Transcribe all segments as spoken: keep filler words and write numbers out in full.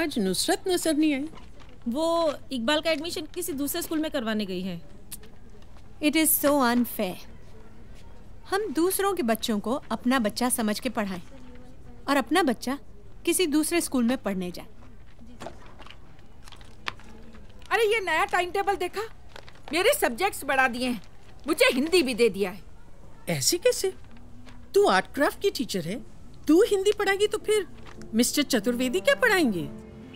आज नुसरत नजर नहीं आई। वो इकबाल का एडमिशन किसी दूसरे स्कूल में करवाने गई है। It is so unfair. हम दूसरों के बच्चों को अपना बच्चा समझ के पढ़ाएं और अपना बच्चा किसी दूसरे स्कूल में पढ़ने जाए। अरे ये नया टाइम टेबल देखा, मेरे सब्जेक्ट्स बढ़ा दिए हैं, मुझे हिंदी भी दे दिया है। ऐसे कैसे? तू आर्ट क्राफ्ट की टीचर है, तू हिंदी पढ़ाएगी तो फिर मिस्टर चतुर्वेदी क्या पढ़ाएंगे?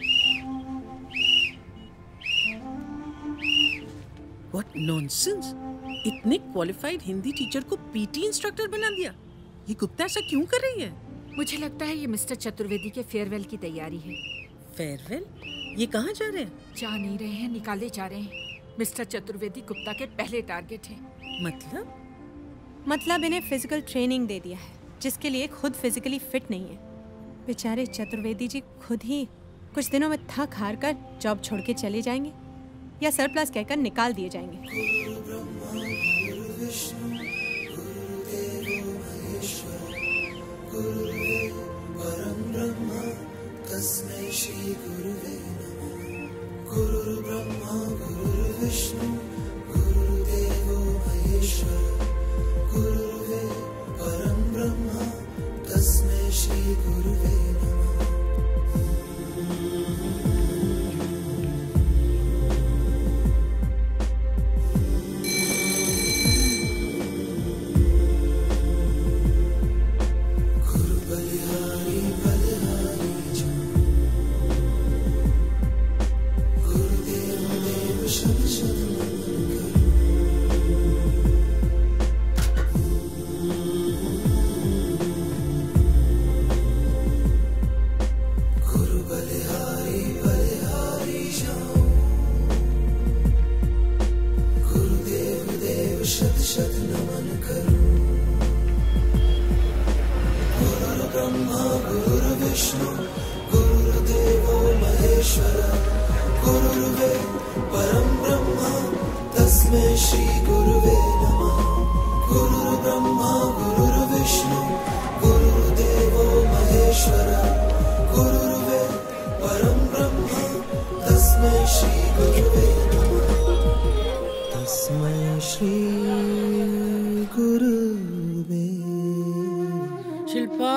What nonsense! इतने क्वालिफाइड हिंदी टीचर को पीटी इंस्ट्रक्टर बना दिया। ये गुप्ता ऐसा क्यों कर रही है? मुझे लगता है ये मिस्टर चतुर्वेदी के फेयरवेल की तैयारी है। फेयरवेल? ये कहाँ जा रहे हैं? जा नहीं रहे हैं, निकाले जा रहे हैं। मिस्टर चतुर्वेदी गुप्ता के पहले टारगेट हैं। मतलब? मतलब इन्हें फिजिकल ट्रेनिंग दे दिया है जिसके लिए खुद फिजिकली फिट नहीं है। बेचारे चतुर्वेदी जी खुद ही कुछ दिनों में थक हार कर जॉब छोड़ के चले जाएंगे या सरप्लस कहकर निकाल दिए जाएंगे। शिल्पा,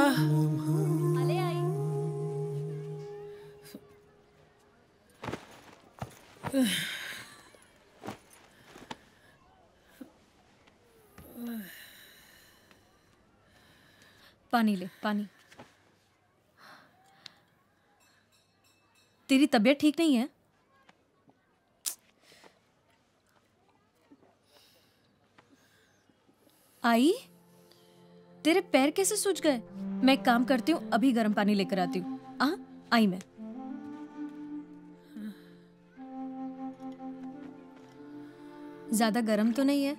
पानी ले, पानी। तेरी तबीयत ठीक नहीं है? आई, तेरे पैर कैसे सूज गए? मैं एक काम करती हूँ, अभी गर्म पानी लेकर आती हूँ। आ, आई मैं। ज्यादा गर्म तो नहीं है?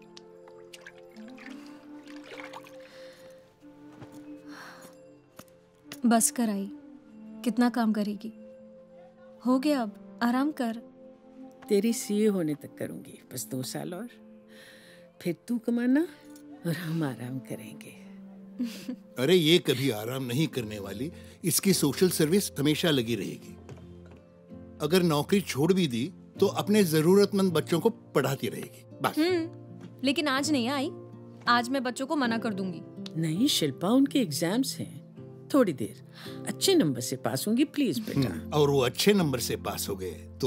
बस कर आई, कितना काम करेगी? हो गया, अब आराम कर। तेरी सीए होने तक करूंगी, बस दो साल और, फिर तू कमाना और हम आराम करेंगे। अरे ये कभी आराम नहीं करने वाली, इसकी सोशल सर्विस हमेशा लगी रहेगी। अगर नौकरी छोड़ भी दी तो अपने जरूरतमंद बच्चों को पढ़ाती रहेगी, बस। हम्म, लेकिन आज नहीं आई, आज मैं बच्चों को मना कर दूंगी। नहीं शिल्पा, उनके एग्जाम्स हैं, थोड़ी देर अच्छे नंबर से पास होंगी, प्लीज बेटा। और वो अच्छे नंबर से पास हो गए तो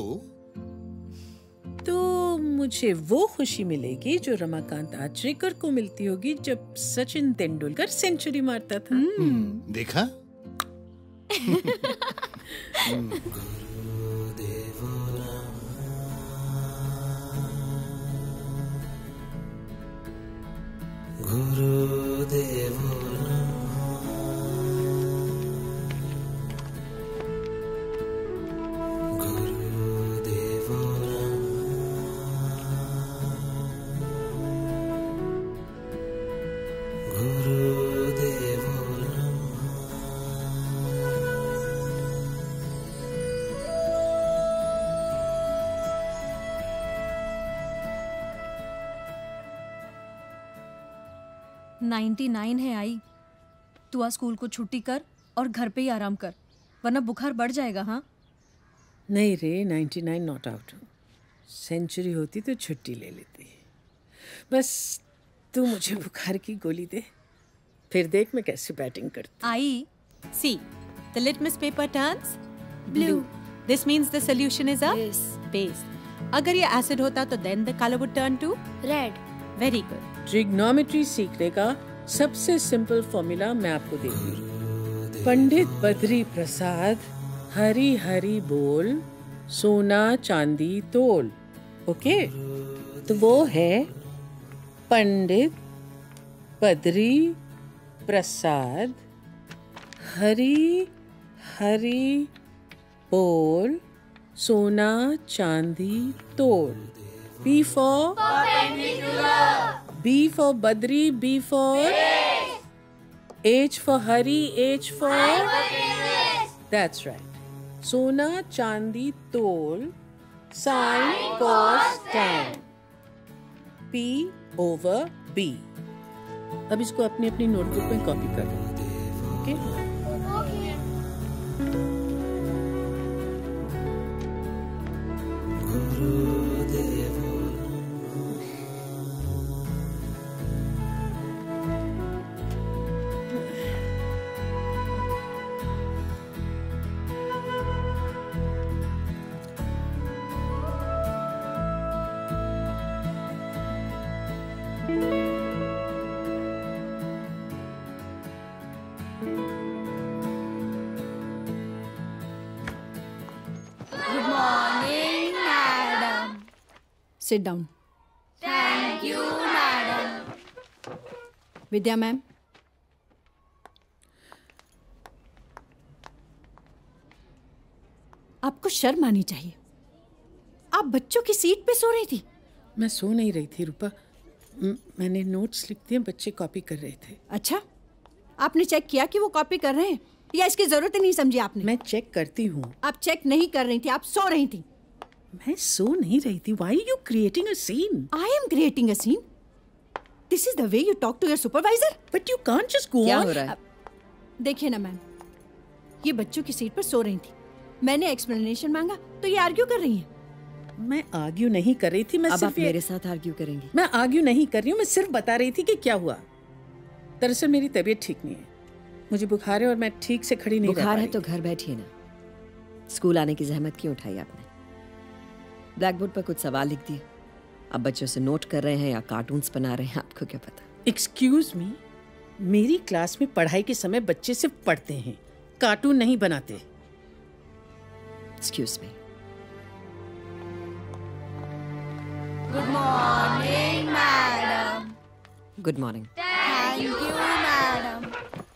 तो मुझे वो खुशी मिलेगी जो रमाकांत आचरेकर को मिलती होगी जब सचिन तेंदुलकर सेंचुरी मारता था। देखा? गुरुदेवो नाइन्टी नाइन है आई, तू आज स्कूल को छुट्टी कर और घर पे ही आराम कर, वरना बुखार बढ़ जाएगा। हाँ, नहीं रे, नाइन्टी नाइन नॉट आउट हूँ। सेंचुरी होती तो छुट्टी ले लेती। बस तू मुझे बुखार की गोली दे, फिर देख मैं कैसे बैटिंग करती। I C the litmus paper turns blue. This means the solution is a Yes. base. अगर ये acid होता तो then the color would turn to red. very good. Trigonometry सीखने का सबसे सिंपल फॉर्मूला मैं आपको देती हूँ। पंडित बद्री प्रसाद हरी हरी बोल, सोना चांदी तोल। ओके, तो वो है पंडित बद्री प्रसाद हरी हरी बोल, सोना चांदी तोल। B for B for Badri, B for H for Hari, H for That's right. Sona Chandi Tol, sin cos tan. P over B. अब इसको अपनी अपनी नोटबुक में कॉपी कर लो। Okay? Sit down. Thank you madam. Vidya ma'am, आपको शर्म आनी चाहिए। आप बच्चों की सीट पे सो रही थी। मैं सो नहीं रही थी रूपा, म- मैंने नोट्स लिख दिए, बच्चे कॉपी कर रहे थे। अच्छा, आपने चेक किया कि वो कॉपी कर रहे हैं या इसकी जरूरत ही नहीं समझी आपने? मैं चेक करती हूँ। आप चेक नहीं कर रही थी, आप सो रही थी। मैं सो नहीं रही थी। Why are you creating a scene? I am creating a scene. This is the way you talk to your supervisor. But you can't just go क्या on. हो रहा है? देखिए ना मैम, ये बच्चों की सीट पर सो रही थी। मैंने एक्सप्लेनेशन मांगा तो ये आर्ग्यू कर रही हैं। मैं आर्ग्यू नहीं कर रही थी, मैं अब सिर्फ आप ये- मेरे साथ आर्ग्यू करेंगी? मैं आर्ग्यू नहीं कर रही हूँ, मैं सिर्फ बता रही थी कि क्या हुआ। दरअसल मेरी तबीयत ठीक नहीं है, मुझे बुखार है और मैं ठीक से खड़ी नहीं रह पा बुखार है रही। तो घर बैठिए ना। स्कूल आने की जहमत क्यों उठाई आपने? ब्लैक बोर्ड पर कुछ सवाल लिख दिए। अब बच्चों से नोट कर रहे हैं या कार्टून्स बना रहे हैं, आपको क्या पता? एक्सक्यूज मी, मेरी क्लास में पढ़ाई के समय बच्चे सिर्फ पढ़ते हैं, कार्टून नहीं बनाते। Excuse me. Good morning madam. Good morning. Thank you madam.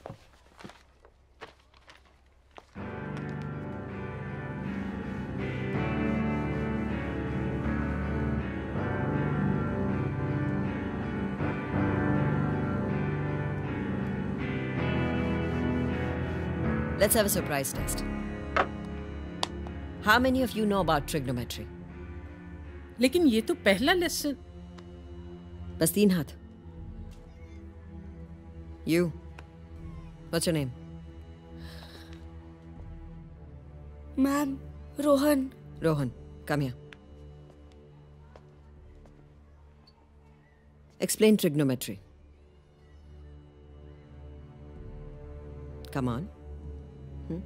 Let's have a surprise test. How many of you know about trigonometry? लेकिन ये तो पहला लेसन। बस तीन हाथ। You. What's your name? Ma'am, Rohan. Rohan. Come here. Explain trigonometry. Come on. Hmm?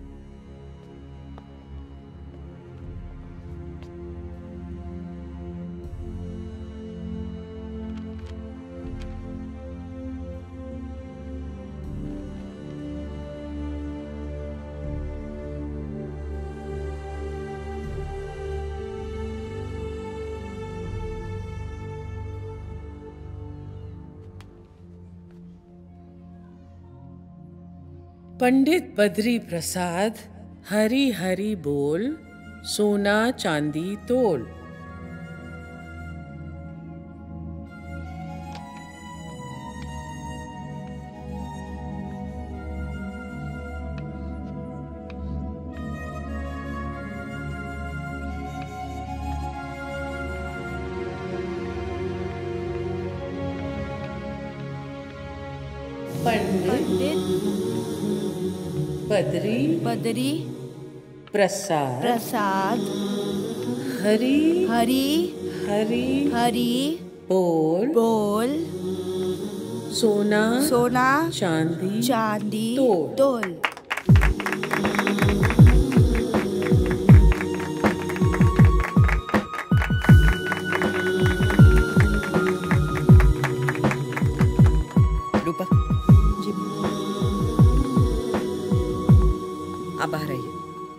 Pandit Badri Prasad Hari Hari बोल, सोना चांदी तोल। पंडित बद्री बदरी प्रसाद प्रसाद हरी हरी हरी हरी बोल बोल सोना सोना चांदी चांदी तोल। तोल। रूपा जी आप बाहर आइए।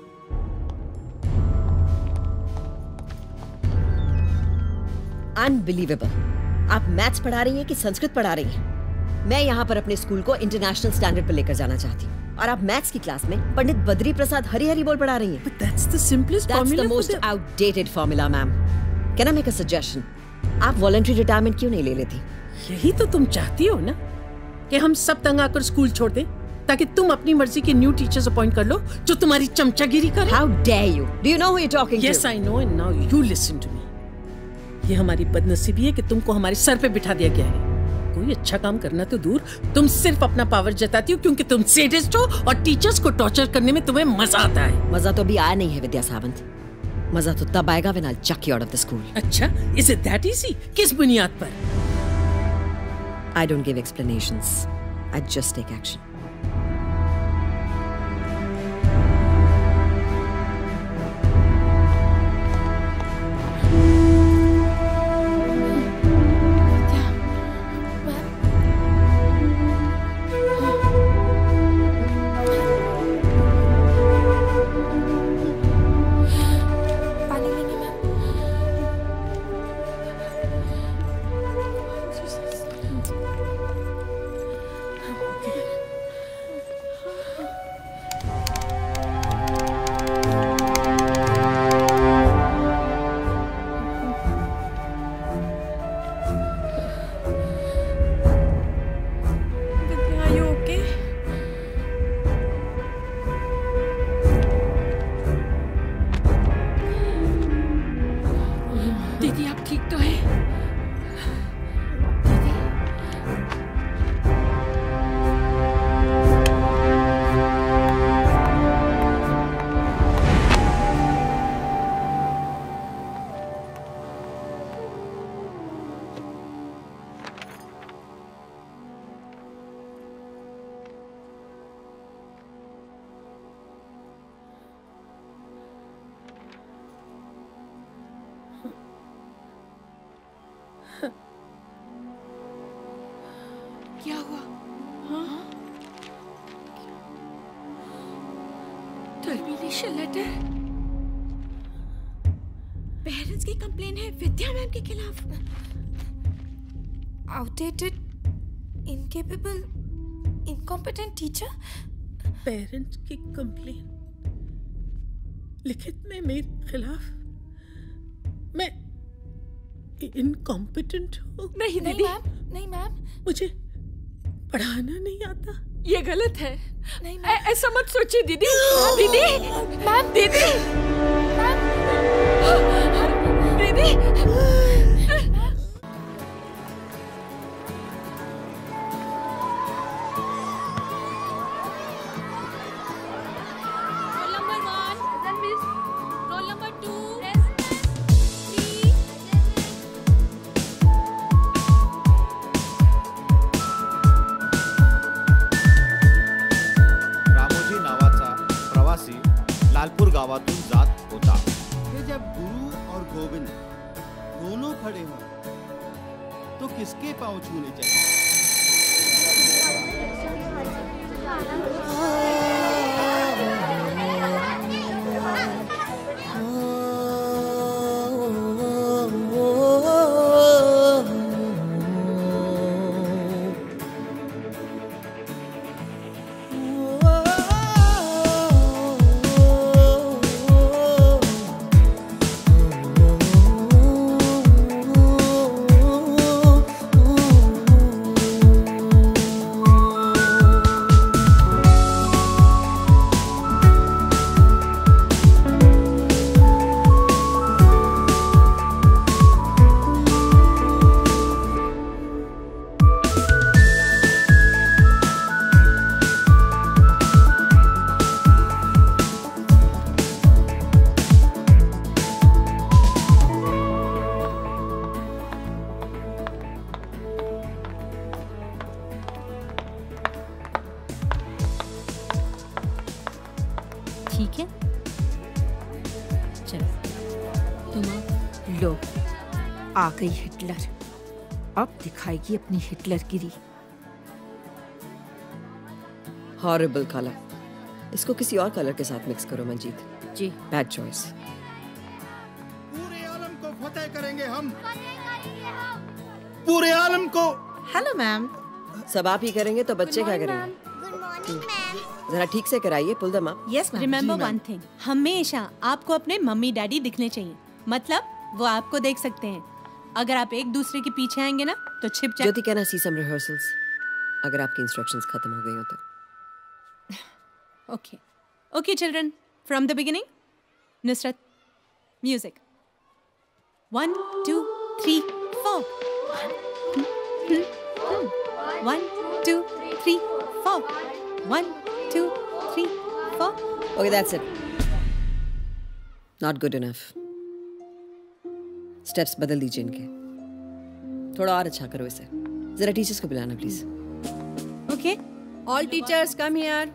अनबिलीवेबल, आप मैथ्स पढ़ा रही हैं कि संस्कृत पढ़ा रही हैं? मैं यहाँ पर अपने स्कूल को इंटरनेशनल स्टैंडर्ड पर लेकर जाना चाहती हूँ और आप मैथ्स की क्लास में पंडित बद्री प्रसाद हरी हरी बोल पढ़ा रही हैं। But that's the simplest That's formula the for most the- outdated formula, ma'am. Can I make a suggestion? आप वॉलंटरी रिटायरमेंट क्यों नहीं ले लेती? यही तो तुम चाहती हो ना कि हम सब तंग आकर स्कूल छोड़ दें ताकि तुम अपनी मर्जी के न्यू टीचर्स अपॉइंट कर लो जो तुम्हारी चमचागिरी करे। How dare you? Do you know who you're talking Yes, to? I know and now you listen to me. ये हमारी बदनसीबी है कि तुमको हमारे सर पे बिठा दिया गया है। कोई अच्छा काम करना तो दूर, तुम सिर्फ अपना पावर जताती हो क्योंकि तुम सेडिस्ट हो और टीचर्स को टॉर्चर करने में तुम्हें मजा आता है। मजा तो अभी आया नहीं है विद्या सावंत। मजा तो तब आएगा when I'll chuck you out of the school. अच्छा, is it that easy? किस बुनियाद पर? I don't give explanations. I just take action. Are you okay? दीदी आप ठीक तो है? क्या हुआ? हाँ? Termination letter? पेरेंट्स की कंप्लेन है विद्या मैम के खिलाफ। Outdated, incapable, incompetent teacher. Parents की कंप्लेन लिखित में मेरे खिलाफ? मैं इनकॉम्पिटेंट हूँ? नहीं नहीं दीदी, मैम, नहीं मैम, मुझे पढ़ाना नहीं आता? ये गलत है। नहीं ऐ- मैम। ऐसा मत सोचिए दीदी। दीदी, मैम, दीदी, दीदी। Roll number one, roll number two, three. Ramoji नावाचा प्रवासी लालपूर गावातून जात होता. कि जब गुरु और गोविंद दोनों खड़े हों तो किसके पांव छूने चाहिए? Oh ठीक है? चलो तुम आओ। लो, आ गई हिटलर। अब दिखाएगी अपनी हिटलरगिरी। Horrible colour. इसको किसी और कलर के साथ मिक्स करो मंजीत। जी। Bad choice. पूरे आलम को फतेह करेंगे हम। पूरे आलम को। Hello ma'am. सब आप ही करेंगे तो बच्चे क्या करेंगे? जरा ठीक से कराइए, pull them up. Yes ma'am. Remember one thing, हमेशा आपको अपने मम्मी डैडी दिखने चाहिए। मतलब वो आपको देख सकते हैं। अगर आप एक दूसरे के पीछे आएंगे ना तो छिप जाए। Jyoti, can I see some rehearsals? अगर आपकी इंस्ट्रक्शंस खत्म हो गई हो तो। Okay okay children, from the beginning. Nusrat, music. One two three four. One two three four. One two three four. Okay, that's it. Not good enough. Steps बदल दीजिए इनके। थोड़ा और अच्छा करो इसे। जरा टीचर्स को बुलाना please. Okay, all teachers come here.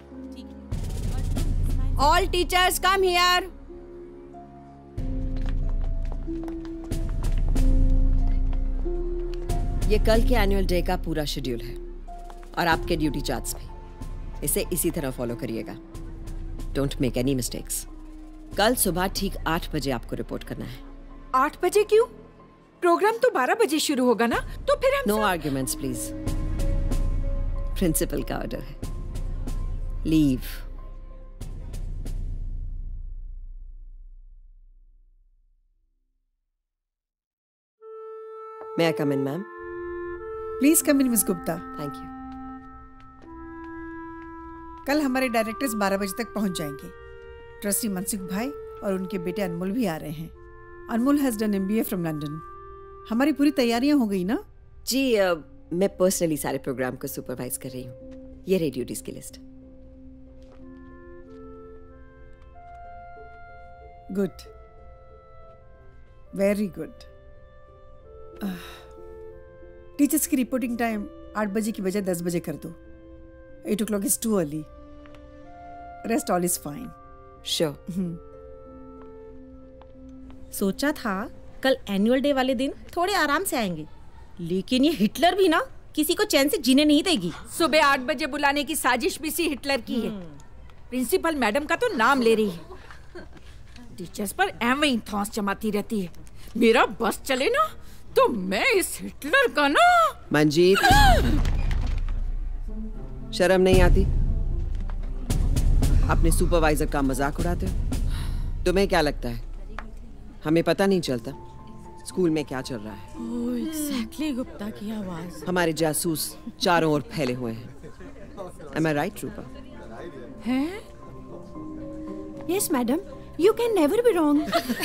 All teachers come here. ये कल के एनुअल डे का पूरा शेड्यूल है और आपके ड्यूटी चार्ट्स भी। इसे इसी तरह फॉलो करिएगा। Don't make any mistakes. कल सुबह ठीक आठ बजे आपको रिपोर्ट करना है। आठ बजे क्यों? प्रोग्राम तो बारह बजे शुरू होगा ना, तो फिर हम नो आर्ग्यूमेंट्स प्लीज। प्रिंसिपल का ऑर्डर है। Leave. May I come in, ma'am? Please come in miss Gupta. Thank you. कल हमारे डायरेक्टर्स बारह बजे तक पहुंच जाएंगे। ट्रस्टी मनसुख भाई और उनके बेटे अनमोल भी आ रहे हैं। Anmol has done MBA from London. हमारी पूरी तैयारियां हो गई ना? जी, uh, मैं पर्सनली सारे प्रोग्राम को सुपरवाइज कर रही हूँ। ये रही ड्यूटीज की list. Good, very good. Teachers की रिपोर्टिंग टाइम आठ बजे की बजाय दस बजे कर दो। Eight o'clock is too early. Rest all is fine. Sure. सोचा था कल एनुअल डे वाले दिन थोड़े आराम से आएंगे, लेकिन ये हिटलर भी ना किसी को चैन से जीने नहीं देगी। सुबह आठ बजे बुलाने की साजिश भी सी हिटलर की है। प्रिंसिपल मैडम का तो नाम ले रही है। टीचर्स पर एवं ही थौस जमाती रहती है। मेरा बस चले ना तो मैं इस हिटलर का ना। मंजीत, शर्म नहीं आती? अपने सुपरवाइजर का मजाक उड़ाते हो। तुम्हें क्या लगता है हमें पता नहीं चलता स्कूल में क्या चल रहा है? ओह, एग्जैक्टली गुप्ता की आवाज। हमारे जासूस चारों ओर फैले हुए हैं। Am I right, रूपा? हैं? Yes, madam. You can never be wrong.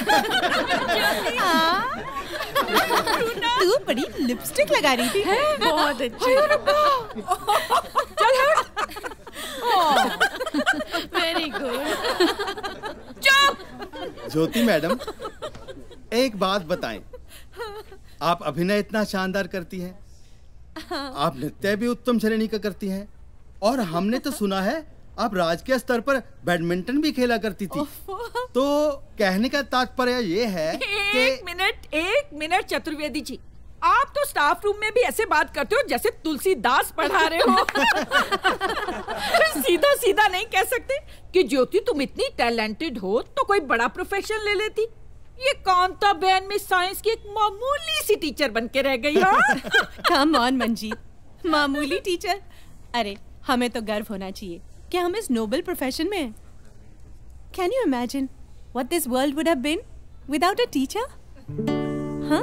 तू बड़ी लिपस्टिक लगा रही थी। बहुत अच्छी। चल हट। Very good. चुप। ज्योति मैडम, एक बात बताएं। आप अभिनय इतना शानदार करती हैं, आप नृत्य भी उत्तम श्रेणी का करती हैं, और हमने तो सुना है आप राज्य स्तर पर बैडमिंटन भी खेला करती थी। तो कहने का तात्पर्य ये है कि एक मिनट एक मिनट चतुर्वेदी जी, आप तो स्टाफ रूम में भी ऐसे बात करते हो जैसे तुलसीदास पढ़ा रहे हो। सीधा सीधा नहीं कह सकते कि ज्योति तुम इतनी टैलेंटेड हो तो कोई बड़ा प्रोफेशन ले लेती। ये कांता बहन में साइंस की एक मामूली सी टीचर बन के रह गई। कम ऑन मंजीत, मामूली टीचर? अरे हमें तो गर्व होना चाहिए कि हम इस नोबल प्रोफेशन में हैं। Can you imagine what this world would have been without a teacher? हाँ?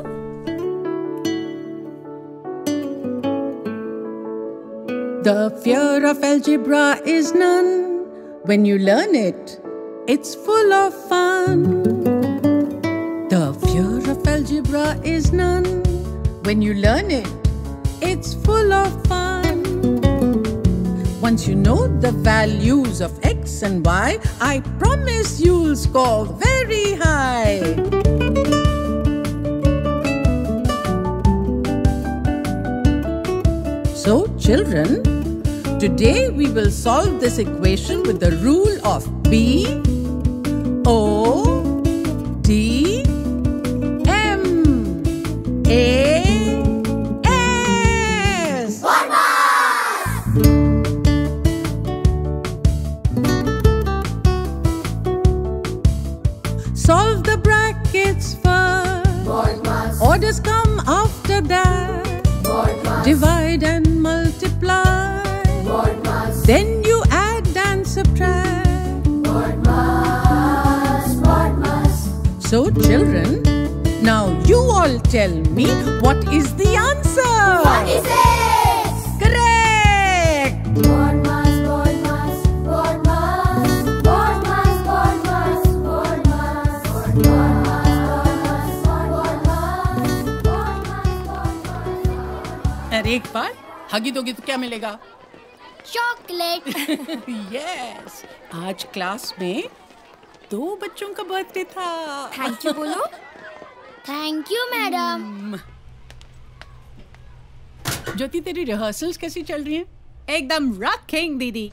The fear of algebra is none. When you learn it, it's full of fun. The fear of algebra is none. When you learn it, it's full of fun. Once you know the values of X and Y, I promise you'll score very high. So children, Today we will solve this equation with the rule of B O D M A S. Solve the brackets first. Orders come after that. Divide and multiply. Then you add and subtract. So children, now you all tell me what is the answer? What is it? Correct! अरे एक बार हगी दोगी तो क्या मिलेगा? Chocolate. Yes, आज class में दो बच्चों का बर्थडे था। थैंक यू बोलो। Thank you madam. ज्योति, तेरी रिहर्सल्स कैसी चल रही हैं? एकदम रॉकिंग दीदी।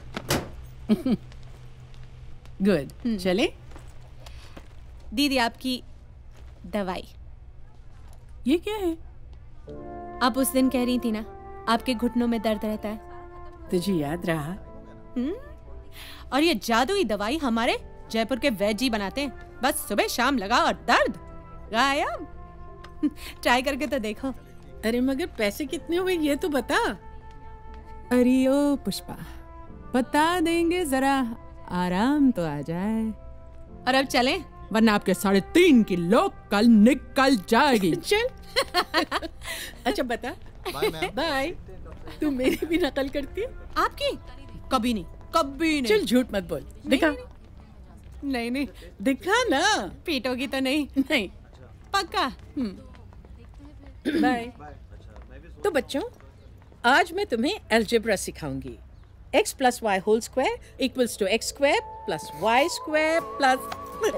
गुड। चले? दीदी आपकी दवाई। ये क्या है? आप उस दिन कह रही थी ना, आपके घुटनों में दर्द रहता है। तुझे याद रहा? हम्म। और ये जादुई दवाई हमारे जयपुर के वैद्य जी बनाते हैं। बस सुबह शाम लगा और दर्द गायब। ट्राई करके तो देखो। अरे मगर पैसे कितने हुए ये तो बता। अरे ओ पुष्पा, बता देंगे, जरा आराम तो आ जाए। और अब चलें, वरना आपके साढ़े तीन किलो कल निकल जाएगी। चल। अच्छा बता। बाय। तू मेरी भी नकल करती है? आपकी? कभी नहीं, कभी नहीं। चल झूठ मत बोल, दिखा। नहीं नहीं, दिखा ना। पीटोगी तो नहीं? नहीं। पक्का? बाय। तो बच्चों, आज मैं तुम्हें अलजेब्रा सिखाऊंगी। x plus Y whole square equals to X square plus Y square plus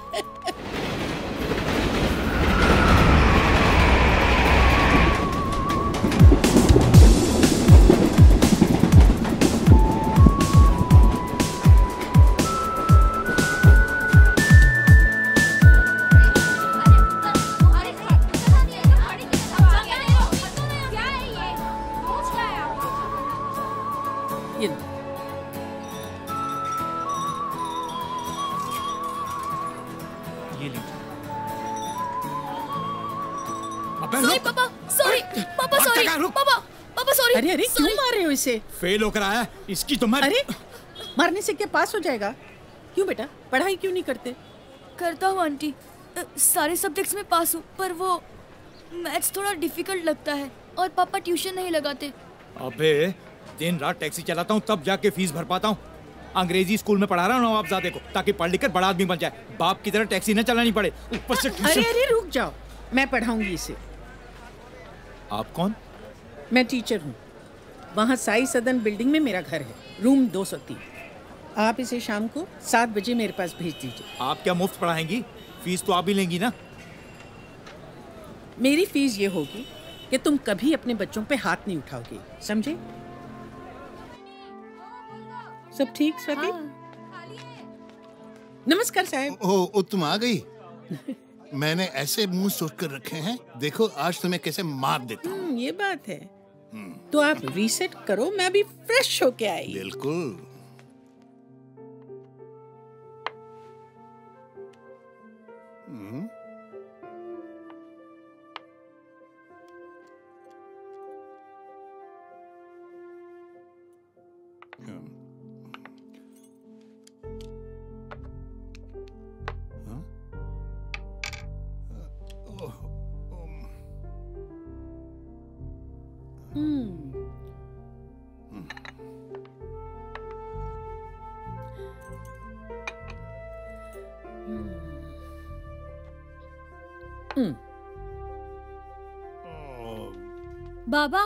sorry पापा, सॉरी पापा, सॉरी पापा, पापा सॉरी। अरे अरे क्यों मार रहे हो इसे? फेल होकर आया, इसकी तो मैं। अरे मारने से क्या पास हो जाएगा? क्यों बेटा, पढ़ाई क्यों नहीं करते? करता हूँ आंटी, सारे सब्जेक्ट्स में पास हूँ, पर वो मैथ्स थोड़ा डिफिकल्ट लगता है और पापा ट्यूशन नहीं लगाते। अबे दिन रात टैक्सी चलाता हूँ तब जाके फीस भर पाता हूँ। अंग्रेजी स्कूल में पढ़ा रहा हूँ नवाबजादे को, ताकि पढ़ लिख कर बड़ा आदमी बन जाए, बाप की तरह टैक्सी न चलानी पड़े, ऊपर से अरे अरे रुक जाओ, मैं पढ़ाऊंगी इसे। आप कौन? मैं टीचर हूँ। वहाँ साई सदन बिल्डिंग में मेरा घर है, रूम दो सौ तीन। आप इसे शाम को सात बजे मेरे पास भेज दीजिए। आप क्या मुफ्त पढ़ाएंगी? फीस तो आप ही लेंगी ना? मेरी फीस ये होगी कि तुम कभी अपने बच्चों पे हाथ नहीं उठाओगे, समझे? सब ठीक स्वाति? नमस्कार साहब। ओ, ओ तुम आ गई। मैंने ऐसे मुंह सोच कर रखे हैं, देखो आज तुम्हें कैसे मार देता हूँ। ये बात है। तो आप रीसेट करो, मैं अभी फ्रेश होके आई। बिल्कुल। हम्म। बाबा,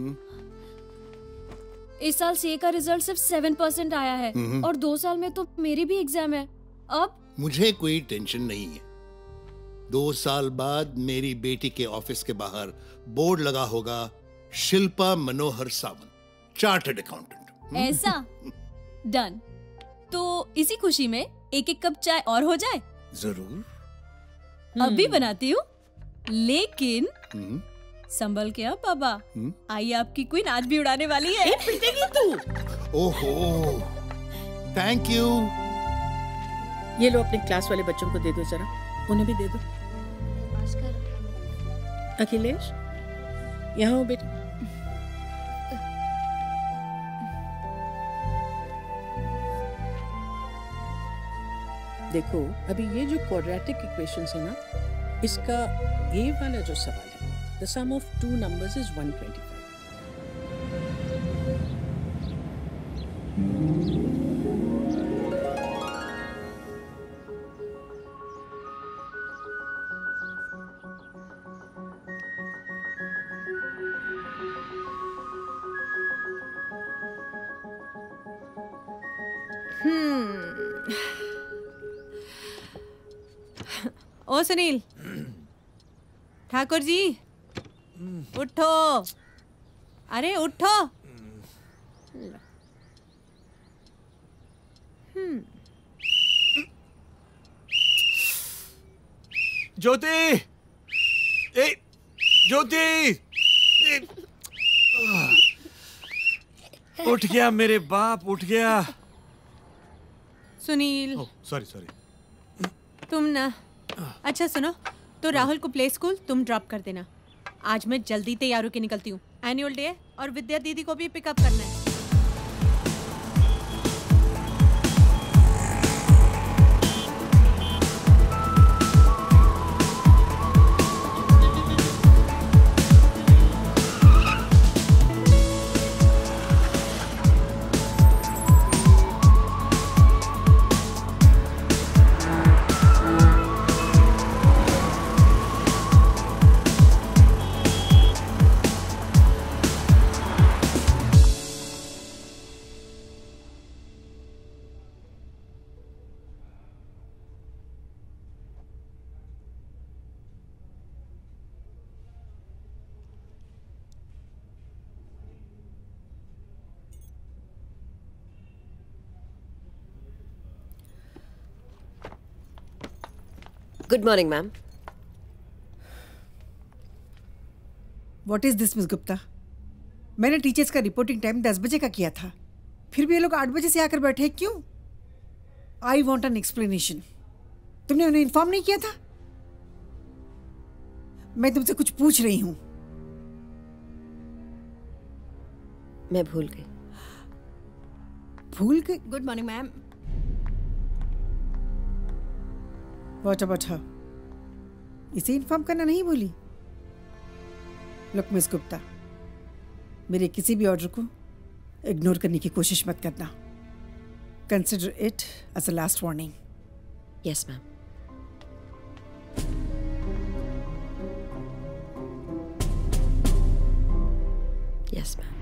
इस साल सीए का रिजल्ट सिर्फ सेवन परसेंट आया है और दो साल में तो मेरी भी एग्जाम है। अब मुझे कोई टेंशन नहीं है। दो साल बाद मेरी बेटी के ऑफिस के बाहर बोर्ड लगा होगा, शिल्पा मनोहर सावंत, चार्टर्ड अकाउंटेंट। ऐसा डन। तो इसी खुशी में एक एक कप चाय और हो जाए। जरूर। अभी बनाती हूँ, लेकिन संभल के आप बाबा, आई आपकी क्वीन आज भी उड़ाने वाली है। पिटेगी तू। ओहो, थैंक यू। ये लो अपने क्लास वाले बच्चों को दे दो जरा, उन्हें भी दे दो। अखिलेश यहाँ हो बेटा। देखो अभी ये जो क्वाड्रेटिक इक्वेशंस है ना, इसका ये वाला जो सवाल है, the sum of two numbers is one twenty five. ओ सुनील, ठाकुर जी उठो, अरे उठो। हम्म ज्योति, ए ज्योति, ए, उठ गया मेरे बाप, उठ गया। Sunil sorry sorry. तुम ना, अच्छा सुनो, तो राहुल को प्ले स्कूल तुम ड्रॉप कर देना। आज मैं जल्दी तैयार होकर निकलती हूँ, एनुअल डे है और विद्या दीदी को भी पिकअप करना है। Good morning ma'am. What is this miss Gupta? मैंने टीचर्स का रिपोर्टिंग टाइम दस बजे का किया था, फिर भी ये लोग आठ बजे से आकर बैठे, क्यों? I want an explanation. तुमने उन्हें इन्फॉर्म नहीं किया था? मैं तुमसे कुछ पूछ रही हूं। मैं भूल गई। भूल गई? Good morning ma'am. What about her? इसे इन्फॉर्म करना नहीं भूली? लुक मिस गुप्ता, मेरे किसी भी ऑर्डर को इग्नोर करने की कोशिश मत करना। Consider it as a last warning. Yes ma'am. Yes ma'am.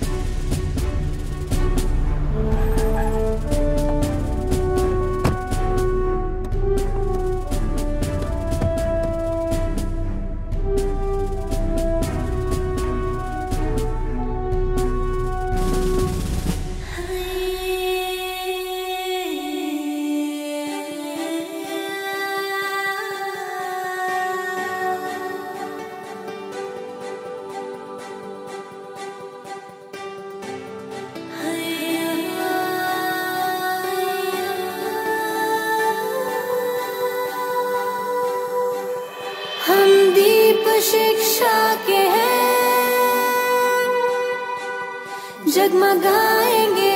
जगमगाएंगे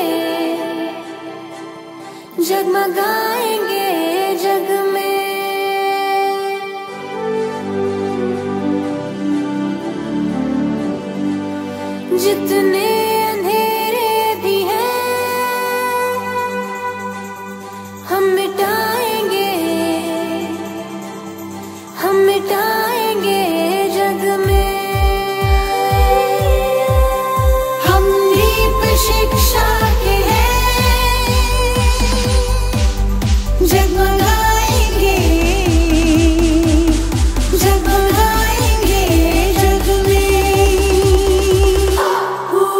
जगमगाएंगे जग में, जितने अंधेरे भी हैं हम मिटाएंगे, हम मिटाएंगे जग में। शिक्षा के हैं जगमगाएंगे जगमगाएंगे जग में।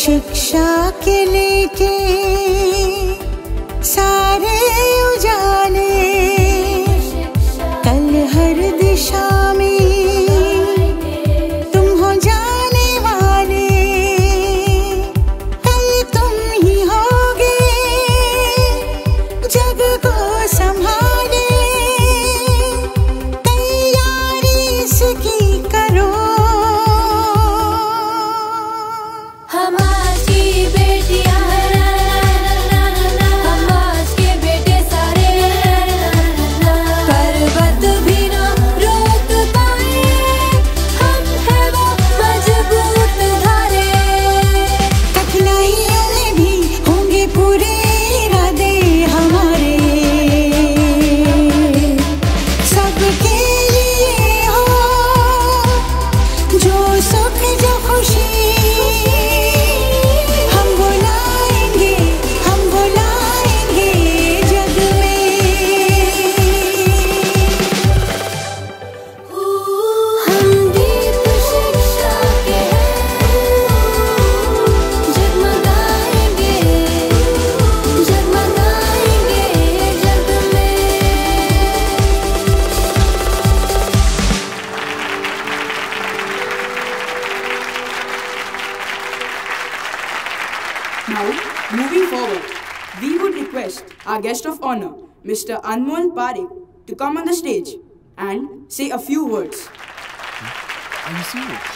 शिक्षा के लेके सारे उजाले, कल हर दिशा में तुम हो जाने वाले, कल तुम ही होगे जग को संभाले, तैयारी इसकी करो। हम आज की बेटियां हम आज के बेटे सारे, पर्वत भी ना रोक पाए, हम है वो मजबूत धारे, कठिनाइयों में भी होंगे पूरे इरादे हमारे, सबके लिए हो जो सुख जो खुशी, हम बुलाएंगे हम बुलाएंगे जग में। हम दीप शिक्षा के जगमगाएंगे जगमगाएंगे जग में। Now, moving forward, we would request our guest of honor, Mister Anmol Parekh, to come on the stage and say a few words. Are you serious?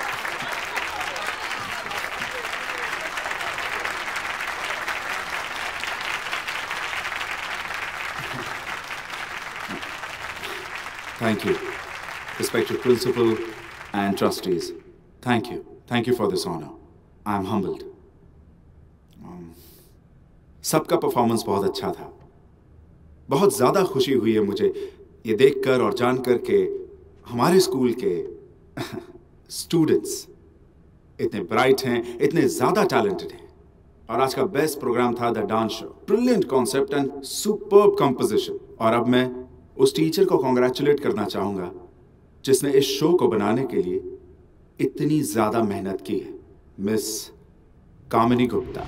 Thank you, respected principal and trustees. Thank you. Thank you for this honor. I am humbled. Um, सबका performance बहुत अच्छा था। बहुत ज़्यादा खुशी हुई है मुझे ये देखकर और जानकर के हमारे स्कूल के स्टूडेंट्स इतने ब्राइट हैं, इतने ज़्यादा टैलेंटेड हैं। और आज का बेस्ट प्रोग्राम था the dance show. Brilliant concept and superb composition. और अब मैं उस टीचर को कॉन्ग्रेचुलेट करना चाहूँगा जिसने इस शो को बनाने के लिए इतनी ज़्यादा मेहनत की है, miss Kamini Gupta.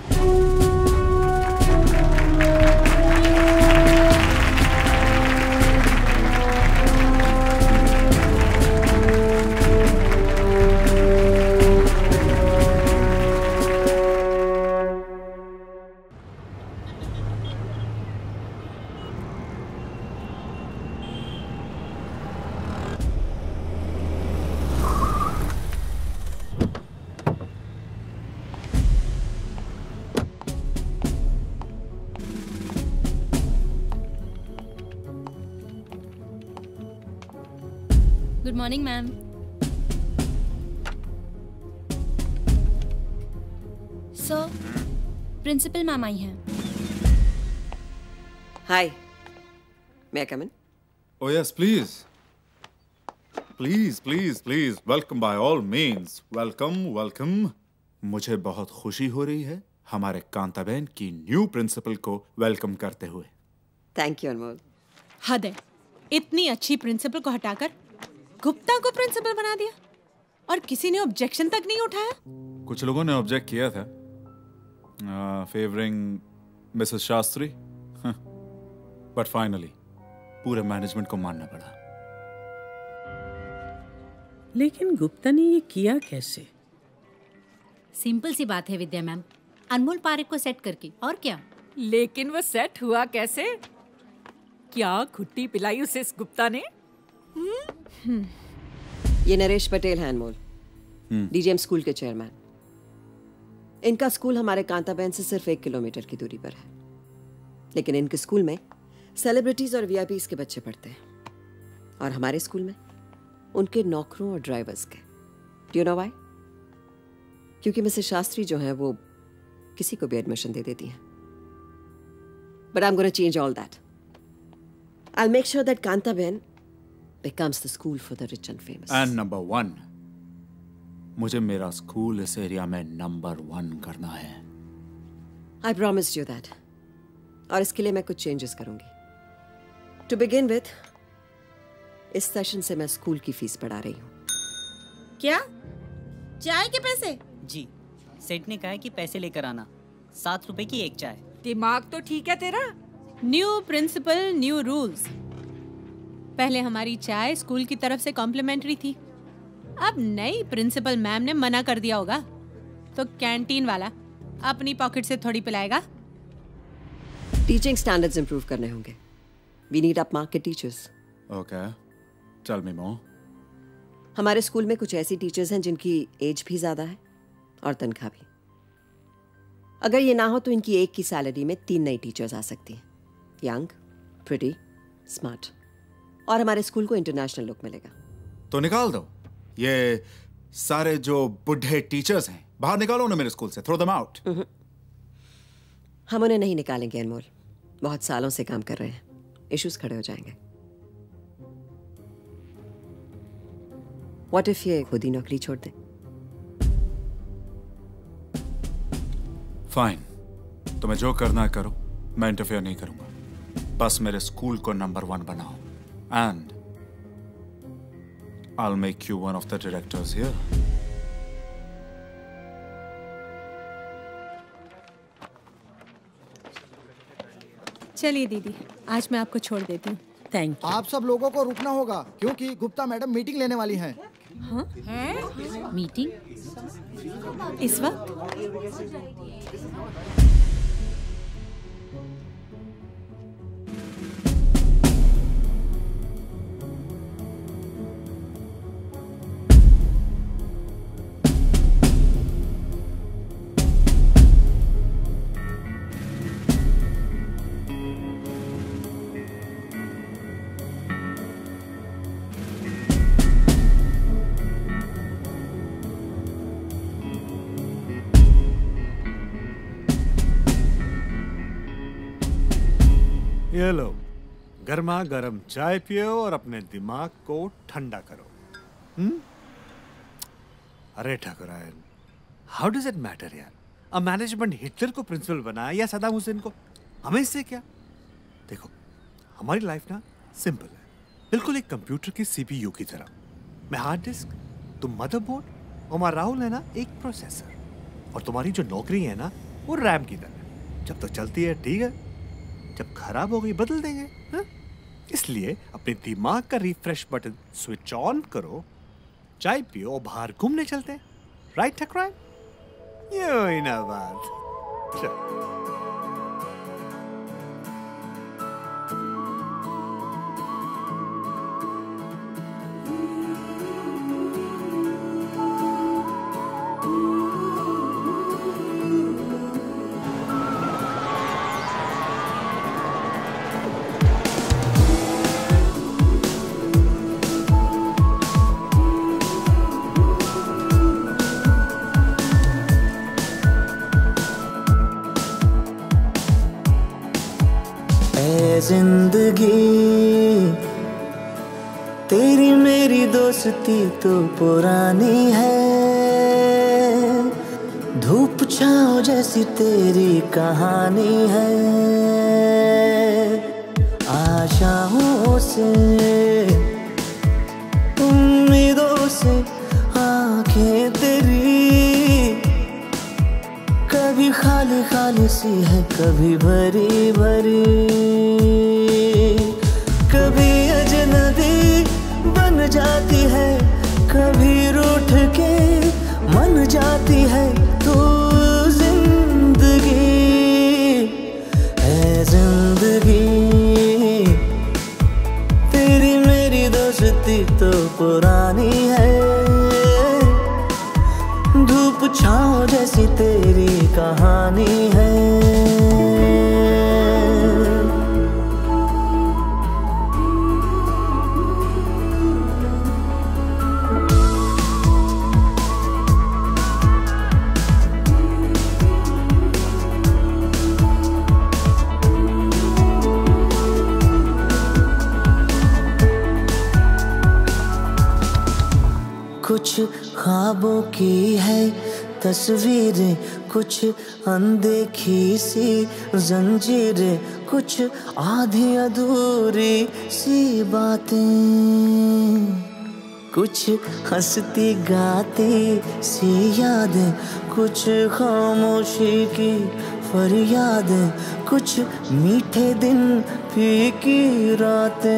Good morning ma'am. Sir, principal ma'am आई हैं। Hi, may I come in? Oh yes, please. Please, please, please. Welcome by all means. Welcome, welcome. मुझे बहुत खुशी हो रही है हमारे कांताबेन की न्यू प्रिंसिपल को वेलकम करते हुए। Thank you Anmol. हद है, इतनी अच्छी प्रिंसिपल को हटाकर गुप्ता को प्रिंसिपल बना दिया और किसी ने ऑब्जेक्शन तक नहीं उठाया। कुछ लोगों ने ऑब्जेक्ट किया था, favouring Mrs Shastri, but finally पूरे मैनेजमेंट को मानना पड़ा। लेकिन गुप्ता ने ये किया कैसे? सिंपल सी बात है विद्या मैम, अनमोल पारेख को सेट करके, और क्या। लेकिन वो सेट हुआ कैसे? क्या खुट्टी पिलाई उसे इस गुप्ता ने? ये नरेश पटेल हैं अनमोल, डीजीएम स्कूल के चेयरमैन। इनका स्कूल हमारे कांताबेन से सिर्फ एक किलोमीटर की दूरी पर है, लेकिन इनके स्कूल में सेलिब्रिटीज और वीआईपीज के बच्चे पढ़ते हैं और हमारे स्कूल में उनके नौकरों और ड्राइवर्स के। Do you know why? क्योंकि मिसेस शास्त्री जो है वो किसी को भी एडमिशन दे देती हैं। But I am gonna change all that. I will make sure that Kantaben becomes the school for the rich and famous. And number one, मुझे मेरा स्कूल इस एरिया में नंबर वन करना है। I promised you that. और इसके लिए मैं कुछ चेंजेस करूंगी। To begin with, इस सेशन से मैं स्कूल की फीस बढ़ा रही हूँ। क्या? चाय के पैसे? जी, सेठ ने कहा है कि पैसे लेकर आना, सात रुपए की एक चाय। दिमाग तो ठीक है तेरा। New principal new rules. पहले हमारी चाय स्कूल की तरफ से कॉम्प्लीमेंट्री थी, अब नई प्रिंसिपल मैम ने मना कर दिया होगा तो कैंटीन वाला अपनी पॉकेट से थोड़ी पिलाएगा। टीचिंग स्टैंडर्ड्स इंप्रूव करने होंगे। We need up market teachers. Okay, tell me more. हमारे स्कूल में कुछ ऐसी टीचर्स हैं जिनकी एज भी ज्यादा है और तनख्वाह भी। अगर ये ना हो तो इनकी एक की सैलरी में तीन नई टीचर्स आ सकती हैं। यंग, प्रिटी, स्मार्ट, और हमारे स्कूल को इंटरनेशनल लुक मिलेगा। तो निकाल दो ये सारे जो बुढ़े टीचर्स हैं, बाहर निकालो उन्हें मेरे स्कूल से, थ्रो देम आउट। हम उन्हें नहीं निकालेंगे अनमोल, बहुत सालों से काम कर रहे हैं, इश्यूज खड़े हो जाएंगे। व्हाट इफ ये खुद ही नौकरी छोड़ दे? फाइन, तुम्हें जो करना है करो, मैं इंटरफेयर नहीं करूंगा। बस मेरे स्कूल को नंबर वन बनाओ and I'll make you one of the directors here. चलिए दीदी, आज मैं आपको छोड़ देती हूँ। Thank you. आप सब लोगों को रुकना होगा क्योंकि गुप्ता मैडम मीटिंग लेने वाली हैं। हाँ? मीटिंग इस वक्त? ये लो, गर्मा गर्म चाय पियो और अपने दिमाग को ठंडा करो। हम्म? अरे ठाकुरायन, हाउ डज इट मैटर यार? अब मैनेजमेंट हिटलर को प्रिंसिपल बनाया या सदाम हुसैन को, हमें इससे क्या? देखो, हमारी लाइफ ना सिंपल है, बिल्कुल एक कंप्यूटर की सीपीयू की तरह। मैं हार्ड डिस्क, तुम मदरबोर्ड, और हमारा राहुल है ना एक प्रोसेसर, और तुम्हारी जो नौकरी है ना वो रैम की तरह। जब तक तो चलती है ठीक है, जब खराब हो गई बदल देंगे। हा? इसलिए अपने दिमाग का रिफ्रेश बटन स्विच ऑन करो, चाय पियो और बाहर घूमने चलते हैं। राइट ठकुराइन? यो ही ना बात। चलो। जिंदगी तेरी मेरी दोस्ती तो पुरानी है, धूप छाँव जैसी तेरी कहानी है। आशाओं से उम्मीदों से आंखें तेरी कभी खाली खाली सी है, कभी भरी भरी, कभी अजनबी बन जाती है, कभी रूठ के मन जाती है। तू जिंदगी है जिंदगी, तेरी मेरी दोस्ती तो पुरानी है, धूप छाँव जैसी तेरी कहानी है। कुछ ख्वाबों की है तस्वीरें, कुछ अनदेखी सी जंजीरें, कुछ आधी अधूरी सी बातें, कुछ हंसती गाती सी यादें, कुछ खामोशी की फरियादें, कुछ मीठे दिन फीकी रातें।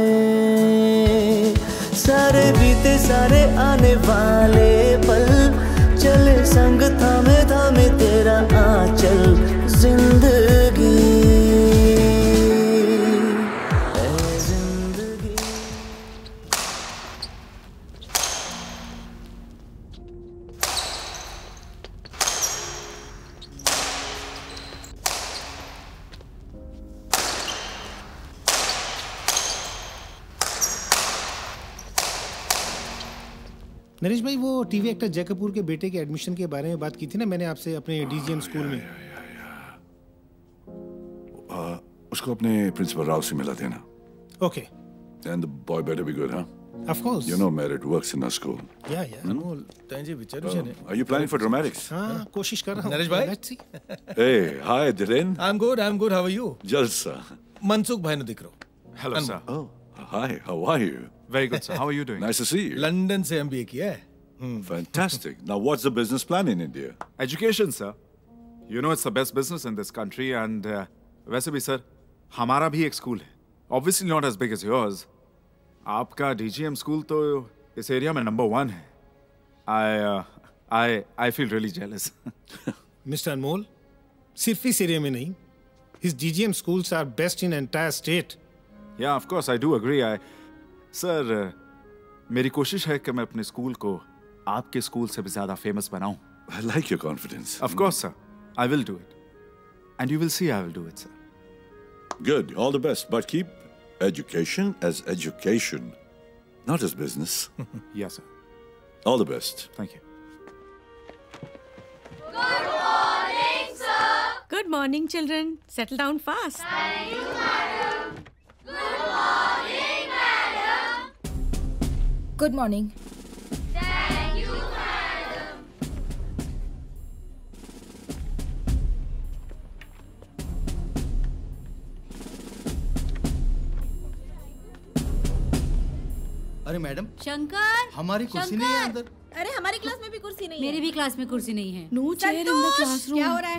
सारे बीते सारे आने वाले पल, चले संग थामे थामे तेरा आंचल। जिंदगी नरेश भाई, वो टीवी एक्टर जय कपूर के बेटे के एडमिशन के बारे में बात की थी ना मैंने आपसे अपने डीजीएम स्कूल में। Uh, उसको अपने प्रिंसिपल राव से मिला देना। Okay. And the boy better be good, huh? Of course. You know Merit works in our school. Yeah, yeah. Hmm? वो तंजे विचारू Um, are you planning for dramatics? हाँ, कोशिश कर रहा हूँ। नरेश भाई? Let's see. Hey, hi, Dhiren. I'm good, I'm good. How are you? Jalsa. Mansukh भाई no दिख रहा हूँ। Hello, sir. Oh, hi. How are you? Very good, sir. How are you doing? Nice to see you. London से MBA किया है। Fantastic. Now, what's the business plan in India? Education, sir. You know it's the best business in this country, and uh, वैसे भी sir हमारा भी एक school है, obviously not as big as yours. आपका डीजीएम स्कूल तो इस area में नंबर वन है. I uh, I I feel really jealous. Mister Anmol, सिर्फ इस एरिया में नहीं, his D G M schools are best in entire state. Yeah, of course I do agree. I, sir uh, मेरी कोशिश है कि मैं अपने स्कूल को आपके स्कूल से भी ज्यादा फेमस बनाऊं. I like your confidence. Of course, sir. I will do it. And you will see I will do it, sir. Good. All the best. But keep education as education, not as business. Yes, sir. All the best. Thank you. Good morning, sir. Good morning, children. Settle down fast. Thank you, madam. Good morning, madam. Good morning. Thank you, madam. अरे madam, Shankar, हमारी कुर्सी नहीं है अंदर। अरे हमारी class में भी कुर्सी नहीं है। मेरी भी क्लास में कुर्सी नहीं है। No chair in the classroom. क्या हो रहा है?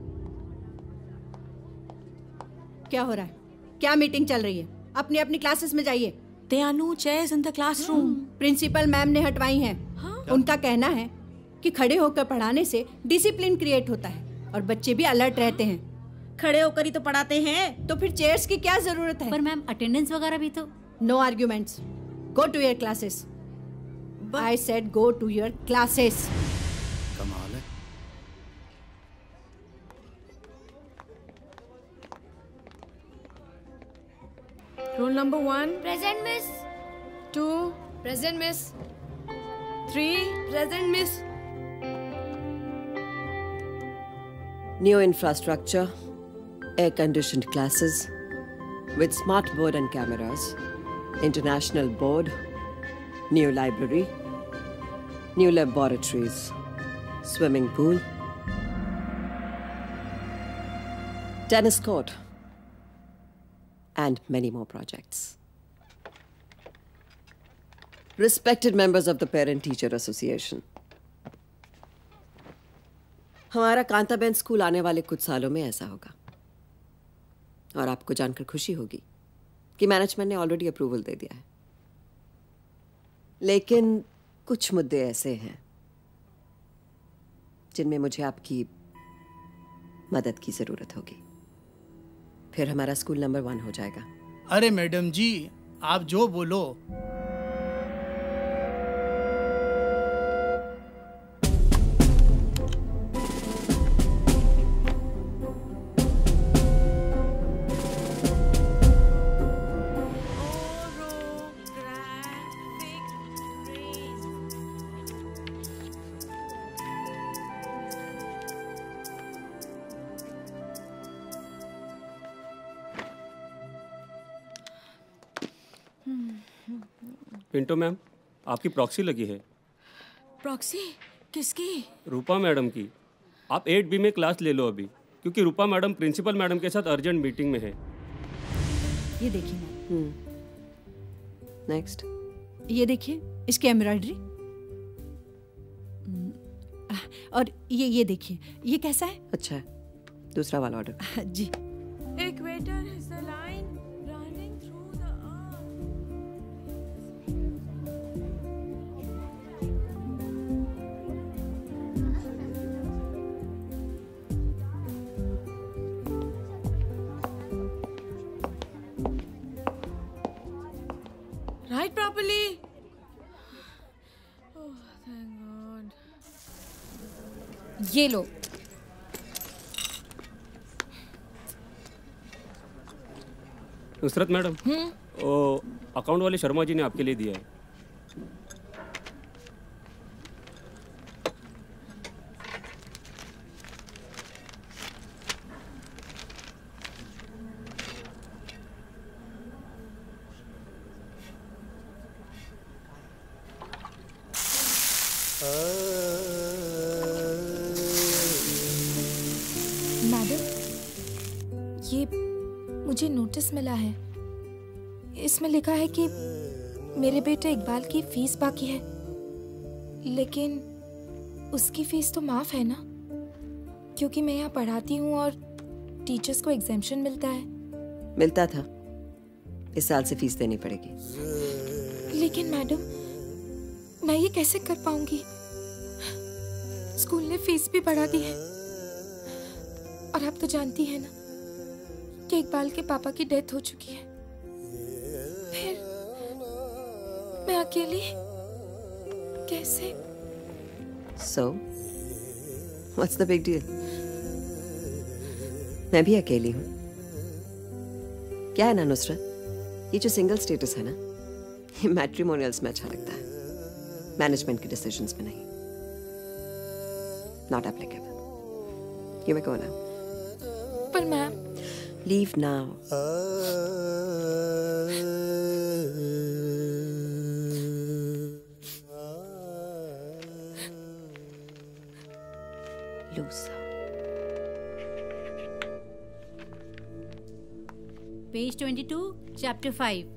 क्या हो रहा है? क्या मीटिंग चल रही है? अपनी अपनी क्लासेस में जाइए। There are no chairs in the classroom. Principal ma'am ने हटवाई हैं। हाँ? उनका कहना है कि खड़े होकर पढ़ाने से डिसिप्लिन क्रिएट होता है और बच्चे भी अलर्ट रहते हैं। खड़े होकर ही तो पढ़ाते हैं, तो फिर चेयर्स की क्या जरूरत है? पर मैम अटेंडेंस वगैरह भी तो। No arguments, go to your classes. I said go to your classes. कमाल है। Roll number one. Present, miss. Two. Present, miss. Three. Present, miss. New infrastructure, air-conditioned classes, with smart board and cameras, international board, new library, new laboratories, swimming pool, tennis court, and many more projects. Respected members of the Parent-Teacher Association, हमारा Kantaben school आने वाले कुछ सालों में ऐसा होगा और आपको जानकर खुशी होगी कि मैनेजमेंट ने ऑलरेडी अप्रूवल दे दिया है। लेकिन कुछ मुद्दे ऐसे हैं जिनमें मुझे आपकी मदद की जरूरत होगी, फिर हमारा स्कूल नंबर वन हो जाएगा। अरे मैडम जी, आप जो बोलो। पिंटो मैम, आपकी प्रॉक्सी लगी है। प्रॉक्सी किसकी? रूपा मैडम की। आप एट बी में क्लास ले लो अभी, क्योंकि रूपा मैडम प्रिंसिपल मैडम के साथ अर्जेंट मीटिंग में है। ये देखिए मैम। नेक्स्ट। ये देखिए, इसकी एम्ब्रॉयडरी। और ये ये देखिए, ये कैसा है? अच्छा है, दूसरा वाला ऑर्डर। जी। Equator is the line running through the earth. Write properly. Oh, thank God. ये लो। नुसरत मैडम, ओ अकाउंट वाले शर्मा जी ने आपके लिए दिया है। मैडम, ये मुझे नोटिस मिला है। इसमें लिखा है कि मेरे बेटे इकबाल की फीस बाकी है, लेकिन उसकी फीस तो माफ है ना, क्योंकि मैं यहाँ पढ़ाती हूँ और टीचर्स को एग्जेम्पशन मिलता है। मिलता था, इस साल से फीस देनी पड़ेगी। लेकिन मैडम, मैं ये कैसे कर पाऊंगी? स्कूल ने फीस भी बढ़ा दी है, और आप तो जानती हैं ना कि इकबाल के पापा की डेथ हो चुकी है। फिर मैं अकेली कैसे? So, what's the big deal? मैं भी अकेली हूँ। क्या है ना नुसरत, ये जो सिंगल स्टेटस है ना, ये मैट्रिमोनियल्स में अच्छा लगता है, मैनेजमेंट के डिसीजंस में नहीं। Not applicable. You may go now. पर ma'am, Leave now. Loser. Page twenty-two, chapter five.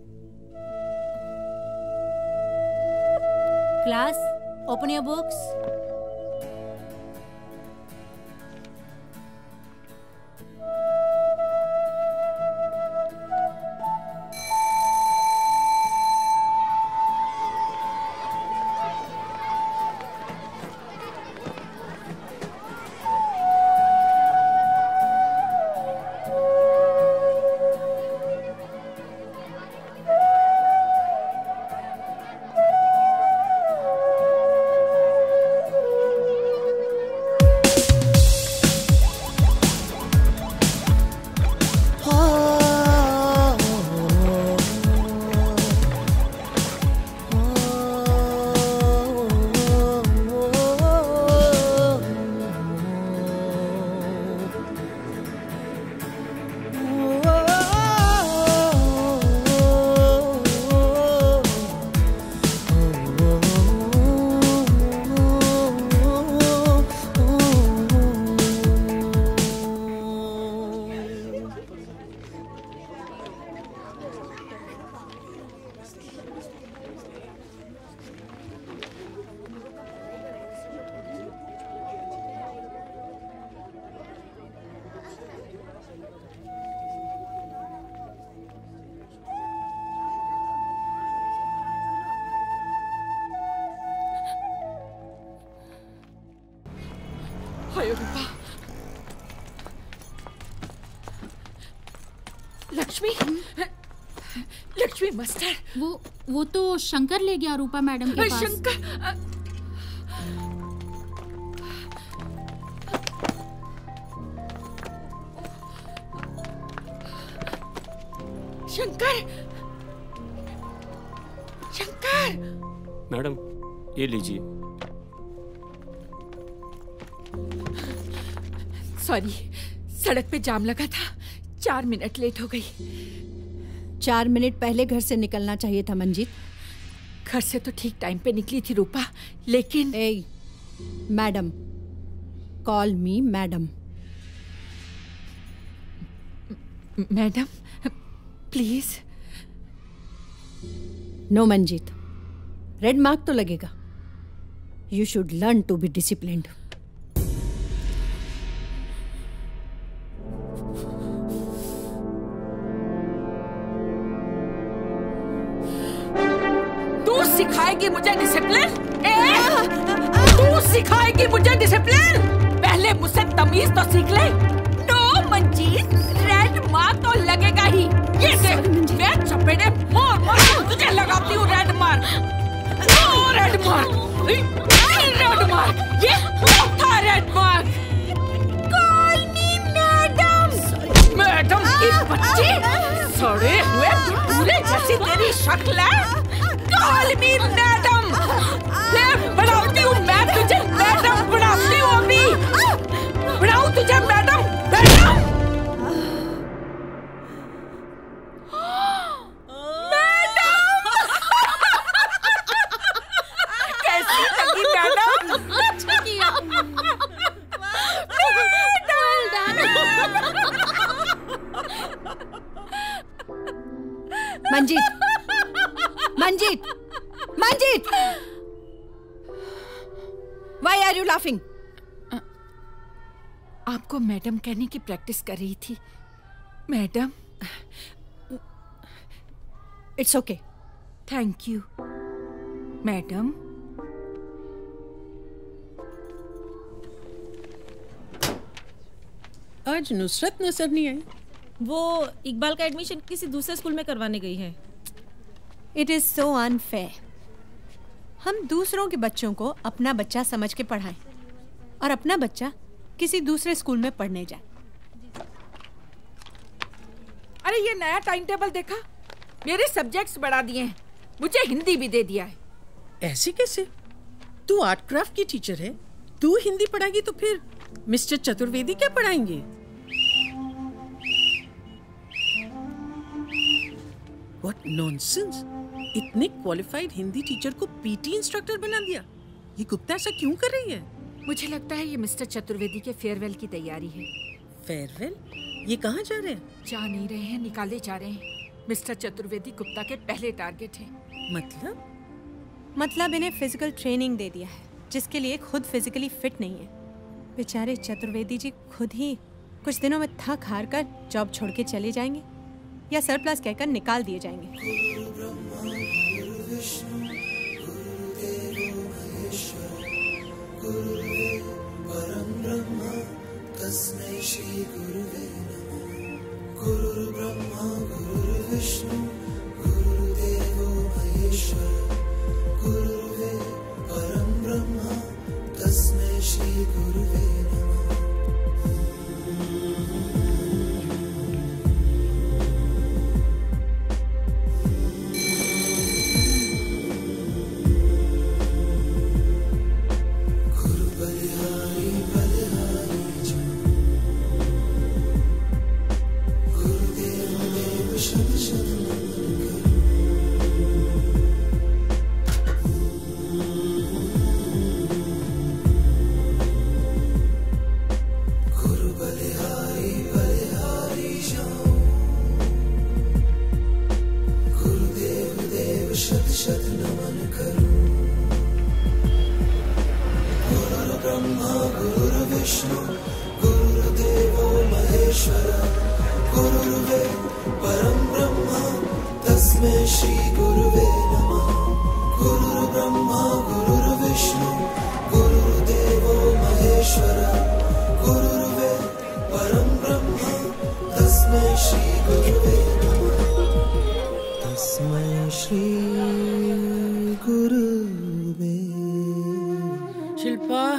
Class, open your books. Hi Roopa, Lakshmi, Lakshmi master. वो वो तो शंकर ले गया रूपा मैडम के पास। शंकर, शंकर, शंकर। मैडम, ये लीजिए। सॉरी, सड़क पे जाम लगा था, चार मिनट लेट हो गई। चार मिनट पहले घर से निकलना चाहिए था मंजीत। घर से तो ठीक टाइम पे निकली थी रूपा, लेकिन ए, madam, call me madam. Madam, please. No Manjeet, red mark तो लगेगा। You should learn to be disciplined. तू सिखाएगी मुझे डिसिप्लिन? तू सिखाएगी मुझे डिसिप्लिन? पहले मुझसे तमीज तो सीख ले। नो मंजीत, रेड मार्क तो लगेगा ही। ये देख, मैं चपेटे मार मार तुझे लगाती हूँ red mark. No red mark, red mark, ये चौथा red mark. Call me madam. Madam की बच्ची, सड़े हुए भटूरे जैसी तेरी शक्ल है। Call me madam. फिर बनाती हूँ मैं तुझे मैडम, बनाती हूँ अभी। बनाऊँ तुझे मैडम, मैडम। कैसी लगी मैडम? अच्छा किया। Manjeet, Manjeet, Manjeet, Why are you laughing? आपको मैडम कहने की प्रैक्टिस कर रही थी। Madam. It's okay. Thank you madam. आज नुसरत नजर नहीं आई। वो इकबाल का एडमिशन किसी दूसरे स्कूल में करवाने गई है। It is so unfair. हम दूसरों के बच्चों को अपना बच्चा समझ के पढ़ाएं और अपना बच्चा किसी दूसरे स्कूल में पढ़ने जाए। अरे ये नया टाइम टेबल देखा? मेरे सब्जेक्ट्स बढ़ा दिए हैं, मुझे हिंदी भी दे दिया है। ऐसे कैसे? तू आर्ट क्राफ्ट की टीचर है, तू हिंदी पढ़ाएगी तो फिर मिस्टर चतुर्वेदी क्या पढ़ाएंगे? What nonsense! इतने क्वालिफाइड हिंदी टीचर को पीटी इंस्ट्रक्टर बना दिया। ये गुप्ता ऐसा क्यों कर रही है? मुझे लगता है ये मिस्टर चतुर्वेदी के फेयरवेल की तैयारी है। फेयरवेल? ये कहाँ जा रहे हैं? जा नहीं रहे हैं, निकाले जा रहे हैं। मिस्टर चतुर्वेदी गुप्ता के पहले टारगेट हैं। मतलब? मतलब इन्हें फिजिकल ट्रेनिंग दे दिया है, जिसके लिए खुद फिजिकली फिट नहीं है। बेचारे चतुर्वेदी जी खुद ही कुछ दिनों में थक हार कर जॉब छोड़ के चले जाएंगे या सरप्लस कहकर निकाल दिए जाएंगे। तस्मै श्री गुरुवे नमः। गुरुर्ब्रह्मा गुरुर्विष्णु गुरुर्देवो महेश्वर गुरुर्वे परं ब्रह्म तस्मै श्री गुरुवे नमः। गुरु बलिहारी बलिहारी शत शत गुरु बलिहारी बलिहारी जाओ। गुरुदेव देव शत शत नमन करो। गुरु ब्रह्मा गुरु विष्णु गुरुदेवो महेश्वर गुरुर्वे परं ब्रह्म तस्मै श्री गुरुवे नमः। गुरुर्ब्रह्मा गुरुर्विष्णु गुरुर्देवो महेश्वर गुरुर्वे परं ब्रह्म तस्मै श्री गुरुवे नमः। तस्मै श्री गुरुवे। शिल्पा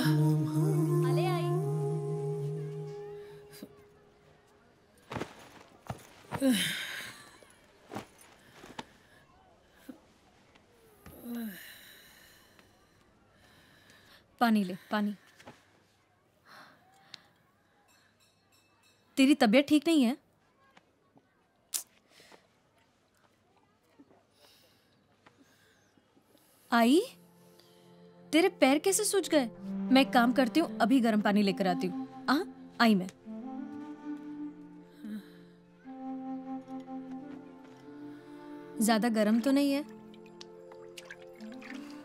पानी ले, पानी। तेरी तबीयत ठीक नहीं है? आई, तेरे पैर कैसे सूज गए? मैं एक काम करती हूँ, अभी गर्म पानी लेकर आती हूँ। आ, आई मैं। ज्यादा गर्म तो नहीं है?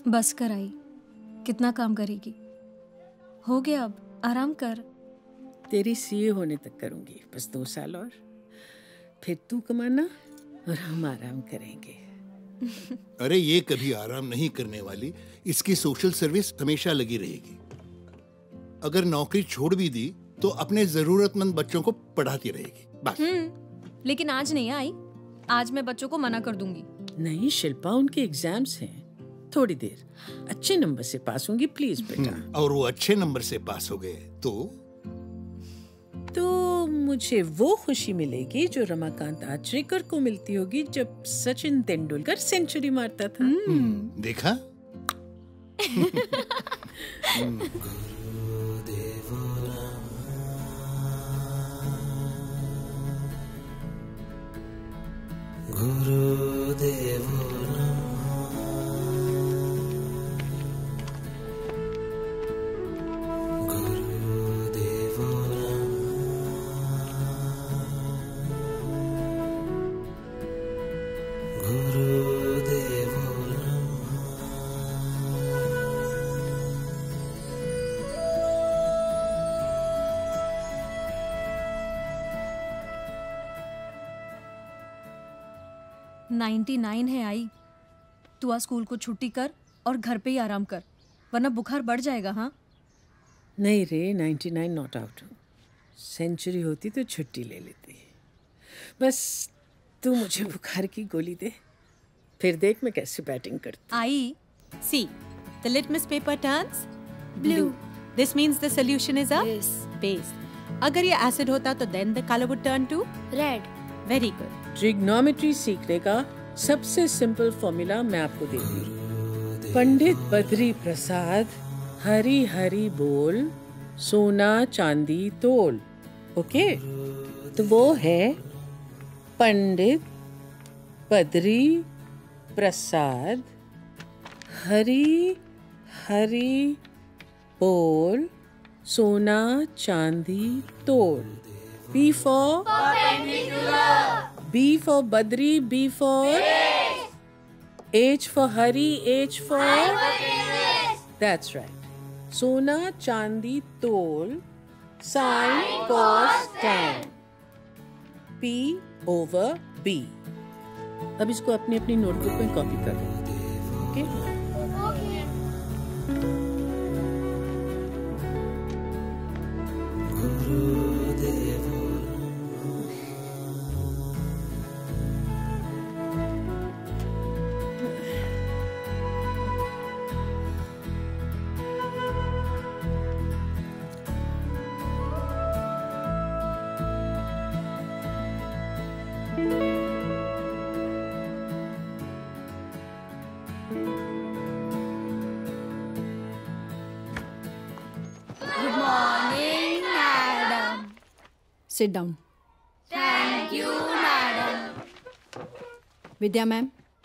बस कर आई, कितना काम करेगी? हो गया, अब आराम कर। तेरी सीए होने तक करूंगी, बस दो साल और, फिर तू कमाना और हम आराम करेंगे। अरे ये कभी आराम नहीं करने वाली, इसकी सोशल सर्विस हमेशा लगी रहेगी। अगर नौकरी छोड़ भी दी तो अपने जरूरतमंद बच्चों को पढ़ाती रहेगी बस। हम्म, लेकिन आज नहीं आई, आज मैं बच्चों को मना कर दूंगी। नहीं शिल्पा, उनके एग्जाम्स हैं, थोड़ी देर, अच्छे नंबर से पास होंगी प्लीज बेटा। और वो अच्छे नंबर से पास हो गए तो तो मुझे वो खुशी मिलेगी जो रमाकांत आचरेकर को मिलती होगी जब सचिन तेंदुलकर सेंचुरी मारता था। देखा? गुरुदेवो नाइन्टी नाइन है आई, तू आज स्कूल को छुट्टी कर और घर पे ही आराम कर, वरना बुखार बढ़ जाएगा। हाँ नहीं रे, नाइन्टी नाइन नॉट आउट हूँ, सेंचुरी होती तो छुट्टी ले लेती। बस तू मुझे बुखार की गोली दे, फिर देख मैं कैसे बैटिंग करती। I see the litmus paper turns blue, this means the solution is a base. अगर ये एसिड होता तो then the colour would turn to red. Very good. Trigonometry सीखने का सबसे सिंपल फॉर्मूला मैं आपको देती हूँ। पंडित बद्री प्रसाद हरी हरी बोल, सोना चांदी तोल। ओके, तो वो है पंडित बद्री प्रसाद हरी हरी बोल, सोना चांदी तोल। B for B for Badri, B for H for Hari, H for That's right. Sona Chandi Tol, Sin Cos Tan, P over B. अब इसको अपनी अपनी नोटबुक में कॉपी कर लो। Okay? Sit down. Thank you, madam. Vidya ma'am,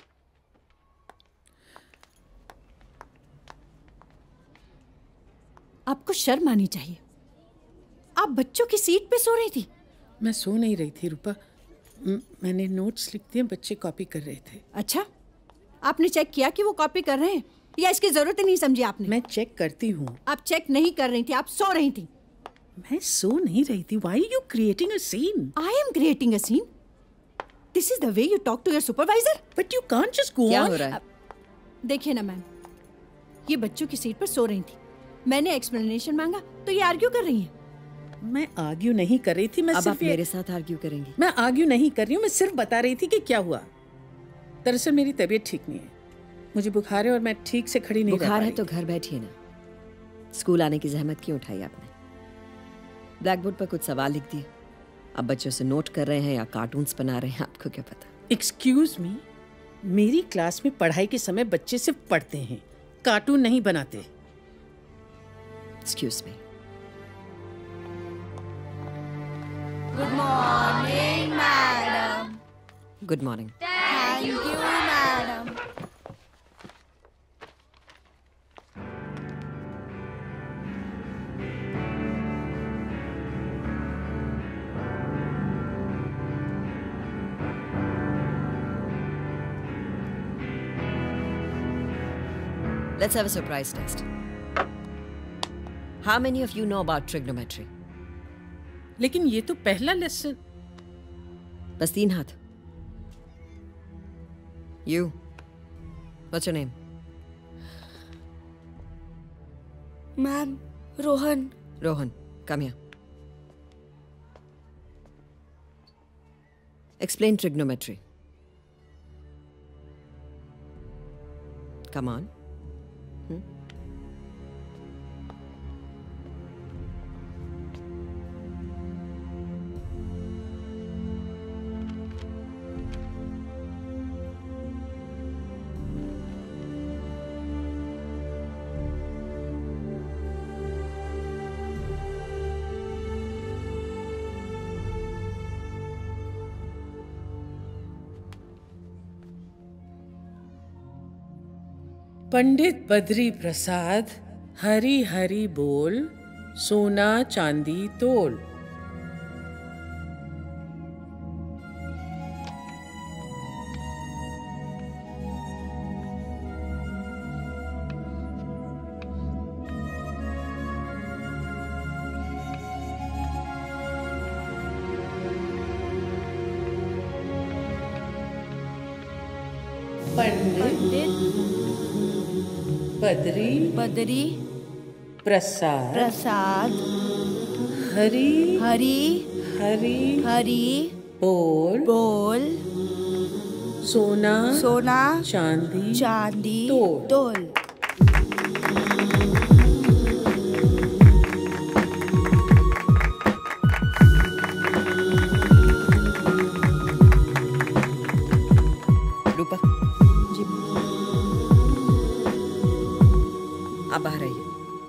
आपको शर्म आनी चाहिए। आप बच्चों की सीट पे सो रही थी। मैं सो नहीं रही थी रूपा, म- मैंने नोट्स लिख दिए, बच्चे कॉपी कर रहे थे। अच्छा, आपने चेक किया कि वो कॉपी कर रहे हैं या इसकी जरूरत ही नहीं समझी आपने? मैं चेक करती हूँ। आप चेक नहीं कर रही थी, आप सो रही थी। मैं सो नहीं रही थी। Why are you creating a scene? I am creating a scene. This is the way you talk to your supervisor. But you can't just go क्या on. हो रहा है? देखिए ना मैम, ये बच्चों की सीट पर सो रही थी। मैंने एक्सप्लेनेशन मांगा तो ये आर्ग्यू कर रही हैं। मैं आर्ग्यू नहीं कर रही थी, मैं अब सिर्फ आप ये- मेरे साथ आर्ग्यू करेंगी? मैं आर्ग्यू नहीं कर रही हूँ, मैं सिर्फ बता रही थी कि क्या हुआ। दरअसल मेरी तबीयत ठीक नहीं है, मुझे बुखार है और मैं ठीक से खड़ी नहीं रह बुखार पा है रही। तो घर बैठिए ना, स्कूल आने की जहमत क्यों उठाई आपने? ब्लैक बोर्ड पर कुछ सवाल लिख दिए, अब बच्चों से नोट कर रहे हैं या कार्टून्स बना रहे हैं, आपको क्या पता। एक्सक्यूज मी, मेरी क्लास में पढ़ाई के समय बच्चे सिर्फ पढ़ते हैं, कार्टून नहीं बनाते। Excuse me. Good morning, madam. Good morning. Thank you, madam. Let's have a surprise test. How many of you know about trigonometry? लेकिन ये तो पहला लेसन। बस तीन हाथ। You. What's your name? Ma'am, Rohan. Rohan, come here. Explain trigonometry. Come on. Hmm? Pandit Badri Prasad, Hari Hari बोल, सोना चांदी तोल। पंडित बद्री बद्री प्रसाद प्रसाद हरी हरी हरी हरी बोल बोल सोना सोना चांदी चांदी तोल। तोल। रूपा जी, आप बाहर आइए।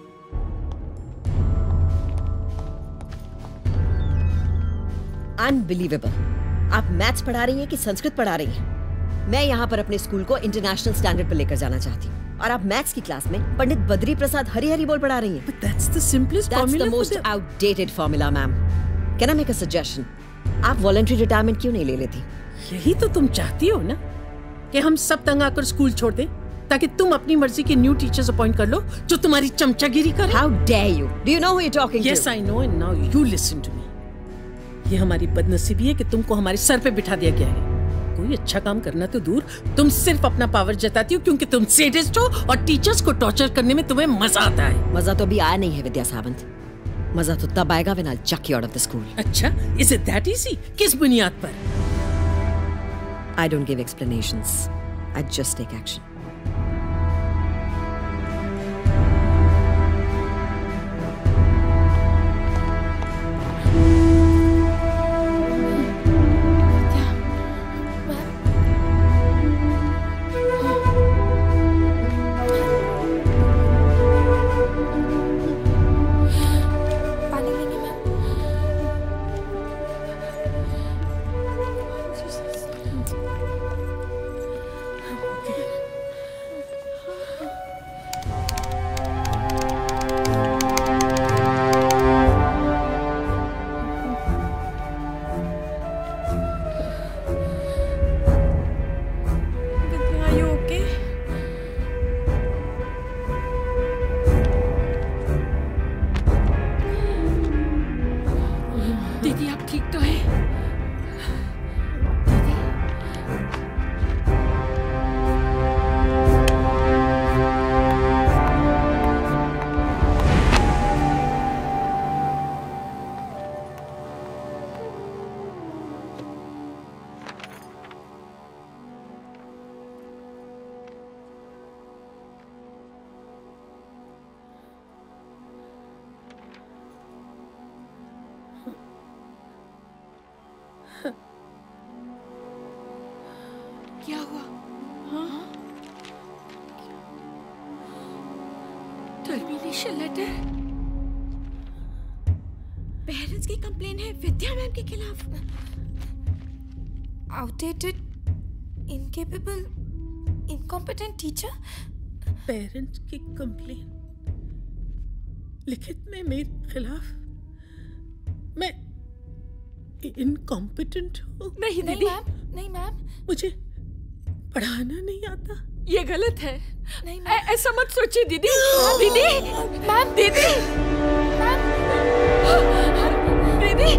अनबिलीवेबल। आप मैथ्स पढ़ा रही हैं कि संस्कृत पढ़ा रही हैं? मैं यहाँ पर अपने स्कूल को इंटरनेशनल स्टैंडर्ड पर लेकर जाना चाहती हूँ और आप मैथ्स की क्लास में पंडित बद्री प्रसाद हरी हरी बोल पढ़ा रही हैं। But that's the simplest That's formula the for most the- outdated formula, ma'am. Can I make a suggestion? आप वॉलंटरी रिटायरमेंट क्यों नहीं ले लेती? यही तो तुम चाहती हो ना, कि हम सब तंग आकर स्कूल छोड़ दें ताकि तुम अपनी मर्जी के न्यू टीचर्स अपॉइंट कर लो जो तुम्हारी चमचागिरी करे। How dare you? Do you know who you're talking to? Yes, I know, and now you listen to me. ये हमारी बदनसीबी है कि तुमको हमारे सर पे बिठा दिया गया है। कोई अच्छा काम करना तो दूर, तुम सिर्फ अपना पावर जताती हो क्योंकि तुम सैडिस्ट हो और टीचर्स को टॉर्चर करने में तुम्हें मजा आता है। मजा तो अभी आया नहीं है विद्या सावंत। मजा तो तब आएगा when I'll chuck you out of the school. अच्छा, is it that easy? किस बुनियाद पर? I don't give explanations. I just take action. पानी लेंगे मैम? Are you okay? दीदी आप ठीक तो है? क्या हुआ? हाँ? Termination letter? पेरेंट्स की कंप्लेन है विद्या मैम के खिलाफ। Outdated, incapable, incompetent teacher. Parents की कंप्लेन लिखित में मेरे खिलाफ? मैं इनकॉम्पिटेंट हूँ? नहीं नहीं मैम, नहीं मैम। मुझे पढ़ाना नहीं आता? ये गलत है। नहीं ऐ- ऐसा मत सोचिए दीदी। दीदी मैम दीदी दीदी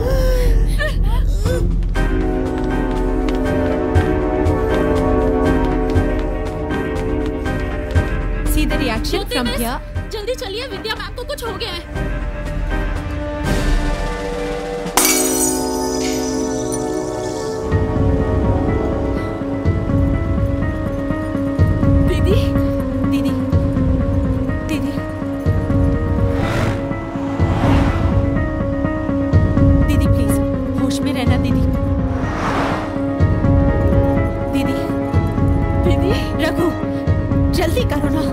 see the reaction from here. जल्दी चलिए, विद्या मैम को कुछ हो गया है। दीदी दीदी दीदी दीदी प्लीज होश में रहना दीदी। दीदी दीदी रघु जल्दी करो ना।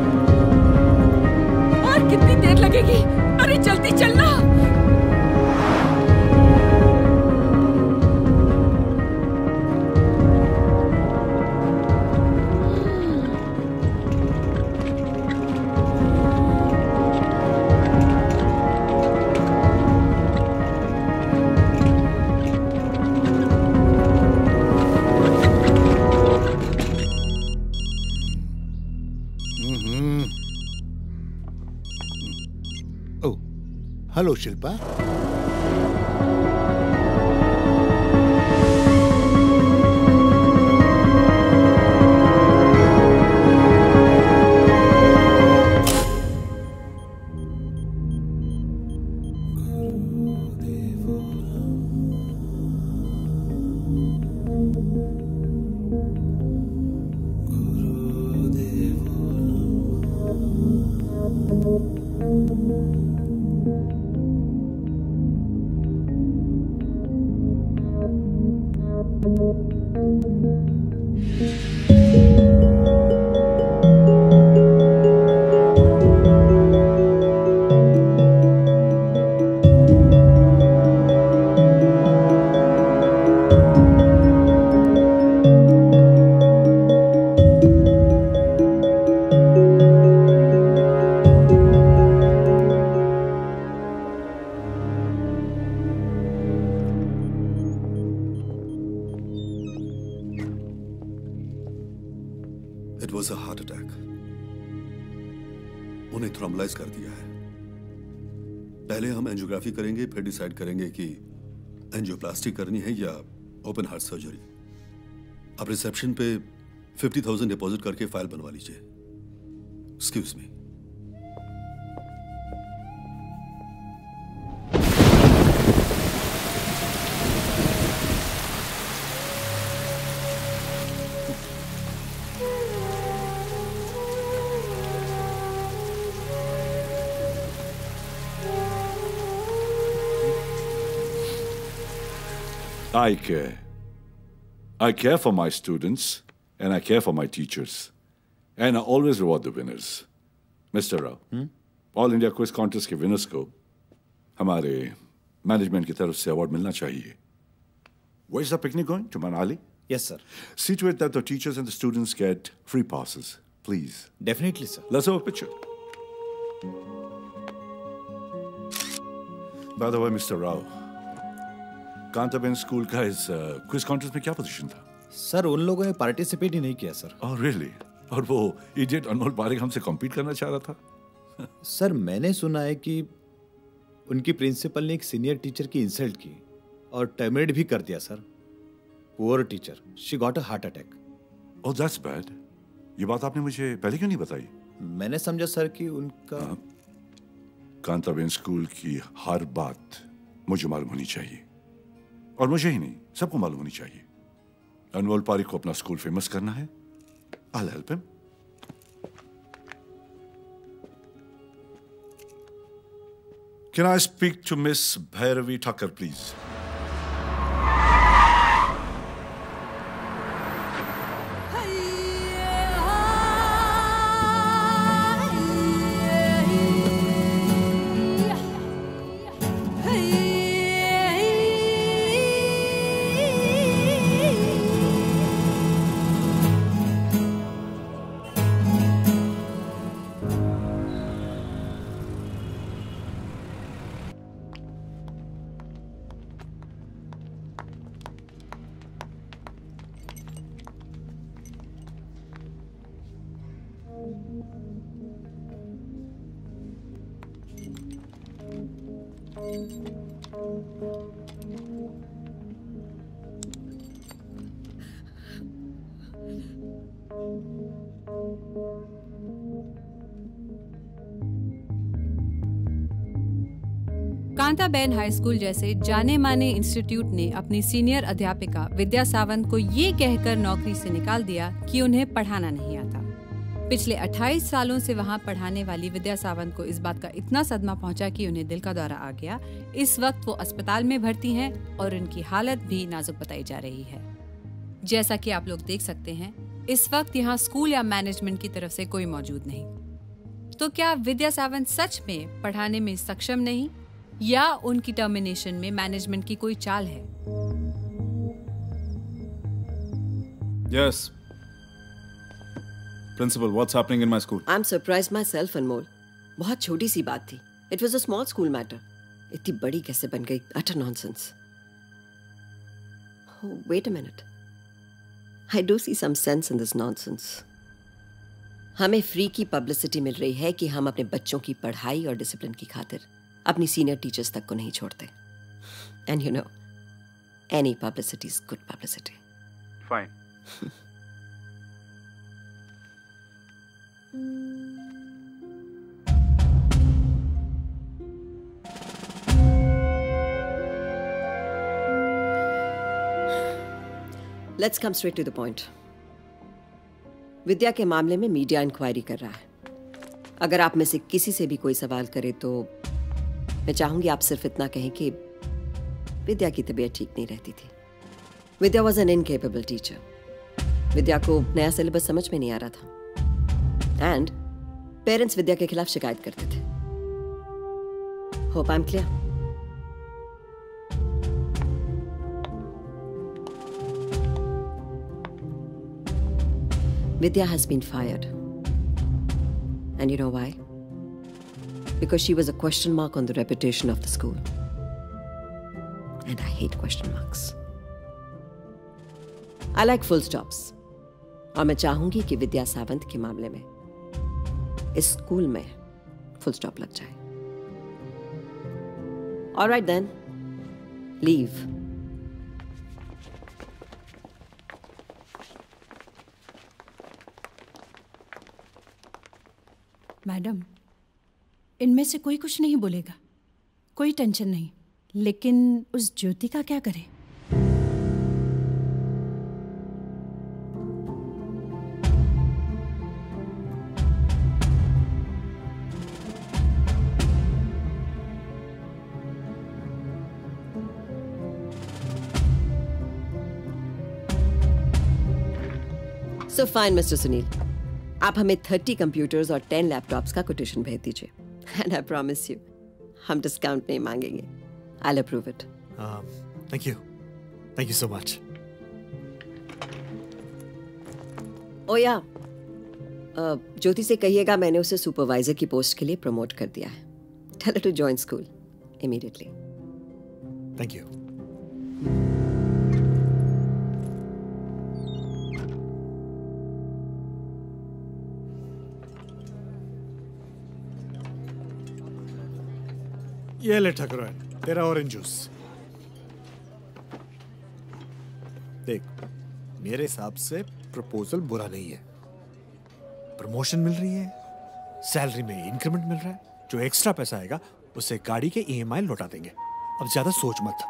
और कितनी देर लगेगी? अरे जल्दी चलना। हम्म। ओ, hello Shilpa. It was a heart attack. उन्हें थ्रोम्बलाइज कर दिया है। पहले हम एंजियोग्राफी करेंगे, फिर डिसाइड करेंगे कि एंजियोप्लास्टी करनी है या ओपन हार्ट सर्जरी। आप रिसेप्शन पे फिफ्टी थाउजेंड डिपॉजिट करके फाइल बनवा लीजिए। Excuse me. I care. I care for my students and I care for my teachers. And I always reward the winners. Mister Rao, hmm? All India Quiz Contest के winners को हमारे management की तरफ से award मिलना चाहिए. Where's the picnic going? To Manali? Yes, sir. See to it that the teachers and the students get free passes, please. Definitely, sir. Let's have a picture. By the way, Mister Rao, Kantaben school का इस quiz contest में क्या position था? Sir उन लोगों ने participate ही नहीं किया सर। Oh really? और वो इडियट अनमोल पारेख हमसे कॉम्पीट करना चाह रहा था? सर मैंने सुना है कि उनकी प्रिंसिपल ने एक सीनियर टीचर की इंसल्ट की और टर्मिनेट भी कर दिया sir. Poor teacher, she got a heart attack. Oh that's bad. ये बात आपने मुझे पहले क्यों नहीं बताई? मैंने समझा सर कि उनका कांताबेन स्कूल की हर बात मुझे मालूम होनी चाहिए, और मुझे ही नहीं सबको मालूम होनी चाहिए। अनमोल पारेख को अपना स्कूल फेमस करना है। I'll help him. Can I speak to Miss Bhairavi Thakur, please? Kantaben high school जैसे जाने माने इंस्टीट्यूट ने अपनी सीनियर अध्यापिका विद्या सावंत को ये कहकर नौकरी से निकाल दिया कि उन्हें पढ़ाना नहीं आता। पिछले अट्ठाईस सालों से वहां पढ़ाने वाली विद्या सावंत को इस बात का इतना सदमा पहुंचा कि उन्हें दिल का दौरा आ गया। इस वक्त वो अस्पताल में भर्ती हैं और उनकी हालत भी नाजुक बताई जा रही है। जैसा कि आप लोग देख सकते हैं, इस वक्त यहाँ स्कूल या मैनेजमेंट की तरफ से कोई मौजूद नहीं। तो क्या विद्या सावंत सच में पढ़ाने में सक्षम नहीं, या उनकी टर्मिनेशन में मैनेजमेंट की कोई चाल है? Yes. Principal, what's happening in my school? I'm surprised myself, Anmol. बहुत छोटी सी बात थी. It was a small school matter. इतनी बड़ी कैसे बन गई? Utter nonsense. Oh, wait a minute. I do see some sense in this nonsense. हमें फ्री की पब्लिसिटी मिल रही है कि हम अपने बच्चों की पढ़ाई और डिसिप्लिन की खातिर अपनी सीनियर टीचर्स तक को नहीं छोड़ते। And you know, any publicity is good publicity. Fine. Let's come straight to the point. Vidya के मामले में मीडिया इंक्वायरी कर रहा है। अगर आप में से किसी से भी कोई सवाल करे तो मैं चाहूंगी आप सिर्फ इतना कहें कि विद्या की तबीयत ठीक नहीं रहती थी। Vidya was an incapable teacher. Vidya को नया सिलेबस समझ में नहीं आ रहा था एंड पेरेंट्स विद्या के खिलाफ शिकायत करते थे। Hope I am clear. Vidya has been fired. And you know why? Because she was a question mark on the reputation of the school. And I hate question marks. I like full stops. और मैं चाहूंगी कि विद्या सावंत के मामले में इस school में full stop लग जाए। All right then, leave. Madam, इनमें से कोई कुछ नहीं बोलेगा, कोई टेंशन नहीं। लेकिन उस ज्योति का क्या करें? So fine, mister Sunil. आप हमें थर्टी कंप्यूटर्स और टेन लैपटॉप्स का कोटेशन भेज दीजिए। एंड आई प्रॉमिस यू, हम डिस्काउंट नहीं मांगेंगे। I will approve it. Thank you, thank you so much. Oh yeah, Jyoti से कहिएगा मैंने उसे सुपरवाइजर की पोस्ट के लिए प्रमोट कर दिया है। Tell her to join school immediately. Thank you. ये ले ठकरो है तेरा ऑरेंज जूस। देख, मेरे हिसाब से प्रपोजल बुरा नहीं है। प्रमोशन मिल रही है, सैलरी में इंक्रीमेंट मिल रहा है, जो एक्स्ट्रा पैसा आएगा उससे गाड़ी के ईएमआई लौटा देंगे। अब ज्यादा सोच मत।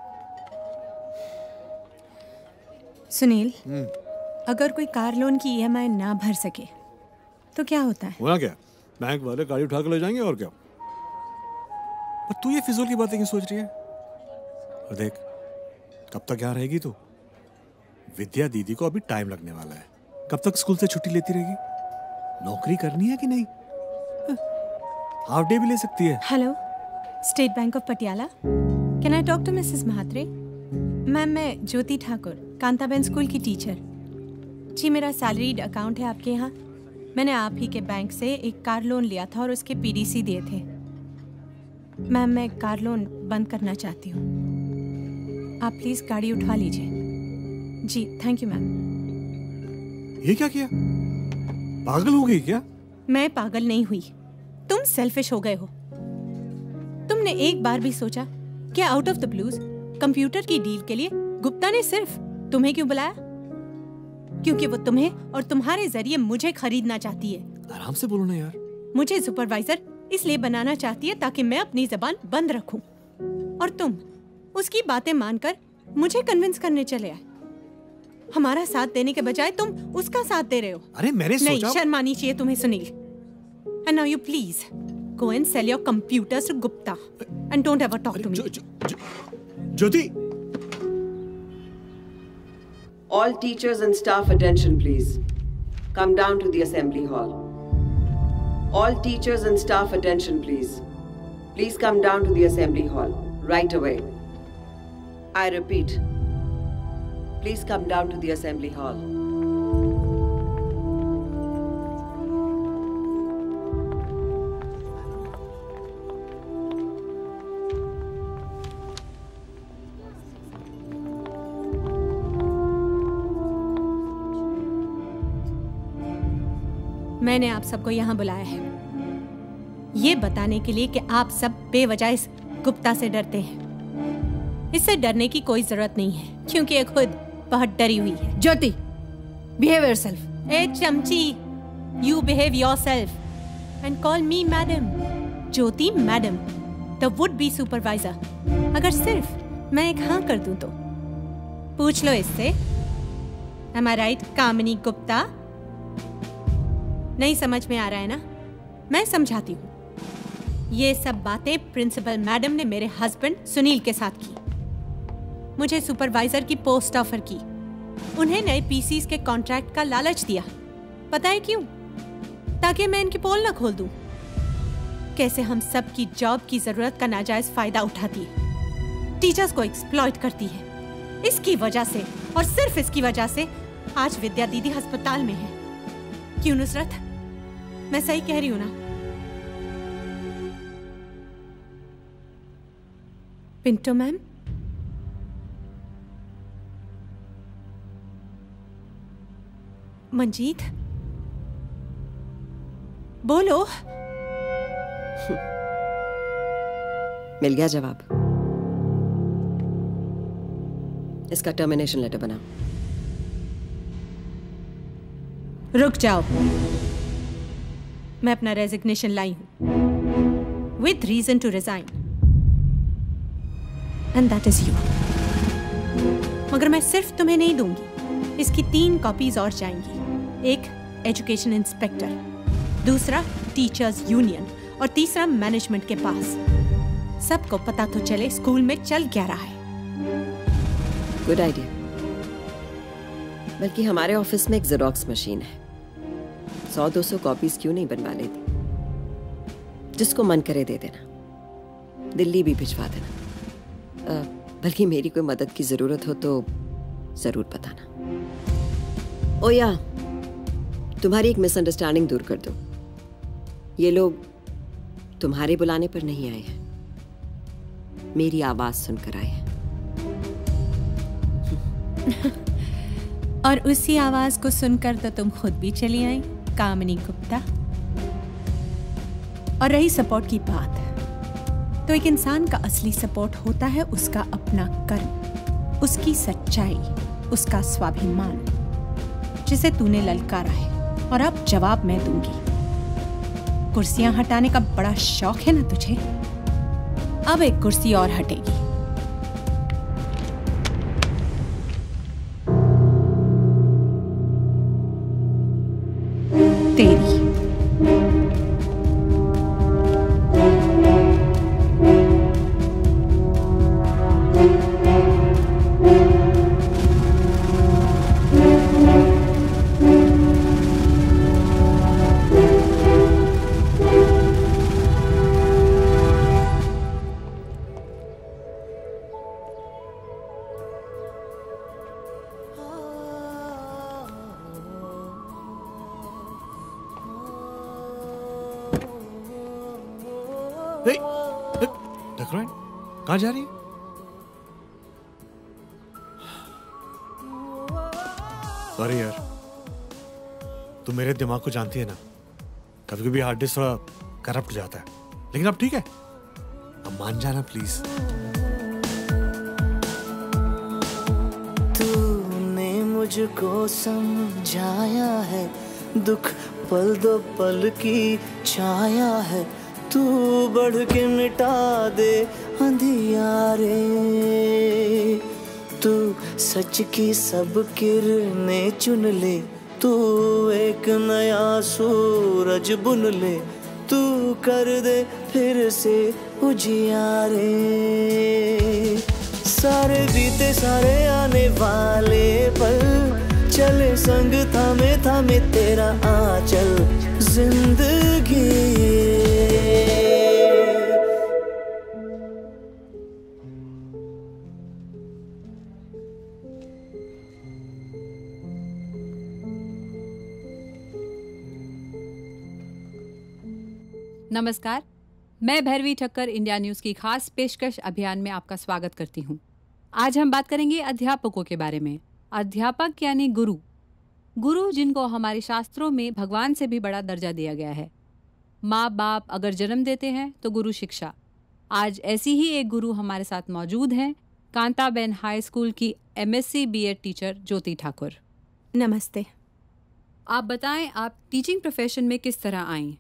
सुनील, अगर कोई कार लोन की ईएमआई ना भर सके तो क्या होता है? हुआ क्या? बैंक वाले गाड़ी उठा कर ले जाएंगे और क्या। पर तू ये फिजूल की बातें क्यों सोच रही है? और देख, कब तक यहाँ रहेगी तू? विद्या दीदी को अभी टाइम लगने वाला है। कब तक स्कूल से छुट्टी लेती रहेगी? नौकरी करनी है कि नहीं? हाफ डे भी ले सकती है। Hello, state bank of Patiala, can I talk to Mrs Mhatre? Ma'am, मैं ज्योति ठाकुर, कांताबेन स्कूल की टीचर। जी, मेरा सैलरीड अकाउंट है आपके यहाँ। मैंने आप ही के बैंक से एक कार लोन लिया था और उसके पीडीसी दिए थे। मैम, मैं कार लोन बंद करना चाहती हूँ। आप प्लीज गाड़ी उठवा लीजिए। जी, थैंक यू मैम। ये क्या किया? पागल हो गई क्या? मैं पागल नहीं हुई, तुम सेल्फिश हो गए हो। तुमने एक बार भी सोचा कि out of the blues computer की डील के लिए गुप्ता ने सिर्फ तुम्हें क्यों बुलाया? क्योंकि वो तुम्हें और तुम्हारे जरिए मुझे खरीदना चाहती है। आराम से बोलो ना यार। मुझे सुपरवाइजर इसलिए बनाना चाहती है ताकि मैं अपनी जबान बंद रखूं, और तुम उसकी बातें मानकर मुझे कन्विंस करने चले आए। हमारा साथ देने के बजाय तुम उसका साथ दे रहे हो। अरे मैंने नहीं, सोचा शर्म आनी चाहिए तुम्हें Sunil. And now you please go and sell your computers to Gupta and don't ever talk to me. Jyoti, All teachers and staff attention please. Come down to the assembly hall. All teachers and staff attention please. Please come down to the assembly hall right away. I repeat. Please come down to the assembly hall. मैंने आप सबको यहाँ बुलाया है ये बताने के लिए कि आप सब बेवजह इस गुप्ता से डरते हैं। इससे डरने की कोई जरूरत नहीं है क्योंकि ये खुद बहुत डरी हुई है। Jyoti, behave yourself. ए चमची, you behave yourself and call me madam. Jyoti madam, the would be supervisor. अगर सिर्फ मैं एक हाँ कर दूं तो पूछ लो इससे। Am I right Kamini Gupta? नहीं समझ में आ रहा है ना? मैं समझाती हूँ। ये सब बातें प्रिंसिपल मैडम ने मेरे हस्बैंड सुनील के साथ की। मुझे सुपरवाइजर की पोस्ट ऑफर की। उन्हें नए पीसीस के कॉन्ट्रैक्ट का लालच दिया। पता है क्यों? ताकि मैं इनकी पोल न खोल दूं। कैसे हम सब की जॉब की जरूरत का नाजायज फायदा उठाती है, टीचर्स को एक्सप्लॉइट करती है। इसकी वजह से और सिर्फ इसकी वजह से आज विद्या दीदी अस्पताल में है। क्यों नुसरत, मैं सही कह रही हूं ना? पिंटो मैम, मंजीत, बोलो। मिल गया जवाब। इसका टर्मिनेशन लेटर बना। रुक जाओ, मैं अपना रेजिग्नेशन लाई हूं with reason to resign and that is you. मगर मैं सिर्फ तुम्हें नहीं दूंगी, इसकी तीन कॉपीज और जाएंगी। एक एजुकेशन इंस्पेक्टर, दूसरा टीचर्स यूनियन और तीसरा मैनेजमेंट के पास। सबको पता तो चले स्कूल में चल क्या रहा है। Good idea. बल्कि हमारे ऑफिस में एक जेरोक्स मशीन है, सौ दो सौ कॉपीज क्यों नहीं बनवा लेती? जिसको मन करे दे देना, दिल्ली भी भिजवा देना। आ, बल्कि मेरी कोई मदद की जरूरत हो तो जरूर बताना। ओ या, तुम्हारी एक मिसअंडरस्टैंडिंग दूर कर दो। ये लोग तुम्हारे बुलाने पर नहीं आए हैं, मेरी आवाज सुनकर आए हैं। और उसी आवाज को सुनकर तो तुम खुद भी चली आई कामिनी गुप्ता। और रही सपोर्ट की बात, तो एक इंसान का असली सपोर्ट होता है उसका अपना कर्म, उसकी सच्चाई, उसका स्वाभिमान, जिसे तूने ललकारा है। और अब जवाब मैं दूंगी। कुर्सियां हटाने का बड़ा शौक है ना तुझे? अब एक कुर्सी और हटेगी। तेरी। कहाँ जा रही है? सॉरी यार, तुम मेरे दिमाग को जानती है ना। कभी कभी हार्ड डिस्क थोड़ा करप्ट जाता है, लेकिन अब ठीक है, अब मान जाना प्लीज। तूने मुझको समझाया है, दुख पल दो पल की छाया है, तू बढ़ के मिटा दे अंधियारे, तू सच की सब किरणें चुन ले, तू एक नया सूरज बुन ले, तू कर दे फिर से उजियारे, सारे बीते सारे आने वाले पल, चले संग थामे थामे तेरा आंचल जिंदगी। नमस्कार, मैं भैरवी ठक्कर इंडिया न्यूज़ की खास पेशकश अभियान में आपका स्वागत करती हूँ। आज हम बात करेंगे अध्यापकों के बारे में। अध्यापक यानी गुरु, गुरु जिनको हमारे शास्त्रों में भगवान से भी बड़ा दर्जा दिया गया है। माँ बाप अगर जन्म देते हैं तो गुरु शिक्षा। आज ऐसी ही एक गुरु हमारे साथ मौजूद हैं, कांताबेन हाई स्कूल की MSc BEd teacher Jyoti Thakur. नमस्ते। आप बताएं, आप टीचिंग प्रोफेशन में किस तरह आई?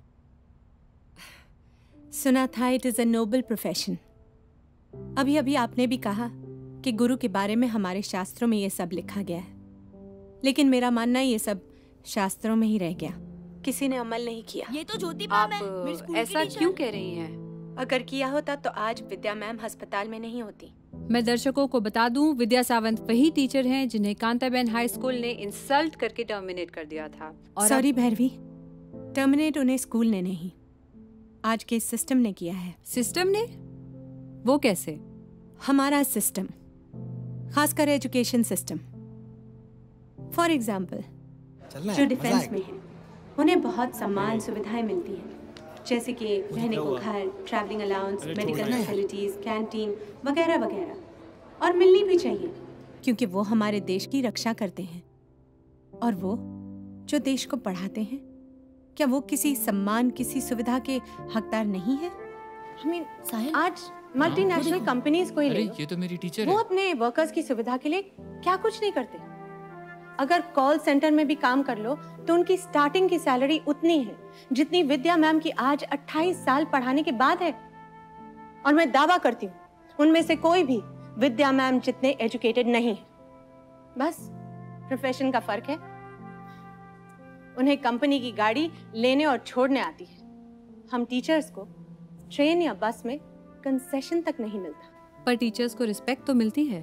सुना था it is a noble profession. अभी अभी आपने भी कहा कि गुरु के बारे में हमारे शास्त्रों में ये सब लिखा गया है, लेकिन मेरा मानना ये सब शास्त्रों में ही रह गया, किसी ने अमल नहीं किया। ये तो ज्योति मैम है, मेरी स्कूल की ऐसा टीचर। क्यों कह रही हैं? अगर किया होता तो आज विद्या मैम अस्पताल में नहीं होती। मैं दर्शकों को बता दूं, विद्या सावंत वही टीचर हैं जिन्हें कांताबेन हाई स्कूल ने इंसल्ट करके टर्मिनेट कर दिया था। सॉरी भैरवी, टर्मिनेट उन्हें स्कूल ने नहीं, आज के सिस्टम ने किया है। सिस्टम ने? वो कैसे? हमारा सिस्टम, खासकर एजुकेशन सिस्टम। फॉर एग्जाम्पल, जो डिफेंस में है उन्हें बहुत सम्मान सुविधाएं मिलती हैं, जैसे कि रहने को घर, travelling allowance, medical facilities, canteen वगैरह वगैरह, और मिलनी भी चाहिए क्योंकि वो हमारे देश की रक्षा करते हैं। और वो जो देश को पढ़ाते हैं, क्या वो किसी सम्मान, किसी सुविधा के हकदार नहीं है? I mean, आज मल्टीनेशनल कंपनीज को ही ले लो, ये तो मेरी टीचर वो है। अपने वर्कर्स की सुविधा के लिए क्या कुछ नहीं करते। अगर कॉल सेंटर में भी काम कर लो तो उनकी स्टार्टिंग की सैलरी उतनी है जितनी विद्या मैम की आज अट्ठाईस साल पढ़ाने के बाद है। और मैं दावा करती हूँ उनमें से कोई भी विद्या मैम जितने एजुकेटेड नहीं है। बस प्रोफेशन का फर्क है। उन्हें कंपनी की गाड़ी लेने और छोड़ने आती है। हम टीचर्स को ट्रेन या बस में कंसेशन तक नहीं मिलता। पर टीचर्स को रिस्पेक्ट तो मिलती है।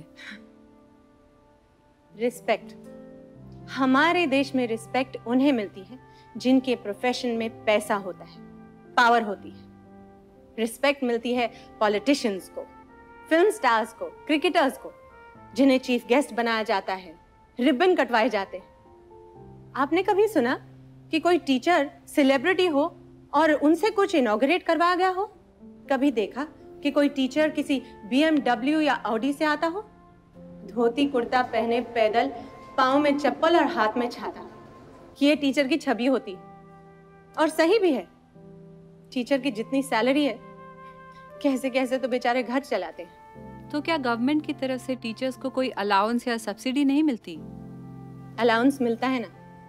रिस्पेक्ट, हमारे देश में रिस्पेक्ट उन्हें मिलती है जिनके प्रोफेशन में पैसा होता है, पावर होती है। रिस्पेक्ट मिलती है पॉलिटिशियंस को, फिल्म स्टार्स को, क्रिकेटर्स को, जिन्हें चीफ गेस्ट बनाया जाता है, रिबन कटवाए जाते हैं। आपने कभी सुना कि कोई टीचर सेलिब्रिटी हो और उनसे कुछ इनॉग्रेट करवाया गया हो? कभी देखा कि कोई टीचर किसी बीएमडब्ल्यू या ऑडी से आता हो, धोती कुर्ता पहने पैदल, पाँव में चप्पल और हाथ में छाता? ये टीचर की छवि होती है। और सही भी है, टीचर की जितनी सैलरी है कैसे कैसे तो बेचारे घर चलाते हैं। तो क्या गवर्नमेंट की तरफ से टीचर्स को कोई अलाउंस या सब्सिडी नहीं मिलती? अलाउंस मिलता है ना।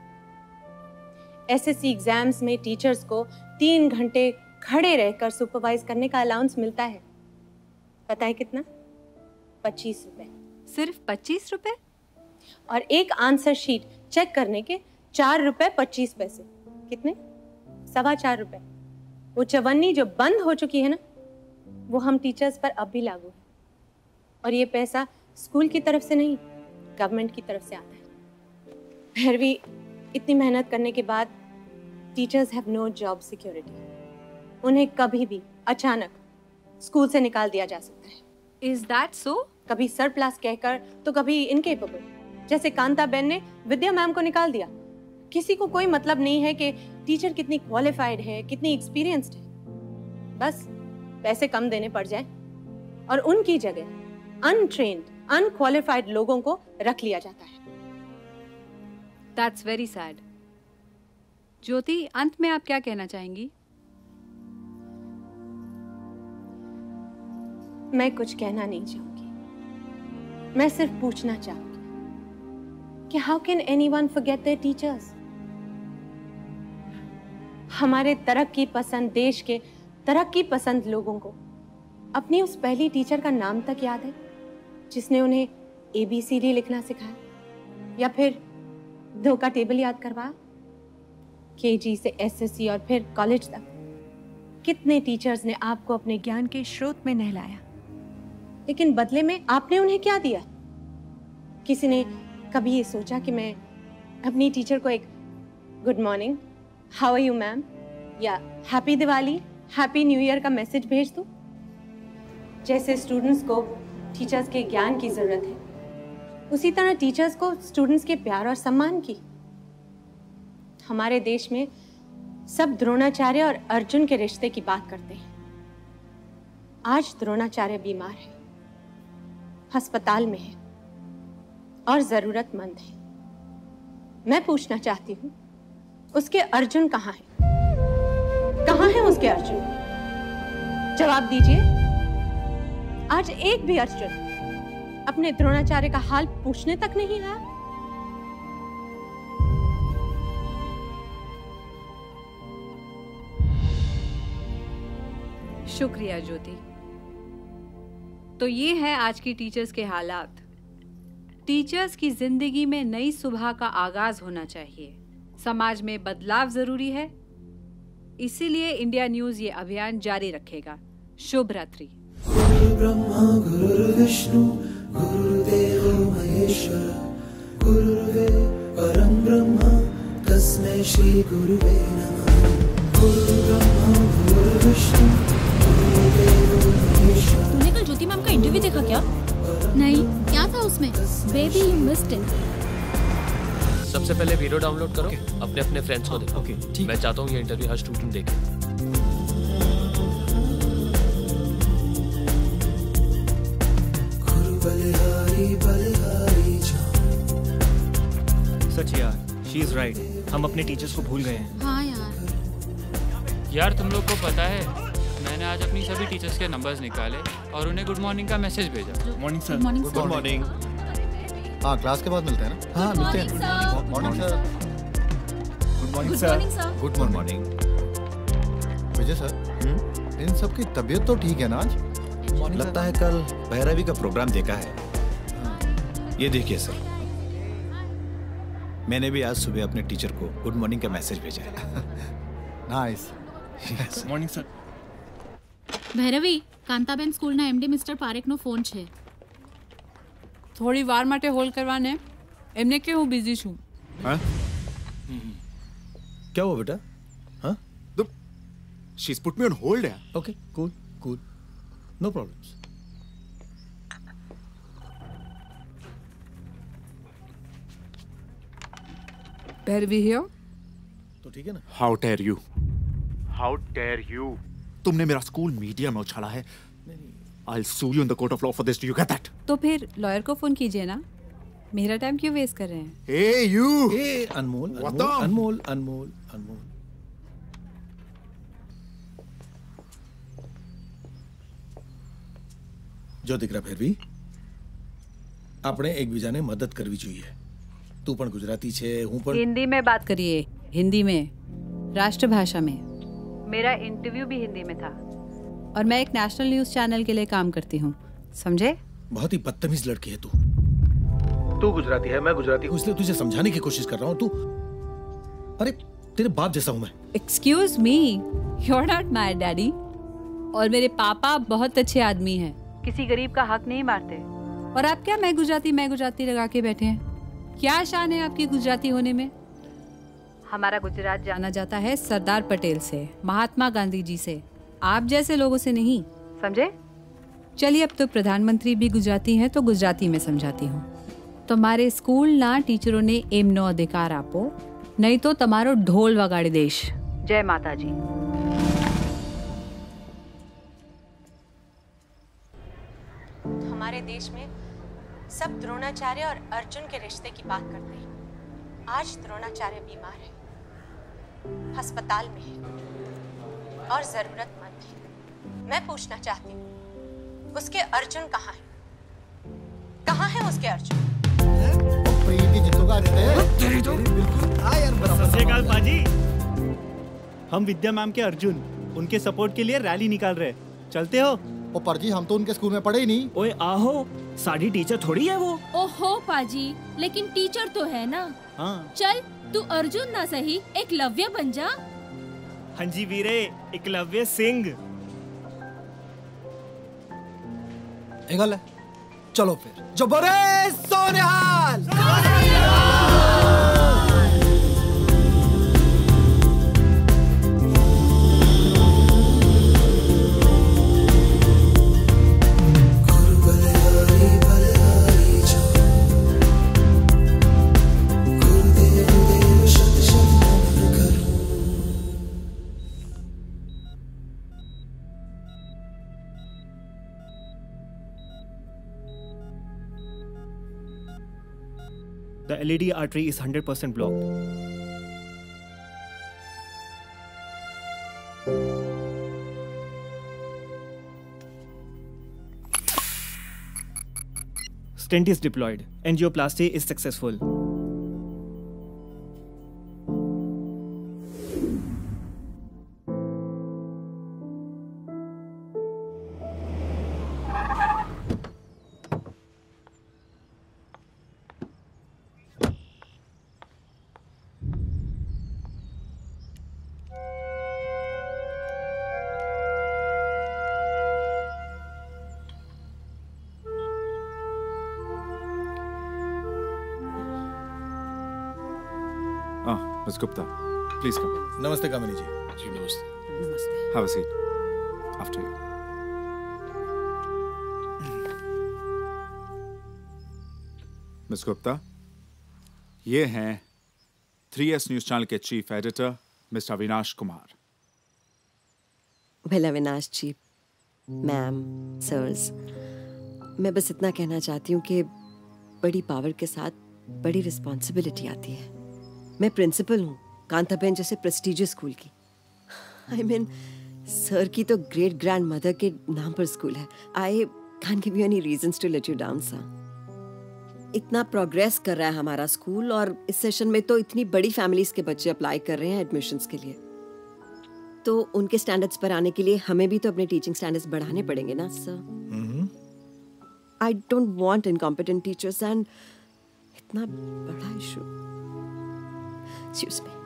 एसएससी एग्जाम्स में टीचर्स को तीन घंटे खड़े रहकर सुपरवाइज करने का अलाउंस मिलता है। पता है कितना? पच्चीस रुपए। सिर्फ पच्चीस रुपए? और एक आंसर शीट चेक करने के चार रुपए पच्चीस पैसे। कितने? सवा चार रुपए। वो चवन्नी जो बंद हो चुकी है ना, वो हम टीचर्स पर अब भी लागू है। और ये पैसा स्कूल की तरफ से नहीं, गवर्नमेंट की तरफ से आता है। भैरवी, इतनी मेहनत करने के बाद teachers have no job security. उन्हें कभी भी अचानक स्कूल से निकाल दिया जा सकता है। Is that so? कभी सरप्लस कहकर तो कभी इनकेपेबल, जैसे कांताबेन ने विद्या मैम को निकाल दिया। किसी को कोई मतलब नहीं है कि टीचर कितनी क्वालिफाइड है, कितनी एक्सपीरियंस्ड है। बस पैसे कम देने पड़ जाए और उनकी जगह अनट्रेन्ड, अनक्वालिफाइड लोगों को रख लिया जाता है। That's very sad. ज्योति, अंत में आप क्या कहना चाहेंगी? मैं कुछ कहना नहीं चाहूंगी, मैं सिर्फ पूछना चाहूंगी कि how can anyone forget their teachers? हमारे तरक्की पसंद देश के तरक्की पसंद लोगों को अपनी उस पहली टीचर का नाम तक याद है जिसने उन्हें ए बी सी डी लिखना सिखाया, या फिर दो का टेबल याद करवाया। के जी से एस एस सी और फिर कॉलेज तक कितने टीचर्स ने आपको अपने ज्ञान के स्रोत में नहलाया, लेकिन बदले में आपने उन्हें क्या दिया? किसी ने कभी ये सोचा कि मैं अपनी टीचर को एक good morning, how are you ma'am, या happy Diwali, happy new year का मैसेज भेज दूं? जैसे स्टूडेंट्स को टीचर्स के ज्ञान की जरूरत है, उसी तरह टीचर्स को स्टूडेंट्स के प्यार और सम्मान की। हमारे देश में सब द्रोणाचार्य और अर्जुन के रिश्ते की बात करते हैं। आज द्रोणाचार्य बीमार है, अस्पताल में है और जरूरतमंद है। मैं पूछना चाहती हूँ, उसके अर्जुन कहाँ हैं? कहाँ हैं उसके अर्जुन? जवाब दीजिए। आज एक भी अर्जुन अपने द्रोणाचार्य का हाल पूछने तक नहीं आया। शुक्रिया ज्योति। तो ये है आज की टीचर्स के हालात। टीचर्स की जिंदगी में नई सुबह का आगाज होना चाहिए। समाज में बदलाव जरूरी है, इसीलिए इंडिया न्यूज ये अभियान जारी रखेगा। शुभ रात्रि। ब्रह्मा गुरुर्विष्णु गुरुर्देवो महेश्वर गुरुर्वे परम ब्रह्म तस्मै श्री गुरुवे नमः। गुरु ब्रह्मा गुरुर्विष्णु गुरुर्देवो महेश्वर। तूने कल ज्योति मैम का इंटरव्यू देखा क्या? नहीं, क्या था उसमें? Baby you missed it. सबसे पहले वीडियो डाउनलोड करो, अपने अपने फ्रेंड्स को देखो। ओके, ठीक। मैं चाहता हूँ ये इंटरव्यू हर स्टूडेंट देखे। सच यार, शी इज राइट। हम अपने टीचर्स को भूल गए हैं। हाँ यार। यार तुम लोग को पता है, मैंने आज अपनी सभी टीचर्स के नंबर्स निकाले और उन्हें गुड मॉर्निंग का मैसेज भेजा। Morning sir. Good morning. हाँ, क्लास के बाद मिलते हैं ना? हाँ, मिलते हैं। Morning sir. Good morning sir. Good morning. Vijay sir, इन सब की तबीयत तो ठीक है ना आज? लगता है कल भैरवी का प्रोग्राम देखा है। ये देखिए सर, मैंने भी आज सुबह अपने टीचर को गुड मॉर्निंग का मैसेज भेजा है। Nice. Morning sir. Bhairavi, Kantaben સ્કૂલના એમડી મિસ્ટર પારેખનો ફોન છે. થોડી વાર માટે હોલ્ડ કરવાને એમને કે હું બિઝી છું. हाँ? क्या हुआ बेटा? हाँ? She's put me on hold यार. Okay, cool, cool. No problems. Bhairavi here? तो ठीक है ना? How dare you? How dare you? तुमने मेरा स्कूल मीडिया में उछाला है. I'll sue you in the court of law for this. Do you get that? तो फिर लॉयर को फोन कीजिए ना. मेरा टाइम क्यों वेस्ट कर रहे हैं? Hey you! Hey अनमोल, अनमोल, अनमोल, अनमोल, अनमोल. જો દીકરા ફેરવી આપણે એકબીજાને મદદ કરવી જોઈએ. તું પણ ગુજરાતી છે, હું પણ. हिंदी में बात करिए. हिंदी में, राष्ट्रभाषा में. मेरा इंटरव्यू भी हिंदी में था और मैं एक नेशनल न्यूज चैनल के लिए काम करती हूँ. समझे? बहुत ही बदतमीज लड़की है तू. तू गुजराती है, मैं गुजराती हूँ, इसलिए तुझे समझाने की कोशिश कर रहा हूँ. तू अरे तेरे बाप जैसा हूँ मैं. Excuse me, you are not my daddy. और मेरे पापा बहुत अच्छे आदमी हैं, किसी गरीब का हक नहीं मारते. और आप क्या मैं गुजराती मैं गुजराती लगा के बैठे हैं? क्या शान है आपकी गुजराती होने में? हमारा गुजरात जाना जाता है सरदार पटेल से, महात्मा गांधी जी से, आप जैसे लोगों से नहीं. समझे? चलिए, अब तो प्रधानमंत्री भी गुजराती हैं तो गुजराती में समझाती हूँ. तुम्हारे स्कूल ना टीचरों ने एमनो अधिकार आपो, नहीं तो तुम्हारो ढोल वगाड़ी देश. जय माता जी. हमारे देश में सब द्रोणाचार्य और अर्जुन के रिश्ते की बात करते हैं. आज द्रोणाचार्य बीमार है अस्पताल में है और जरूरतमंद है। मैं पूछना चाहती हूँ उसके अर्जुन कहाँ है? कहाँ है उसके अर्जुन? प्रीति जितू का तेरी तो बिल्कुल हाँ यार बराबर। सत श्री अकाल पाजी। हम विद्या मैम के अर्जुन उनके सपोर्ट के लिए रैली निकाल रहे हैं, चलते हो? ओ पर जी हम तो उनके स्कूल में पढ़े ही नहीं। ओए आहो, साडी टीचर थोड़ी है वो। ओहो पाजी, लेकिन टीचर तो है ना। हाँ। चल तू अर्जुन ना सही एकलव्य बन जा। हाँ जी वीरे, एकलव्य सिंह। एक गल है, चलो फिर जो बोरे सोनिहाल। The L A D artery is one hundred percent blocked. Stent is deployed. Angioplasty is successful. Miz Gupta, please come. नमस्ते कामिनी जी। जी नमस्ते। नमस्ते। Have a seat. After you. Miss Gupta, ये हैं थ्री एस न्यूज चैनल के chief editor mister Avinash Kumar. Well Avinash ji, ma'am, sirs, मैं बस इतना कहना चाहती हूँ कि बड़ी पावर के साथ बड़ी रिस्पॉन्सिबिलिटी आती है। मैं प्रिंसिपल हूँ कांताबेन जैसे प्रेस्टिजियस स्कूल की। आई मीन सर की तो ग्रेट ग्रैंड मदर के नाम पर स्कूल है। I can't give you any reasons to let you down sir. इतना प्रोग्रेस कर रहा है हमारा स्कूल और इस सेशन में तो इतनी बड़ी फैमिलीज के बच्चे अप्लाई कर रहे हैं एडमिशन्स के लिए, तो उनके स्टैंडर्ड्स पर आने के लिए हमें भी तो अपने टीचिंग स्टैंडर्ड्स बढ़ाने पड़ेंगे ना सर। I don't want incompetent teachers and इतना बड़ा issue. Excuse me.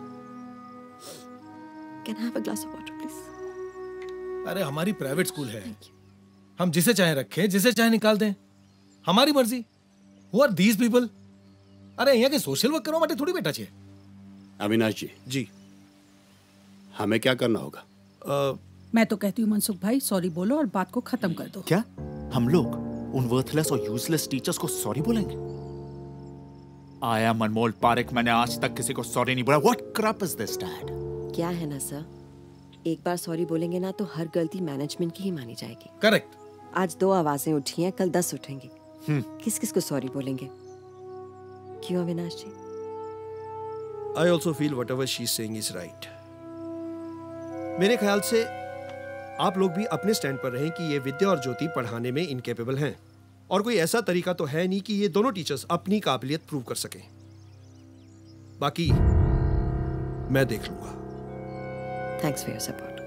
Can I have a glass of water, please? अरे हमारी प्राइवेट स्कूल है, हम जिसे चाहे रखें, जिसे चाहे निकाल दें, हमारी मर्जी। Who are these people? अरे यहाँ के सोशल वर्क करो माटे थोड़ी बेटा चाहिए। अविनाश जी। जी। हमें क्या करना होगा? uh, मैं तो कहती हूँ मनसुख भाई सॉरी बोलो और बात को खत्म कर दो। क्या हम लोग उन वर्थलेस और यूजलेस टीचर्स को सॉरी बोलेंगे? I am अनमोल पारेख, मैंने आज तक किसी को सॉरी नहीं बोला। What crap is this, Dad? क्या है ना सर, एक बार सॉरी बोलेंगे ना तो हर गलती मैनेजमेंट की ही मानी जाएगी। करेक्ट। आज दो आवाजें उठी हैं, कल दस उठेंगी। hmm. किस किस को सॉरी बोलेंगे? क्यों अविनाश जी? I also feel whatever she's saying is right. मेरे ख्याल से आप लोग भी अपने स्टैंड पर रहें कि ये विद्या और ज्योति पढ़ाने में इनकेपेबल हैं और कोई ऐसा तरीका तो है नहीं कि ये दोनों टीचर्स अपनी काबिलियत प्रूव कर सकें। बाकी मैं देख लूंगा। Thanks for your support.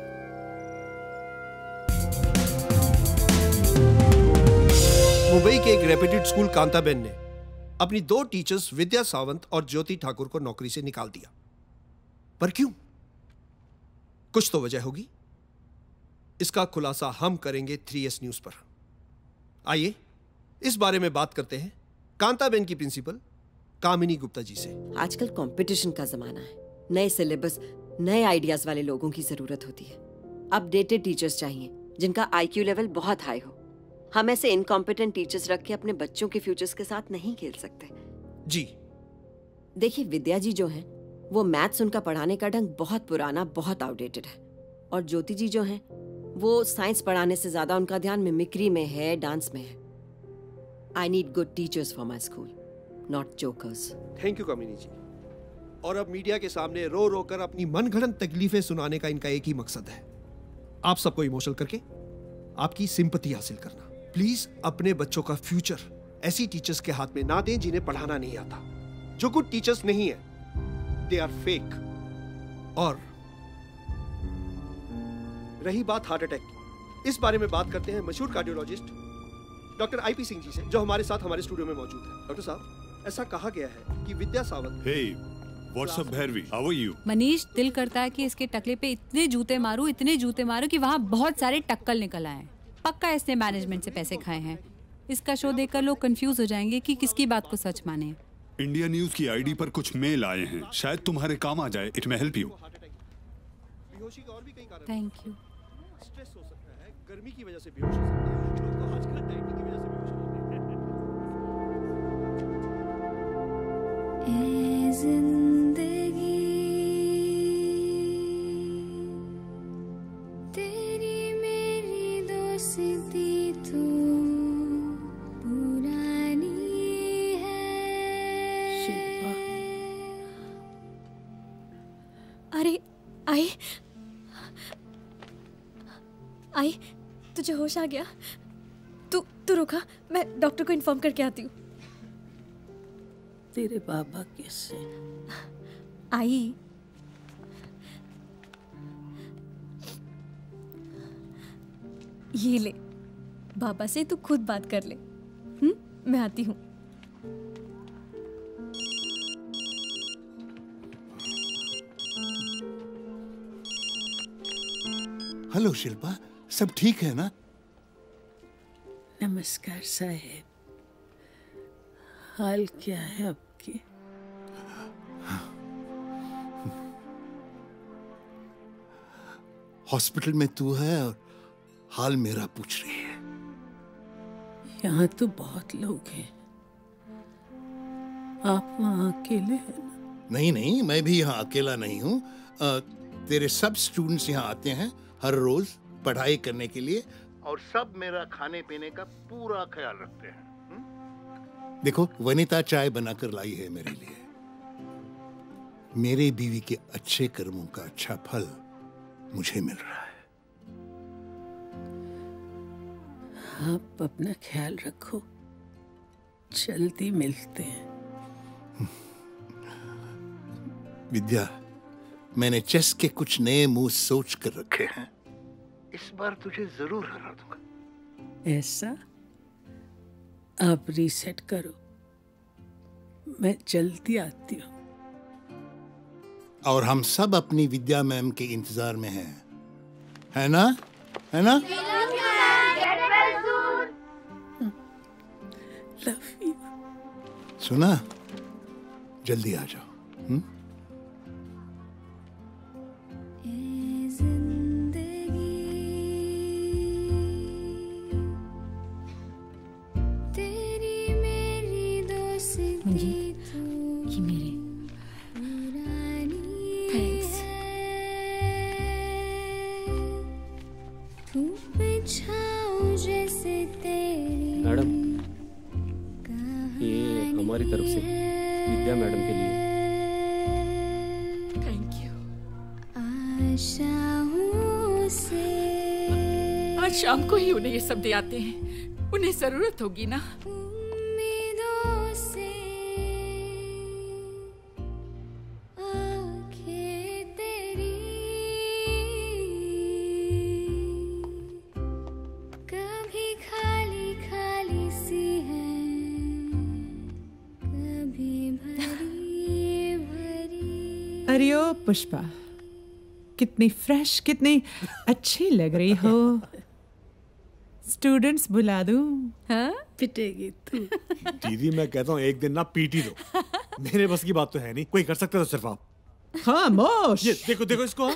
Mumbai के एक रेप्यूटेड स्कूल कांताबेन ने अपनी दो टीचर्स विद्या सावंत और ज्योति ठाकुर को नौकरी से निकाल दिया, पर क्यों? कुछ तो वजह होगी। इसका खुलासा हम करेंगे थ्री एस न्यूज पर। आइए इस बारे में बात करते हैं कांताबेन की प्रिंसिपल कामिनी गुप्ता जी से। आजकल कंपटीशन का जमाना है, नए सिलेबस, नए आइडियाज वाले लोगों की जरूरत होती है। अपडेटेड टीचर्स चाहिए जिनका आईक्यू लेवल बहुत हाई हो। हम ऐसे इनकॉम्पिटेंट टीचर्स रख के अपने बच्चों के फ्यूचर्स के साथ नहीं खेल सकते। जी देखिए, विद्या जी जो हैं वो मैथ्स, उनका पढ़ाने का ढंग बहुत पुराना, बहुत आउटडेटेड है। और ज्योति जी जो हैं वो साइंस पढ़ाने से ज्यादा उनका ध्यान मिमिक्री में है, डांस में है। I need good teachers for my school, not jokers. Thank you Kamini ji. और अब मीडिया के सामने रो रो कर अपनी मनगढ़ंत तकलीफें सुनाने का इनका एक ही मकसद है, आप सबको इमोशनल करके आपकी सिंपैथी हासिल करना। प्लीज अपने बच्चों का फ्यूचर ऐसी टीचर्स के हाथ में ना दें जिन्हें पढ़ाना नहीं आता, जो गुड टीचर्स नहीं है, दे आर फेक। और रही बात हार्ट अटैक की, इस बारे में बात करते हैं मशहूर cardiologist doctor IP Singh ji से, जो हमारे साथ हमारे स्टूडियो में मौजूद है। डॉक्टर साहब, ऐसा कहा गया है कि Vidya Sawant. Hey, what's up Bhairavi, how are you? Manish, दिल करता है कि इसके टकले पे इतने जूते मारूं, इतने जूते मारूं कि वहाँ बहुत सारे टक्कल निकल आए। पक्का इसने मैनेजमेंट से पैसे खाए हैं। इसका शो देखकर लोग कंफ्यूज हो जाएंगे कि किसकी बात को सच माने। इंडिया न्यूज की आईडी पर कुछ मेल आए हैं, शायद तुम्हारे काम आ जाए। It may help you. Thank you. Stress हो सकता है, गर्मी की वजह से बेहोश हो सकते हैं, लोग तो आजकल डाइटिंग की वजह से बेहोश होते हैं। ए जिंदगी तेरी मेरी दोस्ती तो पुरानी है। शिल्पा, अरे आई आई, तुझे होश आ गया? तू तू रुका, मैं डॉक्टर को इन्फॉर्म करके आती हूँ। तेरे बाबा कैसे? आई, ये ले, बाबा से तू खुद बात कर ले। हम्म, मैं आती हूँ। हेलो शिल्पा, सब ठीक है ना? नमस्कार साहेब, हाल क्या है आपके? हॉस्पिटल में तू है और हाल मेरा पूछ रही है। यहाँ तो बहुत लोग हैं, आप वहाँ अकेले हैं ना? नहीं नहीं, मैं भी यहाँ अकेला नहीं हूँ। तेरे सब स्टूडेंट्स यहाँ आते हैं हर रोज पढ़ाई करने के लिए, और सब मेरा खाने पीने का पूरा ख्याल रखते हैं। हुँ? देखो, वनिता चाय बनाकर लाई है मेरे लिए। मेरे बीवी के अच्छे कर्मों का अच्छा फल मुझे मिल रहा है। आप अपना ख्याल रखो, जल्दी मिलते हैं। विद्या, मैंने चेस के कुछ नए मूव सोच कर रखे हैं, इस बार तुझे जरूर हरा दूंगा। ऐसा? आप रीसेट करो, मैं जल्दी आती हूँ। और हम सब अपनी विद्या मैम के इंतजार में हैं, है ना? है ना? Love you. सुना, जल्दी आ जाओ। हुँ? मैडम, ये हमारी तरफ से विद्या मैडम के लिए। Thank you. आशाओं से आज शाम को ही उन्हें ये सब दे आते हैं, उन्हें जरूरत होगी ना। उम्मीदों से आंखें तेरी कभी खाली खाली सी है, कभी भरी भरी। अरे ओ पुष्पा, कितनी फ्रेश, कितनी अच्छी लग रही हो। स्टूडेंट्स बुला दूं? हाँ, पिटेगी तू। दीदी, मैं कहता हूँ एक दिन ना पीटी दो। मेरे बस की बात तो है नहीं, कोई कर सकता तो सिर्फ आप। हाँ मोश, ये देखो देखो इसको।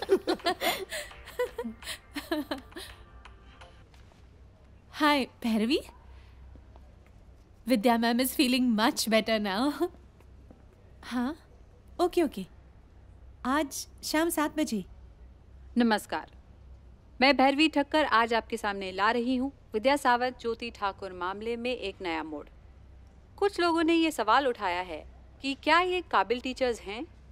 Hi Bhairavi, Vidya ma'am is feeling much better now. हाँ, ओके ओके, आज शाम सात बजे। नमस्कार, मैं भैरवी ठक्कर आज आपके सामने ला रही हूँ विद्या सावंत ज्योति ठाकुर मामले में एक नया मोड़। कुछ लोगों ने ये सवाल उठाया है कि क्या ये काबिल टीचर्स हैं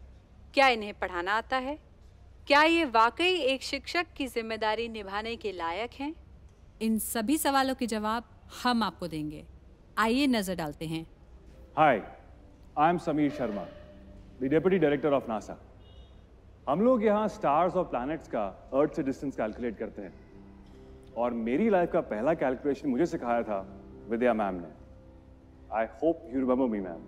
क्या इन्हें पढ़ाना आता है? क्या ये वाकई एक शिक्षक की जिम्मेदारी निभाने के लायक हैं? इन सभी सवालों के जवाब हम आपको देंगे। आइए नजर डालते हैं। Hi, I'm Sameer Sharma, the Deputy Director of NASA. हम लोग यहाँ स्टार्स और प्लैनेट्स का अर्थ से डिस्टेंस कैलकुलेट करते हैं और मेरी लाइफ का पहला कैलकुलेशन मुझे सिखाया था विद्या मैम ने। I hope you remember me ma'am.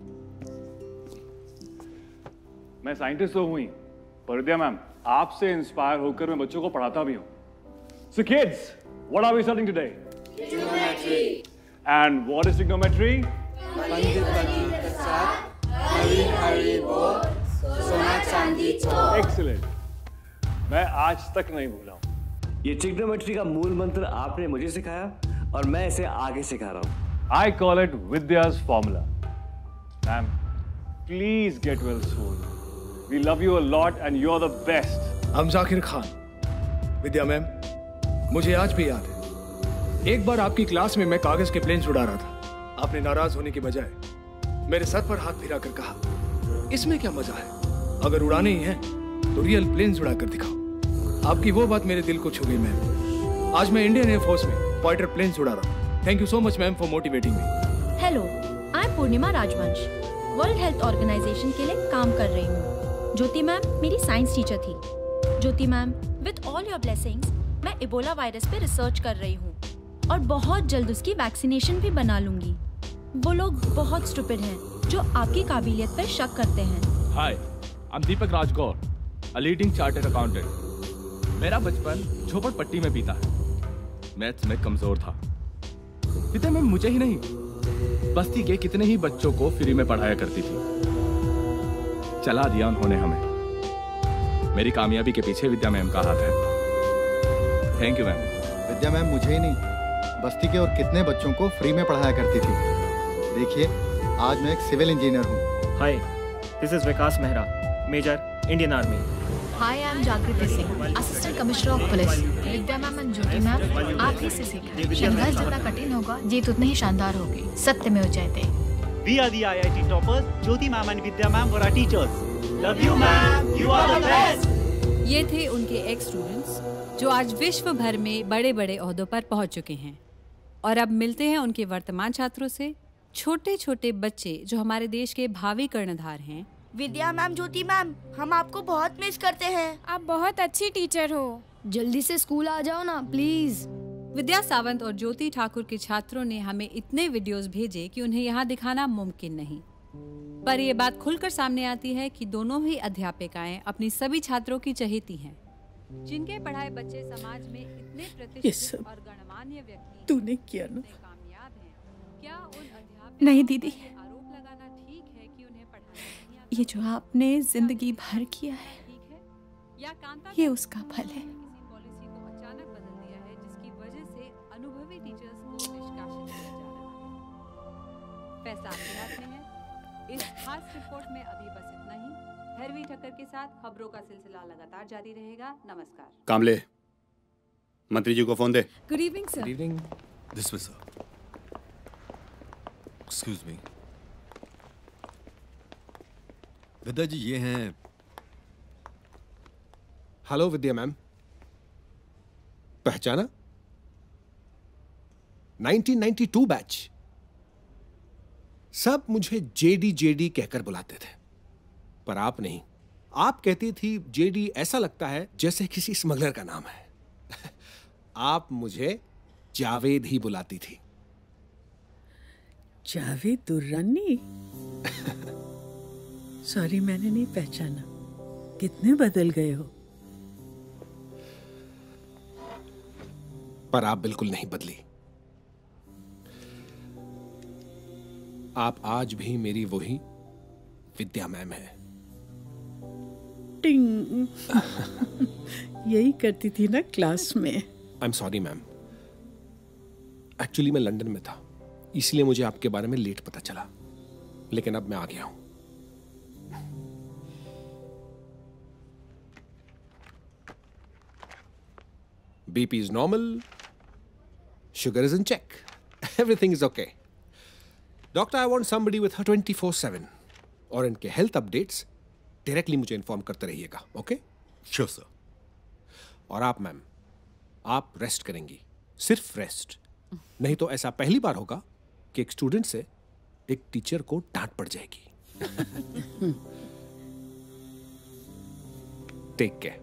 मैं साइंटिस्ट तो हूँ ही, पर विद्या मैम आपसे इंस्पायर होकर मैं बच्चों को पढ़ाता भी हूँ। So kids, what are we studying today? Trigonometry. And what is trigonometry? पंडित पंडित के साथ हरी हरी बोल सोना चांदी चोर। Excellent. मैं आज तक नहीं भूला हूँ। ये ट्रिग्नोमेट्री का मूल मंत्र आपने मुझे सिखाया और मैं इसे आगे सिखा रहा हूँ। I call it Vidya's formula. Ma'am, please get well soon. We love you a lot and you're the best. हम जाकिर खान। विद्या मैम, मुझे आज भी याद है, एक बार आपकी क्लास में मैं कागज के प्लेन्स उड़ा रहा था। आपने नाराज होने के बजाय मेरे सर पर हाथ फिरा कर कहा, इसमें क्या मजा है, अगर उड़ाने ही हैं तो रियल प्लेन्स उड़ा कर दिखाओ। आपकी वो बात मेरे दिल को छू गई मैम। आज मैं इंडियन एयरफोर्स में फाइटर प्लेन्स उड़ा रहा हूँ। Thank you so much ma'am for motivating me. Hello, I am Purnima Rajvansh, world health organisation के लिए काम कर रही हूँ। ज्योति मैम मेरी साइंस टीचर थी। Jyoti ma'am, with all your blessings मैं इबोला वायरस पे रिसर्च कर रही हूँ और बहुत जल्द उसकी वैक्सीनेशन भी बना लूंगी। वो लोग बहुत स्टूपिड हैं जो आपकी काबिलियत पर शक करते हैं। Hi, I am Deepak Rajgaur, a leading chartered accountant. मेरा बचपन झोपड़पट्टी में बीता है। मैथ्स में कमजोर था। पिता में मुझे ही नहीं, बस्ती के कितने ही बच्चों को फ्री में पढ़ाया करती थी। चला दिया उन्होंने हमें। मेरी कामयाबी के पीछे विद्या मैम का हाथ है। Thank you ma'am. Vidya ma'am मुझे ही नहीं, बस्ती के और कितने बच्चों को फ्री में पढ़ाया करती थी। देखिए, आज मैं एक सिविल इंजीनियर हूँ। Hi, this is Vikas Mehra, major, Indian Army. Hi, I am Jagriti Singh, assistant commissioner of police. Vidya ma'am and Jyoti ma'am, आप ही से सीखा। संघर्ष जितना कठिन होगा, जीत उतनी ही शानदार होगी। सत्य में जयते। We are the I I T toppers, Jyoti ma'am and Vidya ma'am were our teachers. Love you ma'am, you are the best. ये थे उनके एक्स स्टूडेंट्स जो आज विश्व भर में बड़े बड़े ओहदों पर पहुंच चुके हैं। और अब मिलते हैं उनके वर्तमान छात्रों से। छोटे छोटे बच्चे जो हमारे देश के भावी कर्णधार हैं। विद्या मैम, ज्योति मैम, हम आपको बहुत मिस करते हैं। आप बहुत अच्छी टीचर हो। जल्दी से स्कूल आ जाओ ना प्लीज। विद्या सावंत और ज्योति ठाकुर के छात्रों ने हमें इतने वीडियोस भेजे कि उन्हें यहाँ दिखाना मुमकिन नहीं। पर ये बात खुलकर सामने आती है कि दोनों ही अध्यापिकाएं अपनी सभी छात्रों की चहेती हैं। जिनके पढ़ाए बच्चे समाज में इतने प्रतिष्ठित और गणमान्य व्यक्ति तूने किया ना? कामयाब हैं। क्या उन अध्यापक नहीं दीदी, आरोप लगाना ठीक है कि उन्हें पढ़ाना ये जो आपने जिंदगी भर किया है, ये उसका फल है। पॉलिसी को अचानक बदल दिया है जिसकी वजह से अनुभवी टीचर्स को निष्कासित किया जा रहा है। फैसला आपके हाथ में है। इस खास रिपोर्ट में अभी बस इतना ही। भैरवी ठक्कर के साथ खबरों का सिलसिला लगातार जारी रहेगा। नमस्कार। कामले, मंत्री जी को फोन दे। Good evening sir. Good evening. This way sir. Excuse me. Vidya ji ये हैं। हेलो विद्या मैम, पहचाना? Nineteen ninety two batch. सब मुझे जेडी जेडी कहकर बुलाते थे, पर आप नहीं। आप कहती थी जेडी ऐसा लगता है जैसे किसी स्मगलर का नाम है। आप मुझे जावेद ही बुलाती थी। जावेद दुर्रानी? सॉरी, मैंने नहीं पहचाना। कितने बदल गए हो। पर आप बिल्कुल नहीं बदली। आप आज भी मेरी वही विद्या मैम है। टिंग। यही करती थी ना क्लास में। I am sorry ma'am, actually मैं लंदन में था, इसलिए मुझे आपके बारे में लेट पता चला, लेकिन अब मैं आ गया हूं। B P is normal, sugar is in check, everything is okay. Doctor, I want somebody with her twenty-four seven और इनके हेल्थ अपडेट्स डायरेक्टली मुझे इन्फॉर्म करते रहिएगा। ओके? Sure sir. और आप मैम, आप रेस्ट करेंगी, सिर्फ रेस्ट। नहीं तो ऐसा पहली बार होगा कि एक स्टूडेंट से एक टीचर को डांट पड़ जाएगी। Take care.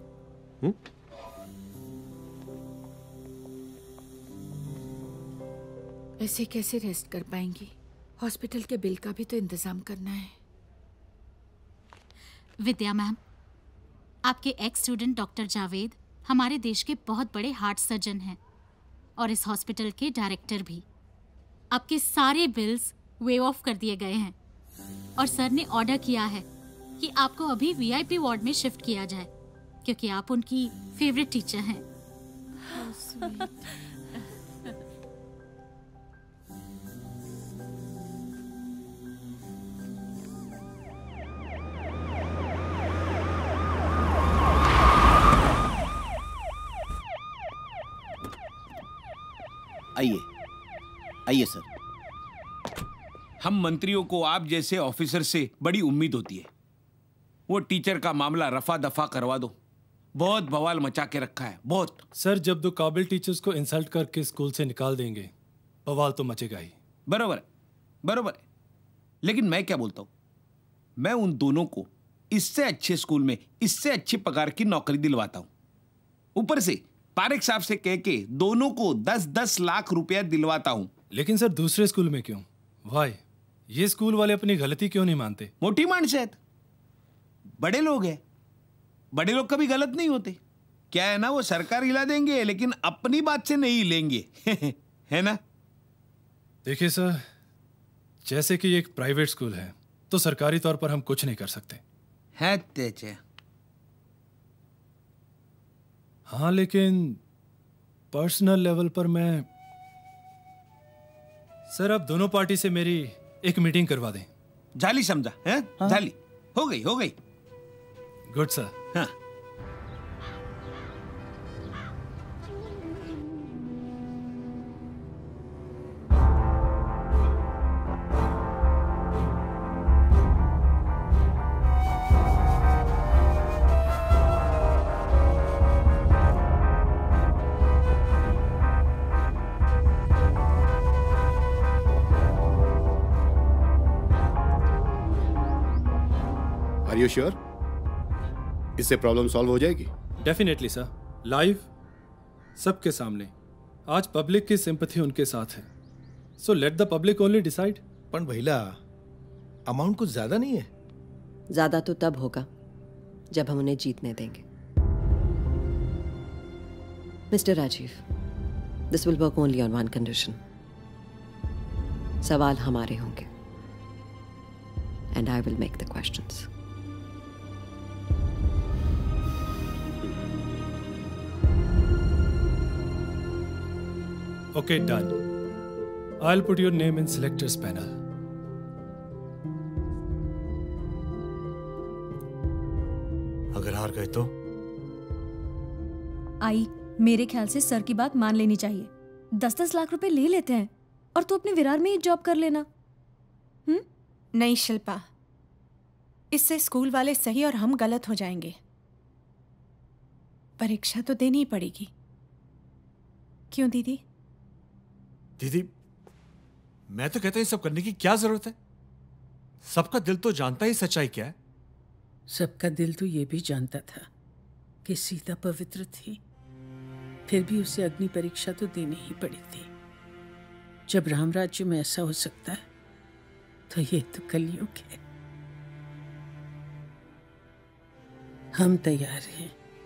ऐसे कैसे रेस्ट कर पाएंगी? हॉस्पिटल के बिल का भी तो इंतजाम करना है। विद्या मैम, आपके एक्स स्टूडेंट डॉक्टर जावेद हमारे देश के बहुत बड़े हार्ट सर्जन हैं और इस हॉस्पिटल के डायरेक्टर भी। आपके सारे बिल्स वेव ऑफ कर दिए गए हैं और सर ने ऑर्डर किया है कि आपको अभी वीआईपी वार्ड में शिफ्ट किया जाए क्योंकि आप उनकी फेवरेट टीचर हैं। आइए आइए सर। हम मंत्रियों को आप जैसे ऑफिसर से बड़ी उम्मीद होती है। वो टीचर का मामला रफा दफा करवा दो। बहुत बवाल मचा के रखा है, बहुत। सर, जब दो काबिल टीचर्स को इंसल्ट करके स्कूल से निकाल देंगे, बवाल तो मचेगा ही। बरोबर है, बरोबर है। लेकिन मैं क्या बोलता हूँ, मैं उन दोनों को इससे अच्छे स्कूल में इससे अच्छे पगार की नौकरी दिलवाता हूँ। ऊपर से पारेख साहब से कह के दोनों को दस दस लाख रुपया दिलवाता हूँ। लेकिन सर, दूसरे स्कूल में क्यों? भाई, ये स्कूल वाले अपनी गलती क्यों नहीं मानते? मोटी मानसियत। बड़े लोग हैं, बड़े लोग कभी गलत नहीं होते। क्या है ना, वो सरकार हिला देंगे लेकिन अपनी बात से नहीं हिलेंगे। है ना? देखिए सर, जैसे कि एक प्राइवेट स्कूल है तो सरकारी तौर पर हम कुछ नहीं कर सकते। है तेजे। हाँ, लेकिन पर्सनल लेवल पर मैं सर, अब दोनों पार्टी से मेरी एक मीटिंग करवा दें। जाली समझा है? हाँ? जाली हो गई, हो गई। Good sir. हाँ। Are you sure? इससे प्रॉब्लम सॉल्व हो जाएगी? डेफिनेटली सर, लाइव सबके सामने। आज पब्लिक की सिंपैथी उनके साथ है, so let the public only decide. पण भैला, अमाउंट कुछ ज्यादा नहीं है? ज्यादा तो तब होगा जब हम उन्हें जीतने देंगे। Mister Rajiv, this will work only on one condition. सवाल हमारे होंगे and I will make the questions. Okay, done. I'll put your name in selectors panel. अगर हार गए तो? आई, मेरे ख्याल से सर की बात मान लेनी चाहिए। दस दस लाख रुपए ले लेते हैं और तू अपने विरार में ही जॉब कर लेना। हम्म? नहीं शिल्पा, इससे स्कूल वाले सही और हम गलत हो जाएंगे। परीक्षा तो देनी ही पड़ेगी। क्यों दीदी? दीदी, मैं तो कहता हूं ये सब करने की क्या जरूरत है? सबका दिल तो जानता ही सच्चाई क्या है। सबका दिल तो ये भी जानता था कि सीता पवित्र थी, फिर भी उसे अग्नि परीक्षा तो देनी ही पड़ी थी। जब राम राज्य में ऐसा हो सकता है तो ये तो कलयुग है। हम तैयार हैं।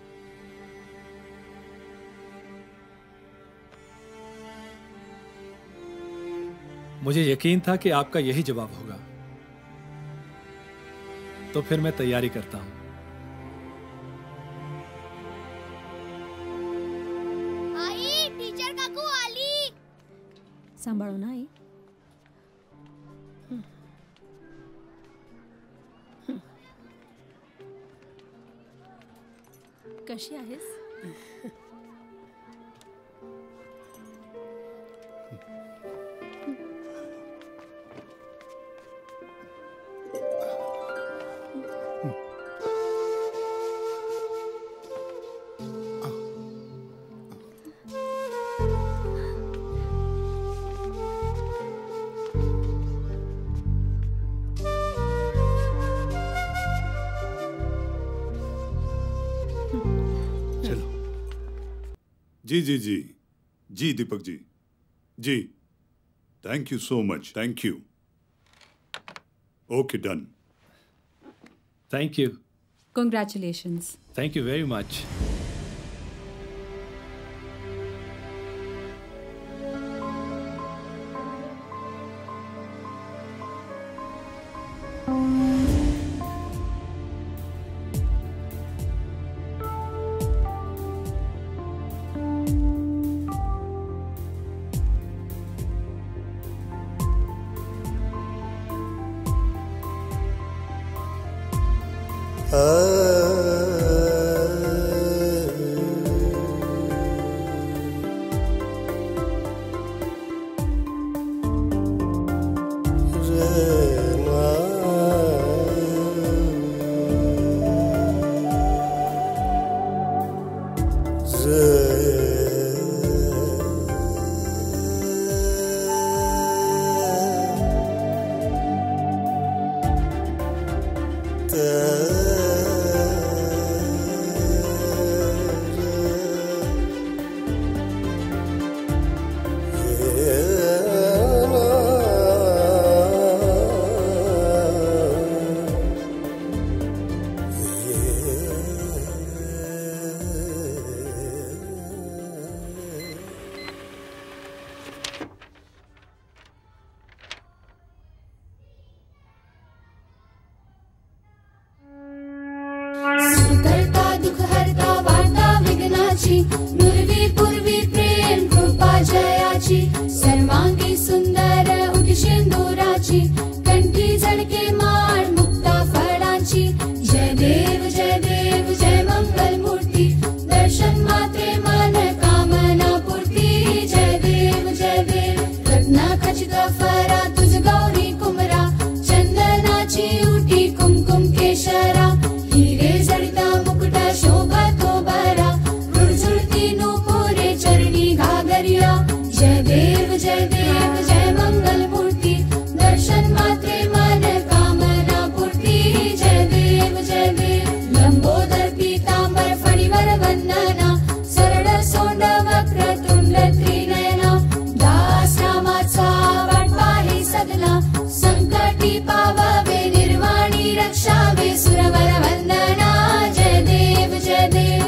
मुझे यकीन था कि आपका यही जवाब होगा, तो फिर मैं तैयारी करता हूं। आई, टीचर काकू आली। सांभाळो ना आई। कशी आहेस? जी जी जी जी दीपक जी जी thank you so much thank you okay done thank you Congratulations. Thank you very much नुरवी पूर्वी प्रेम कृपा जयाची सर्वांगी सुंदर उठी शेंदुराची कंठी झळके माळ मुक्ता फळाची जय देव जय देव जय मंगल मूर्ती दर्शन मात्रे मन कामना पूर्ती जय देव जय देव रत्ना खचित फरा तुझ गौरी कुमरा चंदनाची उठी कुमकुम केशरा हिरे जडिता मुकुटा शोभा तो बरा जय देव जय देव जय मंगल मूर्ती दर्शन मात्रे मन कामना पूर्ती जय देव जय देव लंबोदर पीतांबर फणीवर वंदना सरळ सोंड वक्र तुंड त्रिनयना दास रामाचा वाटपाही सदना संकटी पावावे निर्वाणी रक्षावे सुरवर वंदना जय देव जय देव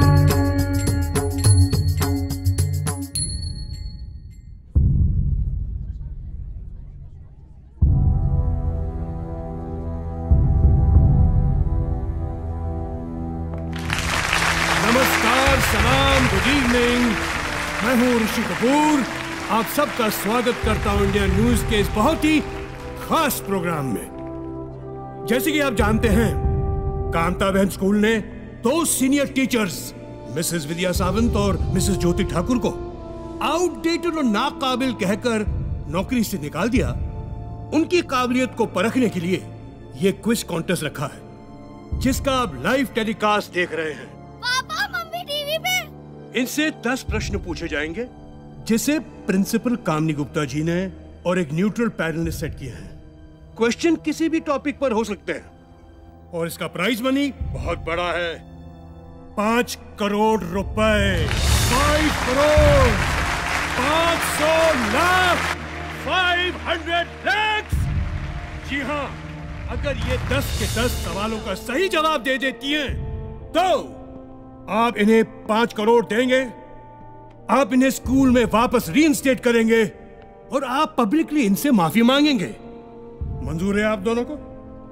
मैं हूं ऋषि कपूर आप सबका स्वागत करता हूं इंडिया न्यूज के इस बहुत ही खास प्रोग्राम में। जैसे कि आप जानते हैं कांता बहन स्कूल ने दो senior teachers Mrs Vidya Sawant और मिसेस ज्योति ठाकुर को आउटडेटेड और नाकाबिल कहकर नौकरी से निकाल दिया। उनकी काबिलियत को परखने के लिए ये क्विज कॉन्टेस्ट रखा है जिसका आप लाइव टेलीकास्ट देख रहे हैं। पापा मम्मी टीवी पे इनसे दस प्रश्न पूछे जाएंगे जिसे प्रिंसिपल कामनी गुप्ता जी ने और एक न्यूट्रल पैनल ने सेट किया है। क्वेश्चन किसी भी टॉपिक पर हो सकते हैं और इसका प्राइज मनी बहुत बड़ा है, पांच करोड़ रुपए। फाइव करोड़, पांच सौ लाख, फाइव हंड्रेड लैक्स। जी हाँ, अगर ये दस के दस सवालों का सही जवाब दे देती हैं, तो आप इन्हें पांच करोड़ देंगे, आप इन्हें स्कूल में वापस रीइंस्टेट करेंगे और आप पब्लिकली इनसे माफी मांगेंगे। मंजूर है आप दोनों को?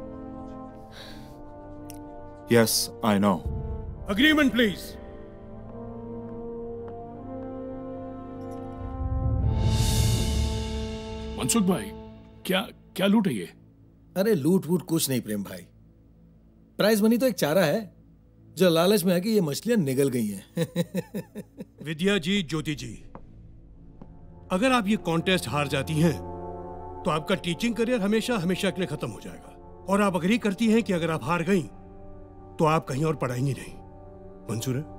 Yes, I know. Agreement please. Mansukh भाई, क्या क्या लूट है ये? अरे लूट वूट कुछ नहीं प्रेम भाई, प्राइज मनी तो एक चारा है जो लालच में आके ये मछलियां निगल गई हैं। विद्या जी, ज्योति जी, अगर आप ये कॉन्टेस्ट हार जाती हैं तो आपका टीचिंग करियर हमेशा हमेशा के लिए खत्म हो जाएगा। और आप अग्री करती हैं कि अगर आप हार गई तो आप कहीं और पढ़ाएंगी नहीं। मंजूर है?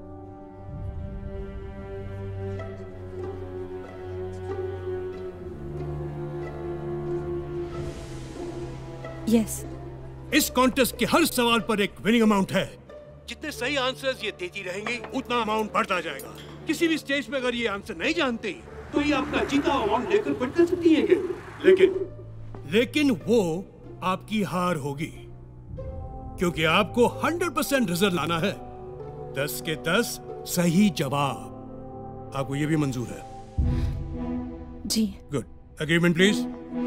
यस। इस कॉन्टेस्ट के हर सवाल पर एक विनिंग अमाउंट है। जितने सही आंसर्स ये देती रहेंगी उतना अमाउंट बढ़ता जाएगा। किसी भी स्टेज पे अगर ये आंसर नहीं जानते तो ये अपना जीता अवार्ड लेकर क्विट कर सकती है। लेकिन लेकिन वो आपकी हार होगी, क्योंकि आपको हंड्रेड परसेंट रिजल्ट लाना है। दस के दस सही जवाब। आपको ये भी मंजूर है? जी। गुड। Agreement please.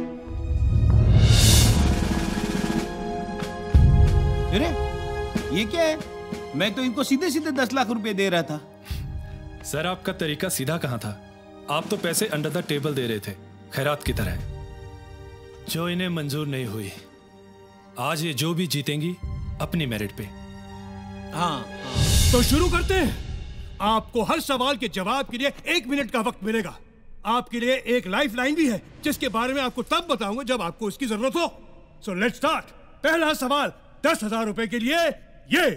अरे ये क्या है? मैं तो इनको सीधे सीधे दस लाख रुपए दे रहा था। सर आपका तरीका सीधा कहाँ था? आप तो पैसे अंडर द टेबल दे रहे थे, खैरात की तरह, जो इन्हें मंजूर नहीं हुई। आज ये जो भी जीतेंगी अपनी मेरिट पे। हाँ, तो शुरू करते हैं। आपको हर सवाल के जवाब के लिए एक मिनट का वक्त मिलेगा। आपके लिए एक लाइफ लाइन भी है, जिसके बारे में आपको तब बताऊंगा जब आपको इसकी जरूरत हो। So let's start. पहला सवाल दस हजार रुपए के लिए। ये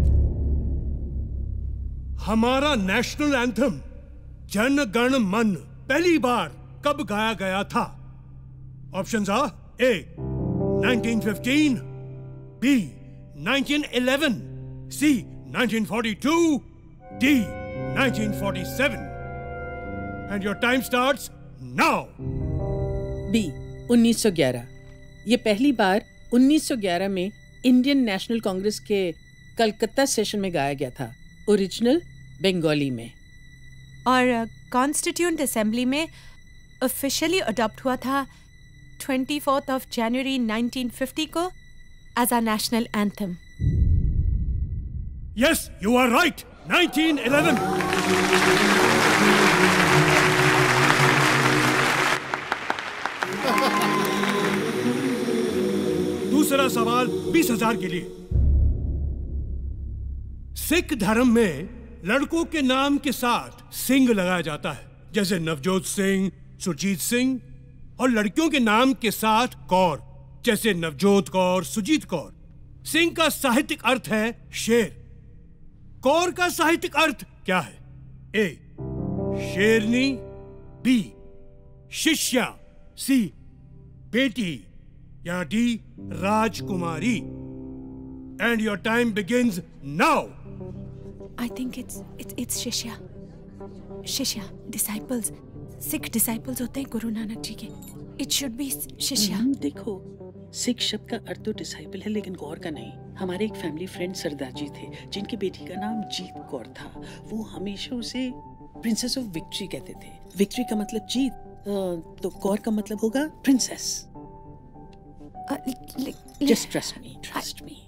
हमारा नेशनल एंथम जन गण मन पहली बार कब गाया गया था? Options are A nineteen fifteen, B nineteen eleven, C nineteen forty two, D nineteen forty seven. And your time starts now. B उन्नीस सौ ग्यारह। ये पहली बार उन्नीस सौ ग्यारह में इंडियन नेशनल कांग्रेस के कलकत्ता सेशन में गाया गया था, ओरिजिनल बंगाली में। और कॉन्स्टिट्यूएंट असेंबली में ऑफिशियली अडॉप्ट हुआ था चौबीस ऑफ जनवरी नाइनटीन फिफ्टी को as a national anthem. Yes, you are right. Nineteen eleven. दूसरा सवाल बीस हजार के लिए। सिख धर्म में लड़कों के नाम के साथ सिंह लगाया जाता है, जैसे नवजोत सिंह, सुरजीत सिंह, और लड़कियों के नाम के साथ कौर, जैसे नवजोत कौर, सुजीत कौर। सिंह का साहित्यिक अर्थ है शेर। कौर का साहित्यिक अर्थ क्या है? ए शेरनी, बी शिष्या, सी बेटी, या डी राजकुमारी। And your time begins now. I think it's it's it's शिष्या। शिष्या डिसाइपल्स, सिख डिसाइपल्स होते हैं गुरु नानक जी के। इट शुड बी शिष्या। देखो, सिख शब्द का अर्थ तो डिसाइपल है, लेकिन कौर का नहीं। हमारे एक फैमिली फ्रेंड सरदार जी थे, जिनकी बेटी का नाम जीत कौर था। वो हमेशा उसे प्रिंसेस ऑफ विक्ट्री कहते थे। विक्ट्री का मतलब जीत, तो कौर का मतलब होगा princess. Just trust me, trust me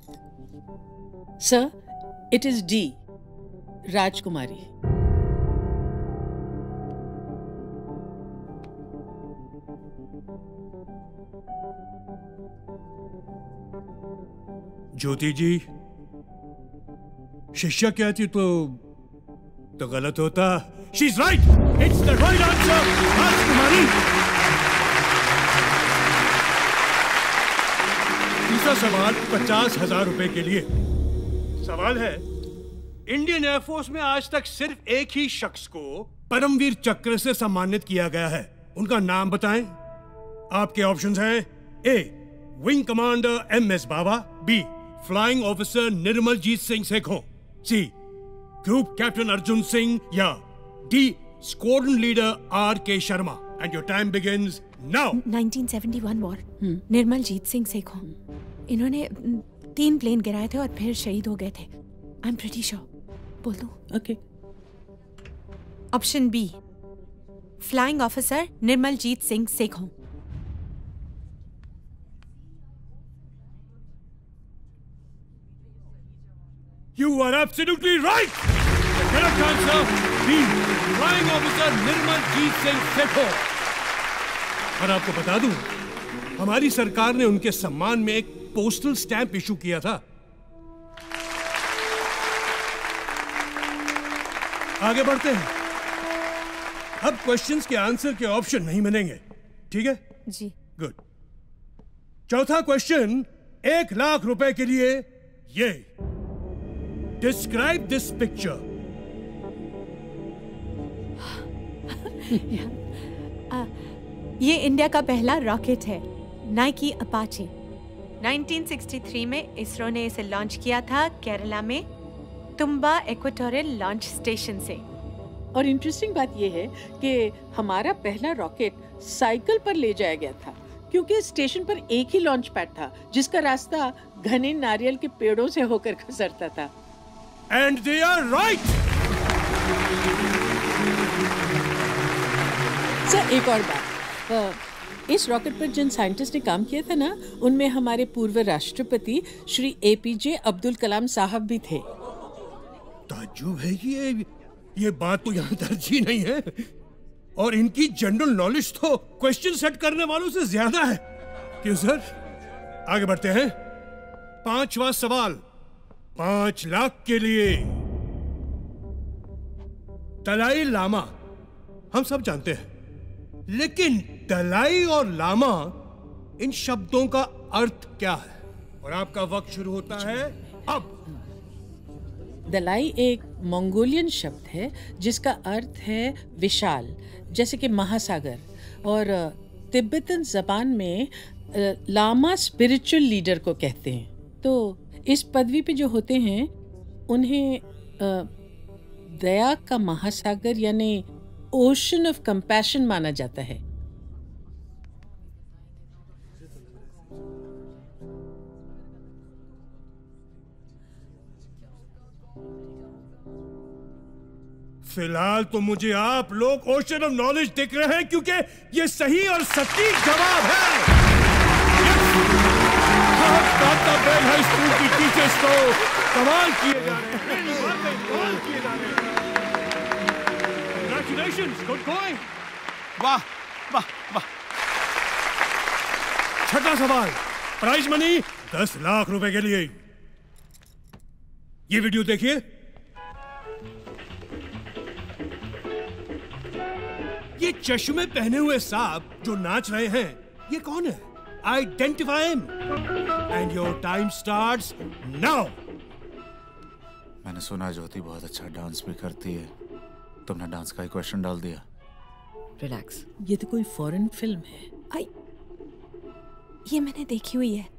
sir. It is D राजकुमारी। ज्योति जी, शिष्या कहती तो तो गलत होता। She is right. It's the right answer, राजकुमारी। तीसरा सवाल पचास हजार रुपए के लिए। सवाल है, इंडियन एयरफोर्स में आज तक सिर्फ एक ही शख्स को परमवीर चक्र से सम्मानित किया गया है। उनका नाम बताएं। आपके ऑप्शंस हैं A wing commander M S Bawa, B flying officer Nirmal Jit Singh Sekhon, C group captain Arjun Singh, या D squadron leader R K Sharma. And your time begins now. Nineteen seventy one war, Nirmal Jit Singh Sekhon. इन्होंने तीन प्लेन गिराए थे और फिर शहीद हो गए थे। I am pretty sure. बोल दो। Okay. Option B flying officer Nirmal Jit Singh Sekhon. You are absolutely right. The correct answer B flying officer Nirmal Jit Singh Sekhon. और आपको बता दूं, हमारी सरकार ने उनके सम्मान में एक पोस्टल स्टैंप इशू किया था। आगे बढ़ते हैं। अब क्वेश्चंस के आंसर के ऑप्शन नहीं मिलेंगे, ठीक है जी? गुड। चौथा क्वेश्चन एक लाख रुपए के लिए। ये डिस्क्राइब दिस पिक्चर। ये इंडिया का पहला रॉकेट है, Nike Apache. Nineteen sixty three में इसरो ने इसे लॉन्च किया था केरला में तुम्बा इक्वेटोरियल लॉन्च स्टेशन से। और इंटरेस्टिंग बात यह है कि हमारा पहला रॉकेट साइकिल पर ले जाया गया था, क्योंकि स्टेशन पर एक ही लॉन्च पैड था जिसका रास्ता घने नारियल के पेड़ों से होकर गुजरता था। And they are right. Sir एक और बात, इस रॉकेट पर जिन साइंटिस्ट ने काम किया था ना, उनमें हमारे पूर्व राष्ट्रपति श्री एपीजे अब्दुल कलाम साहब भी थे। ताज्जुब है ये ये बात तो यहाँ तरजीह नहीं है, और इनकी जनरल नॉलेज तो क्वेश्चन सेट करने वालों से ज्यादा है। क्यों सर? आगे बढ़ते हैं। पांचवा सवाल पांच लाख के लिए। दलाई लामा हम सब जानते हैं, लेकिन दलाई और लामा इन शब्दों का अर्थ क्या है? और आपका वक्त शुरू होता है अब। दलाई एक मंगोलियन शब्द है जिसका अर्थ है विशाल, जैसे कि महासागर, और तिब्बतन जबान में लामा स्पिरिचुअल लीडर को कहते हैं। तो इस पदवी पे जो होते हैं उन्हें दया का महासागर यानी ओशन ऑफ कंपैशन माना जाता है। फिलहाल तो मुझे आप लोग ओशन ऑफ नॉलेज दिख रहे हैं, क्योंकि ये सही और सटीक जवाब है। कांता बेन हाई स्कूल की टीचर्स तो कमाल किए जा रहे हैं, कमाल किए जा रहे हैं। Congratulations, good going. वाह वाह वाह। छठा सवाल, प्राइज मनी दस लाख रुपए के लिए। ये वीडियो देखिए। ये चश्मे पहने हुए साहब जो नाच रहे हैं, ये कौन है? Identify him and your time starts now. मैंने सुना ज्योति बहुत अच्छा डांस भी करती है। तुमने डांस का ही क्वेश्चन डाल दिया। रिलैक्स। ये तो कोई फॉरेन फिल्म है। आई, ये मैंने देखी हुई है।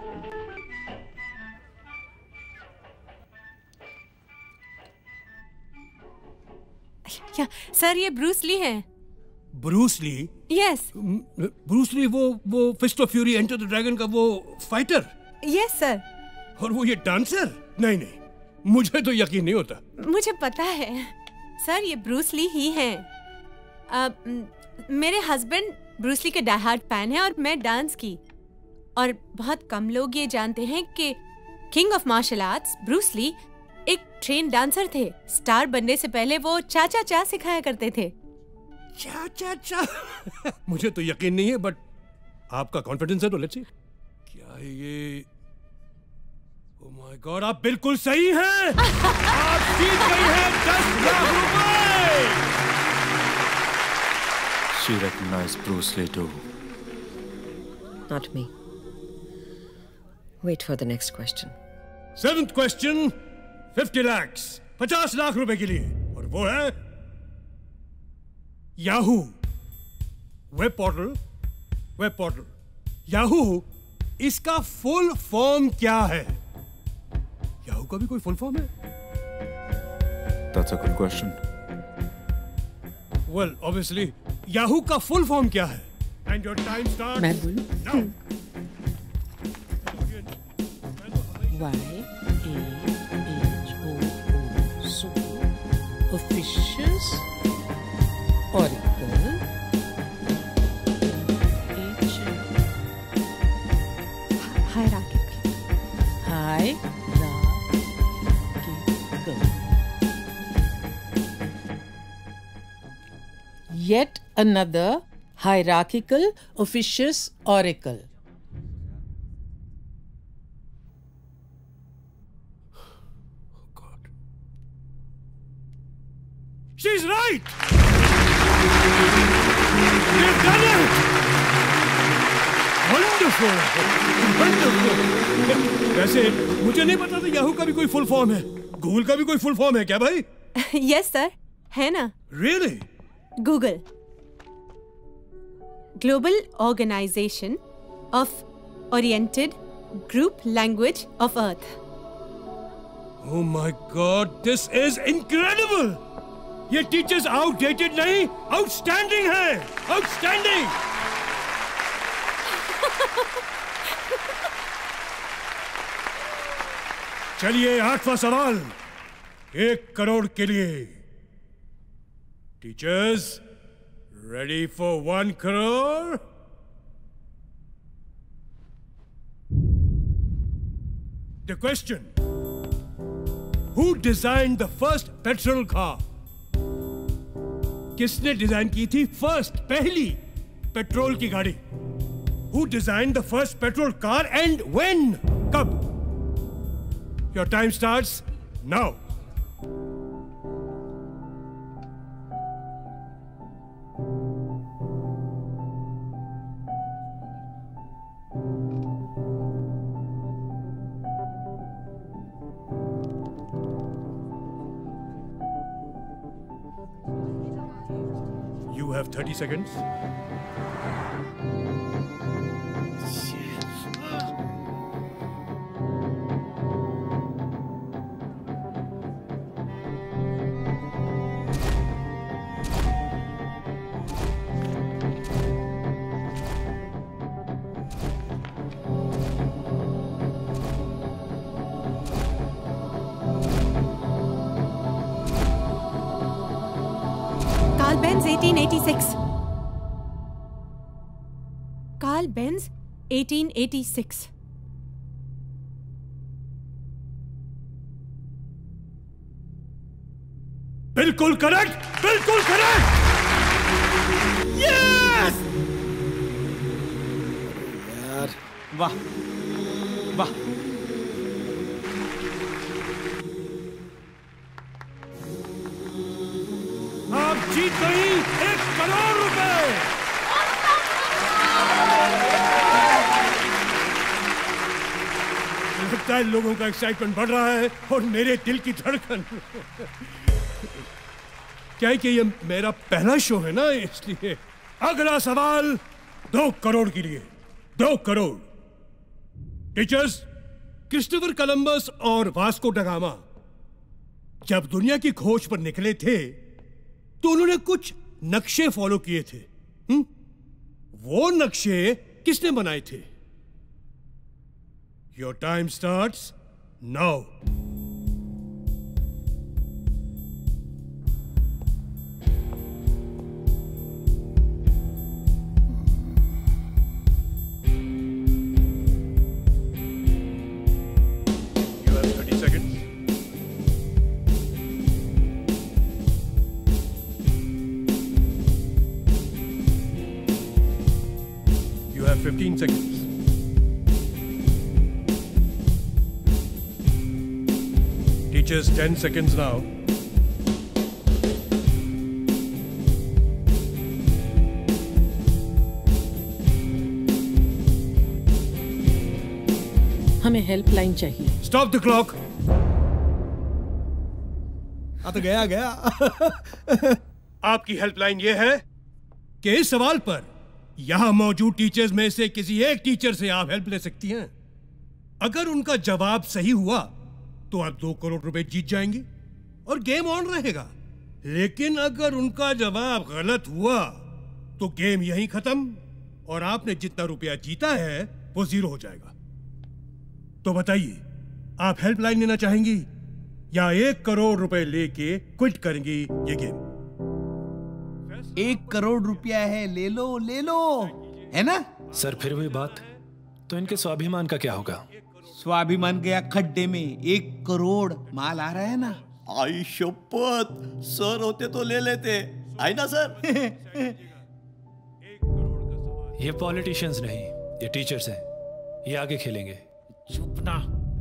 क्या सर, ये ब्रूस ली है? Bruce Lee? Yes. Bruce Lee वो वो Fist of Fury Enter the Dragon का वो फाइटर? Yes sir. और वो ये डांसर? नहीं नहीं, मुझे तो यकीन नहीं होता। मुझे पता है सर, ये ब्रूस ली ही हैं। आ, मेरे हस्बैंड ब्रूस ली के डाई हार्ड फैन है और मैं डांस की। और बहुत कम लोग ये जानते हैं कि king of martial arts Bruce Lee एक ट्रेन डांसर थे। स्टार बनने से पहले वो चा चा चा सिखाया करते थे। चा चा चा मुझे तो यकीन नहीं है, बट आपका कॉन्फिडेंस है तो लेट्स सी। क्या है ये? ओह माय गॉड, आप बिल्कुल सही हैं। आप जीत गई हैं दस लाख रुपए। She recognized Bruce Lee too. Not me. Wait for the next question. Seventh question, fifty lakhs, पचास लाख रुपए के लिए, और वो है Yahoo web portal. Web portal Yahoo, इसका फुल फॉर्म क्या है? याहू का भी कोई फुल फॉर्म है? That's a good question. Well, obviously, Yahoo का फुल फॉर्म क्या है? And your time starts मैं बोलूं? now. Y A H O O so officious Oracle H Hierarchical. Hierarchical. Yet another hierarchical officious oracle. She's right. You've done it. Wonderful. Wonderful. वैसे मुझे नहीं पता था याहू का भी कोई फुल फॉर्म है। गूगल का भी कोई फुल फॉर्म है क्या भाई? यस सर, है ना। Really? Google, global organization of oriented group language of earth. Oh my God, this is incredible. ये टीचर्स आउटडेटेड नहीं, आउटस्टैंडिंग हैं, आउटस्टैंडिंग। चलिए आठवां सवाल, एक करोड़ के लिए। Teachers ready for one crore? The question, who design the first petrol car? किसने डिजाइन की थी फर्स्ट, पहली पेट्रोल की गाड़ी? Who design the first petrol car and when, कब? Your time starts now. You have thirty seconds. Carl Benz eighteen eighty-six. Carl Benz eighteen eighty-six. बिल्कुल correct, बिल्कुल करेक्ट। यस! यार वाह वाह। आप जीत गई एक करोड़ रुपए। लगता है लोगों का एक्साइटमेंट बढ़ रहा है और मेरे दिल की धड़कन। क्या है कि ये मेरा पहला शो है ना, इसलिए। अगला सवाल दो करोड़ के लिए, दो करोड़। टीचर्स, क्रिस्टोफर कोलंबस और वास्को ड गामा जब दुनिया की खोज पर निकले थे तो उन्होंने कुछ नक्शे फॉलो किए थे। हुँ? वो नक्शे किसने बनाए थे? Your time starts now. fifteen seconds. Teachers, ten seconds now. हमें हेल्पलाइन चाहिए। Stop the clock. आ तो गया गया। आपकी हेल्पलाइन ये है कि इस सवाल पर यहां मौजूद टीचर्स में से किसी एक टीचर से आप हेल्प ले सकती हैं। अगर उनका जवाब सही हुआ तो आप दो करोड़ रुपए जीत जाएंगे और गेम ऑन रहेगा। लेकिन अगर उनका जवाब गलत हुआ तो गेम यहीं खत्म और आपने जितना रुपया जीता है वो जीरो हो जाएगा। तो बताइए, आप हेल्पलाइन लेना चाहेंगी या एक करोड़ रुपए लेके क्विट करेंगी ये गेम? एक करोड़ रुपया है, ले लो ले लो, है ना? सर फिर वही बात, तो इनके स्वाभिमान का क्या होगा? स्वाभिमान गया खड्डे में। एक करोड़ माल आ रहा है ना। आई शपथ, सर होते तो ले लेते, आई ना सर? ये पॉलिटिशियंस नहीं, ये टीचर्स हैं, ये आगे खेलेंगे। चुप ना।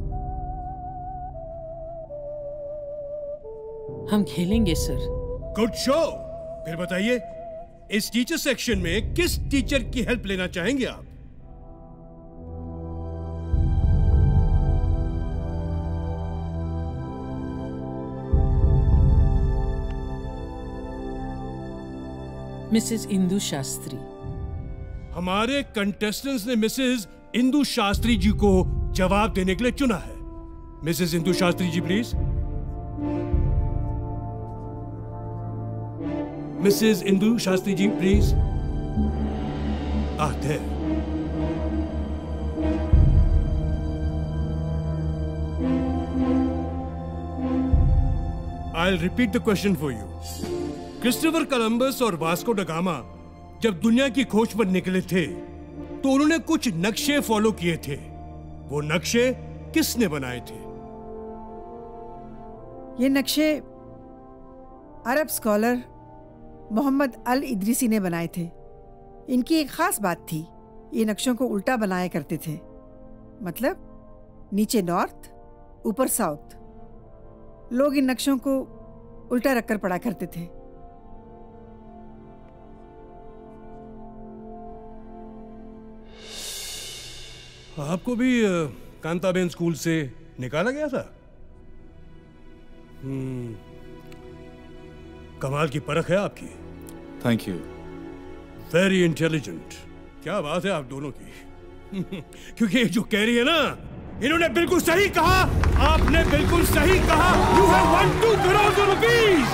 हम खेलेंगे सर। Good show. फिर बताइए, इस टीचर सेक्शन में किस टीचर की हेल्प लेना चाहेंगे आप? मिसेस इंदु शास्त्री। हमारे कंटेस्टेंट्स ने मिसेस इंदु शास्त्री जी को जवाब देने के लिए चुना है। Mrs Indu Shastri ji please. Missus Indu Shastri ji, please. Ah, there. I'll repeat the question for you. Christopher Columbus और वास्को ड गामा जब दुनिया की खोज पर निकले थे तो उन्होंने कुछ नक्शे फॉलो किए थे। वो नक्शे किसने बनाए थे? ये नक्शे अरब स्कॉलर मोहम्मद अल इदरीसी ने बनाए थे। इनकी एक खास बात थी, ये नक्शों को उल्टा बनाया करते थे, मतलब नीचे नॉर्थ ऊपर साउथ। लोग इन नक्शों को उल्टा रखकर पढ़ा करते थे। आपको भी कांताबेन स्कूल से निकाला गया था? हम्म, कमाल की परख है आपकी। Thank you. Very intelligent. क्या बात है आप दोनों की। क्योंकि ये जो कह रही है ना, इन्होंने बिल्कुल सही कहा। आपने बिल्कुल सही कहा। You have one two crore rupees.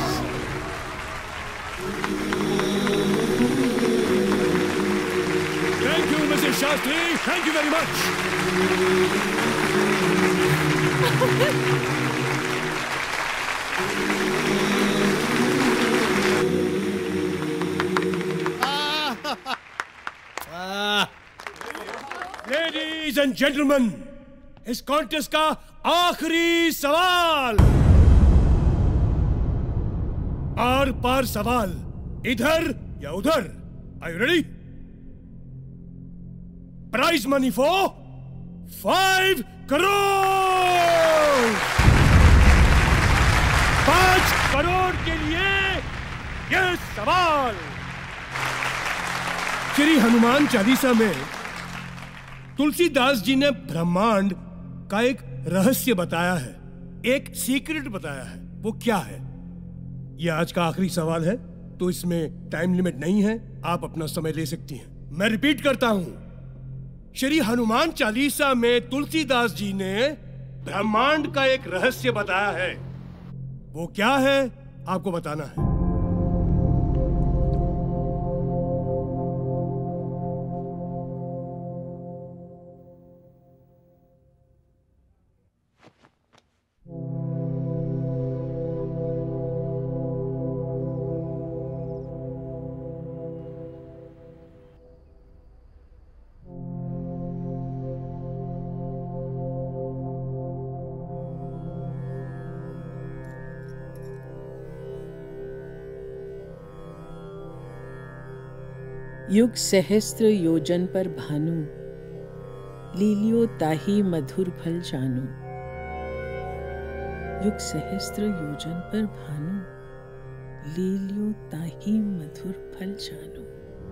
Thank you Mrs Shastri, thank you very much. Ladies and gentleman, इस कॉन्टेस्ट का आखिरी सवाल। आर पार सवाल, इधर या उधर। Are you ready? Prize money for five crore. पांच करोड़ के लिए यह सवाल। श्री हनुमान चालीसा में तुलसीदास जी ने ब्रह्मांड का एक रहस्य बताया है, एक सीक्रेट बताया है। वो क्या है? यह आज का आखिरी सवाल है, तो इसमें टाइम लिमिट नहीं है, आप अपना समय ले सकती हैं। मैं रिपीट करता हूं, श्री हनुमान चालीसा में तुलसीदास जी ने ब्रह्मांड का एक रहस्य बताया है। वो क्या है आपको बताना है। युग सहस्त्र योजन पर भानु, लीलियो ताही मधुर फल जानू। युग सहस्त्र योजन पर भानु, लीलियो ताही मधुर फल जानू।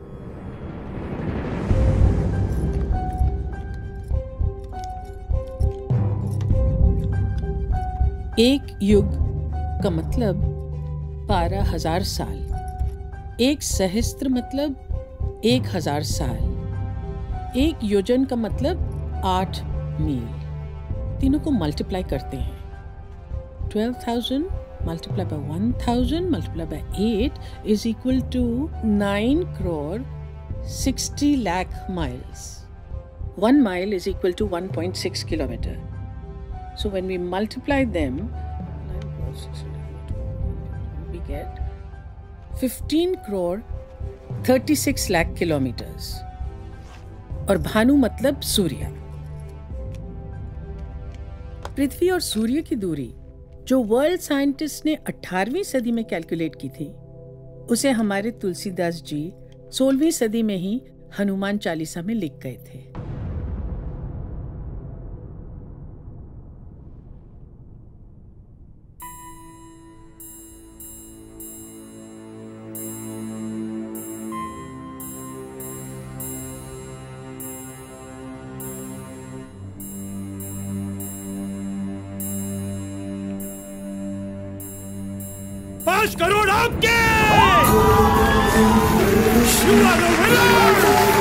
एक युग का मतलब बारह हजार साल। एक सहस्त्र मतलब एक हजार साल। एक योजन का मतलब आठ मील। तीनों को मल्टीप्लाई करते हैं। Twelve thousand multiply by one thousand multiply by eight is equal to nine crore sixty lakh miles. One mile is equal to one point six kilometre. So when we multiply them, we get fifteen crore thirty-six lakh kilometers. और भानु मतलब सूर्य. पृथ्वी और सूर्य की दूरी जो world scientist ने अठारहवीं सदी में कैलकुलेट की थी, उसे हमारे तुलसीदास जी सोलहवीं सदी में ही हनुमान चालीसा में लिख गए थे. पांच करोड़ आपके. You are the winner.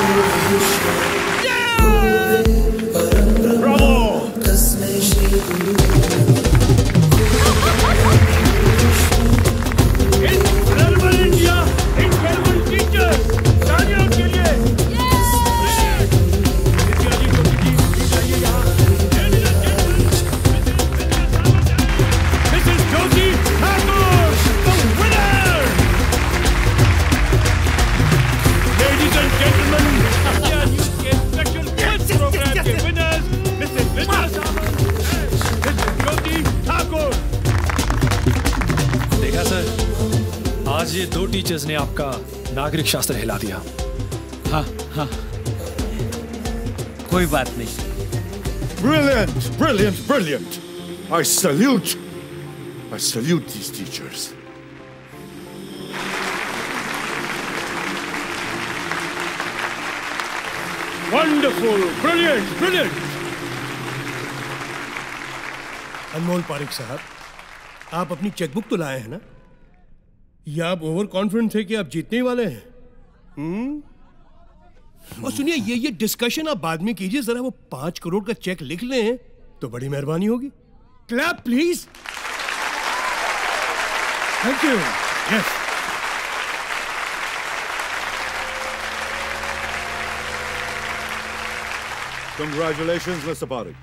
Bravo. Incredible India teachers ने आपका नागरिक शास्त्र हिला दिया। हाँ हाँ, कोई बात नहीं। Brilliant, brilliant, brilliant. I salute, I salute these teachers. Wonderful, brilliant, brilliant. अनमोल पारिक साहब, आप अपनी चेकबुक तो लाए हैं ना? या आप ओवर कॉन्फिडेंट थे कि आप जीतने ही वाले हैं? हम्म? और सुनिए, ये ये डिस्कशन आप बाद में कीजिए, जरा वो पांच करोड़ का चेक लिख लें तो बड़ी मेहरबानी होगी। Clap please. Thank you. Yes. Congratulations, Mr Pareek.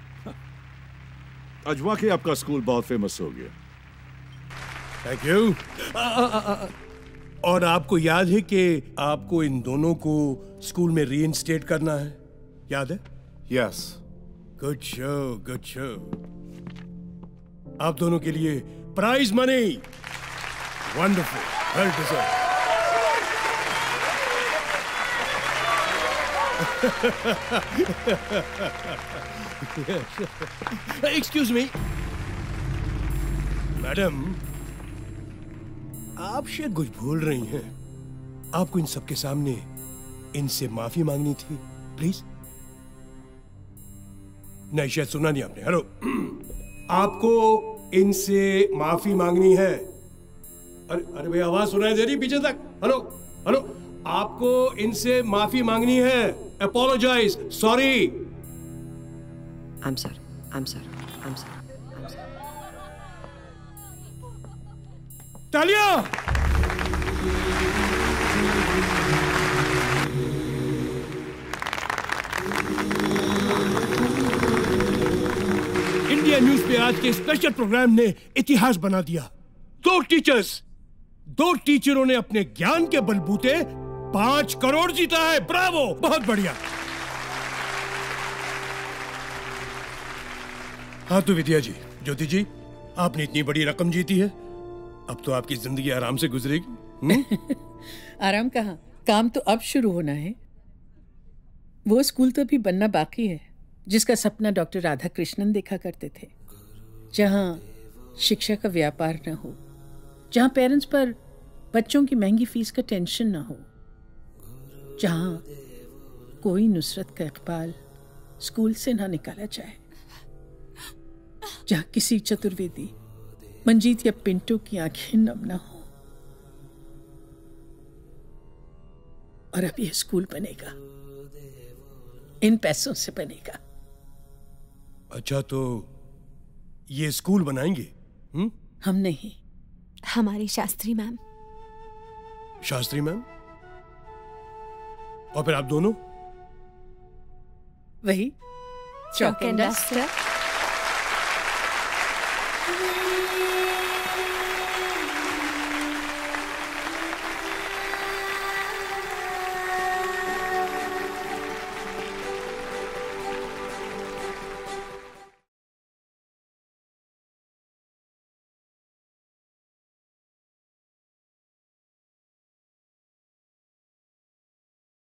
आज वाकई आपका स्कूल बहुत फेमस हो गया। Thank you. और आपको याद है कि आपको इन दोनों को स्कूल में रीइंस्टेट करना है, याद है? Yes. Good show, good show. आप दोनों के लिए prize money. Wonderful, well deserve. Excuse me madam, आप शायद कुछ भूल रही हैं। आपको इन सबके सामने इनसे माफी मांगनी थी, प्लीज। नहीं, शायद सुना नहीं आपने। हेलो, आपको इनसे माफी मांगनी है। अरे अरे भैया, आवाज सुनाई दे रही पीछे तक? हेलो हेलो, आपको इनसे माफी मांगनी है। Apologise, sorry. I'm sorry. I'm sorry. I'm sorry. I'm sorry. तालियां! इंडिया न्यूज पे आज के स्पेशल प्रोग्राम ने इतिहास बना दिया। दो टीचर्स, दो टीचरों ने अपने ज्ञान के बलबूते पांच करोड़ जीता है। ब्रावो, बहुत बढ़िया। हाँ तो विद्या जी, ज्योति जी, आपने इतनी बड़ी रकम जीती है, अब तो आपकी जिंदगी आराम से गुजरेगी। आराम कहाँ, काम तो अब शुरू होना है। वो स्कूल तो अभी बनना बाकी है जिसका सपना डॉक्टर राधा कृष्णन देखा करते थे, जहाँ शिक्षा का व्यापार न हो, जहाँ पेरेंट्स पर बच्चों की महंगी फीस का टेंशन न हो, जहाँ कोई नुसरत का इकबाल स्कूल से ना निकाला जाए, जहाँ किसी चतुर्वेदी, मंजीत या पिंटो की आंखें नम ना हो। और अब यह स्कूल बनेगा, इन पैसों से बनेगा। अच्छा, तो ये स्कूल बनाएंगे? हुँ? हम नहीं, हमारी शास्त्री मैम। शास्त्री मैम? और फिर आप दोनों? वही चौक एंड डस्टर।